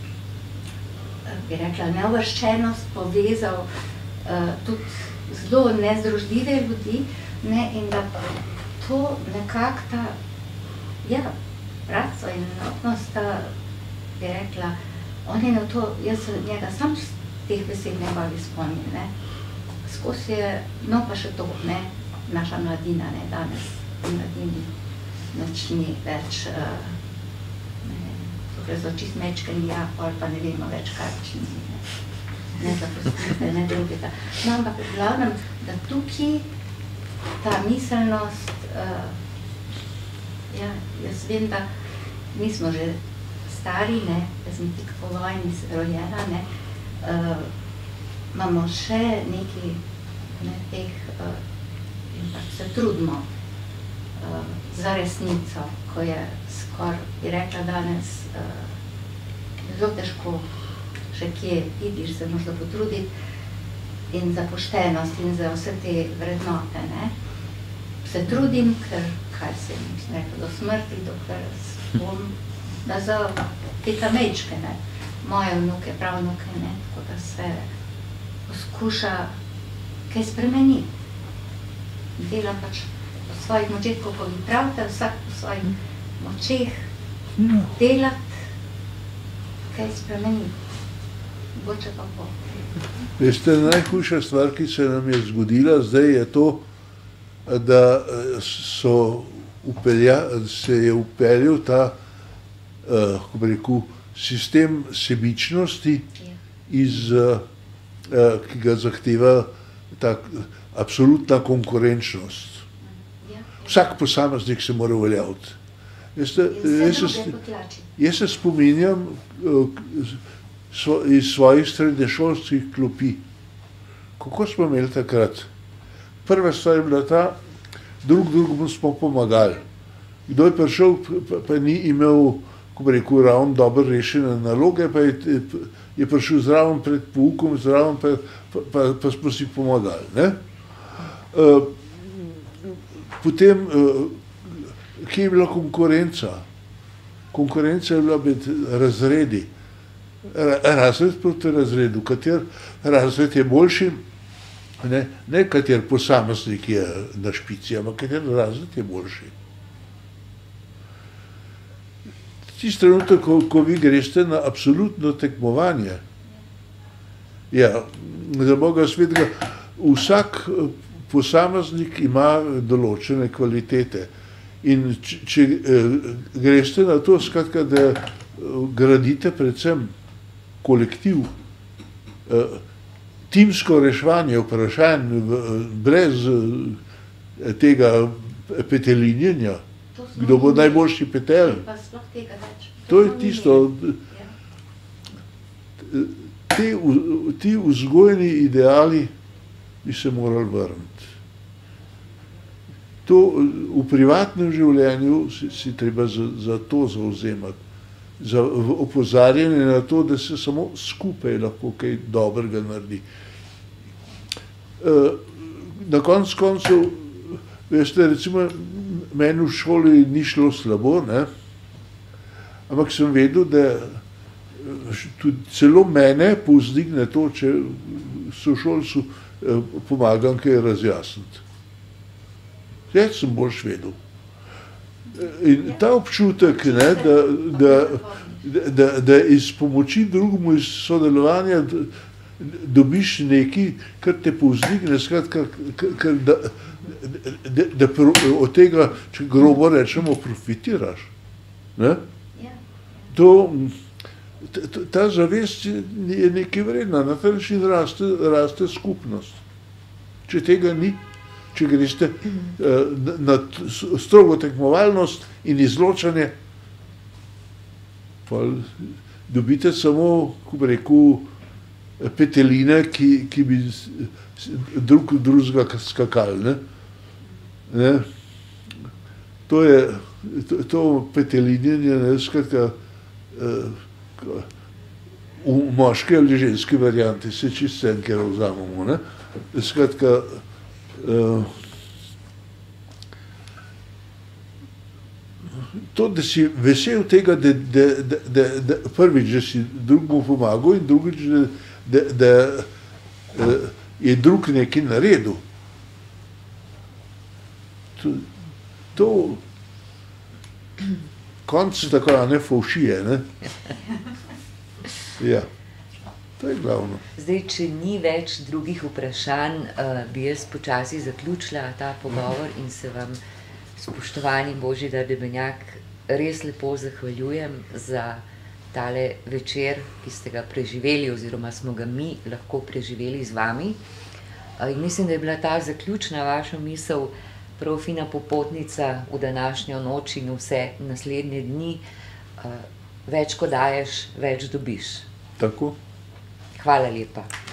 bi rekla, neuvrščenost povezal uh, tudi zelo nezdružljive ljudi, ne, in da to nekako ta, ja, bratstvo in enotnost, ta, bi rekla, on je na to, jaz njega sam z teh besed ne bavi spomnim, ne, skozi je, no pa še to, ne, naša mladina, ne, danes v mladini nič ni več, uh, ne, tukaj so čist mečkani, ja, ali pa ne vemo več kakšni, ne, ne zaposlite, ne drugega. No, ampak v glavnem, da tukaj ta miselnost, uh, ja, jaz vem, da mi smo že stari, ne, da smo tik po vojni rojena, ne, uh, imamo še nekaj ne, teh uh, in pač se trudimo uh, za resnico, ko je skoraj, bi rekla danes, uh, zelo težko še kje vidiš, se možda potruditi in za poštenost in za vse te vrednote, ne. Se trudim, ker, kaj se mislim rekla, do smrti, dokler bom, da za te tamejčke, ne, moje vnuke, pravnuke, ne, tako da se poskuša kaj spremeniti. Delam pač po svojih močeh, kako vi pravite, vsak po svojih močeh delati, kaj spremeniti. Boče pa po. Veste, najhujša stvar, ki se nam je zgodila, zdaj je to, da so upelja, se je upeljal ta, uh, kako bi rekel, sistem sebičnosti, iz, uh, ki ga zahteva ta absolutna konkurenčnost. Vsak posameznik se mora uveljaviti. Veste, jaz, se, jaz se spominjam uh, so, iz svojih srednješolskih klopi, kako smo imeli takrat. Prva stvar je bila ta, drug drugemu smo pomagali. Kdo je prišel, pa, pa ni imel, ko bi rekel, ravno dobro rešene naloge, pa je, je prišel zraven pred poukom, zraven pa, pa, pa, pa smo si pomagali. Ne? Uh, potem, uh, kje je bila konkurenca? Konkurenca je bila med razredi. Razred proti razredu, kater razred je boljši, Ne, ne kater posameznik je na špici, ampak kater razred je boljši. Tisti trenutek, ko, ko vi greste na absolutno tekmovanje, ja, za Boga svetega, vsak posameznik ima določene kvalitete. In če, če greste na to, skratka, da gradite predvsem kolektiv, timsko reševanje vprašanj brez tega petelinjenja, kdo bo najboljši petelj. To je tisto, te, ti vzgojni ideali bi se morali vrniti. To v privatnem življenju si, si treba za, za to zauzemati. Za opozarjanje na to, da se samo skupaj lahko kaj dobrega naredi. Na koncu koncev, veste, recimo, meni v šoli ni šlo slabo, ne? Ampak sem vedel, da tudi celo mene povzdigne to, če sošolcu pomagam kaj razjasniti. Jaz sem boljš vedel. In ta občutek, ne, da, da, da, da iz pomoči drugemu, iz sodelovanja dobiš nekaj, kar te povzdigne, skratka, kar da, da, da od tega, če grobo rečemo, profitiraš. Ne? To, ta zavest je nekaj vredna, na ta način raste, raste skupnost. Če tega ni, če greste na strogo tekmovalnost in izločanje, pa dobite samo, ko bi rekel, peteline, ki, ki bi drug drugega skakali. Ne? Ne? To je, to, to petelinjenje, ne, skratka, v moški ali ženski varianti se čisto enke vzamemo, ne? Skratka, to, da si vesel tega, da, da, da, da, da prvič, da si drugemu pomagal in drugič, da, da, da je drug nekaj naredil. To, to konc tako, a ne, fovšije, ne? Ja, to je glavno. Zdaj, če ni več drugih vprašanj, bi jaz počasi zaključila ta pogovor in se vam, spoštovani Božidar Debenjak, res lepo zahvaljujem za tale večer, ki ste ga preživeli oziroma smo ga mi lahko preživeli z vami. In mislim, da je bila ta zaključna vaša misel prav fina popotnica v današnjo noč in vse naslednje dni. več ko daješ, več dobiš. Tako. Hvala lepa.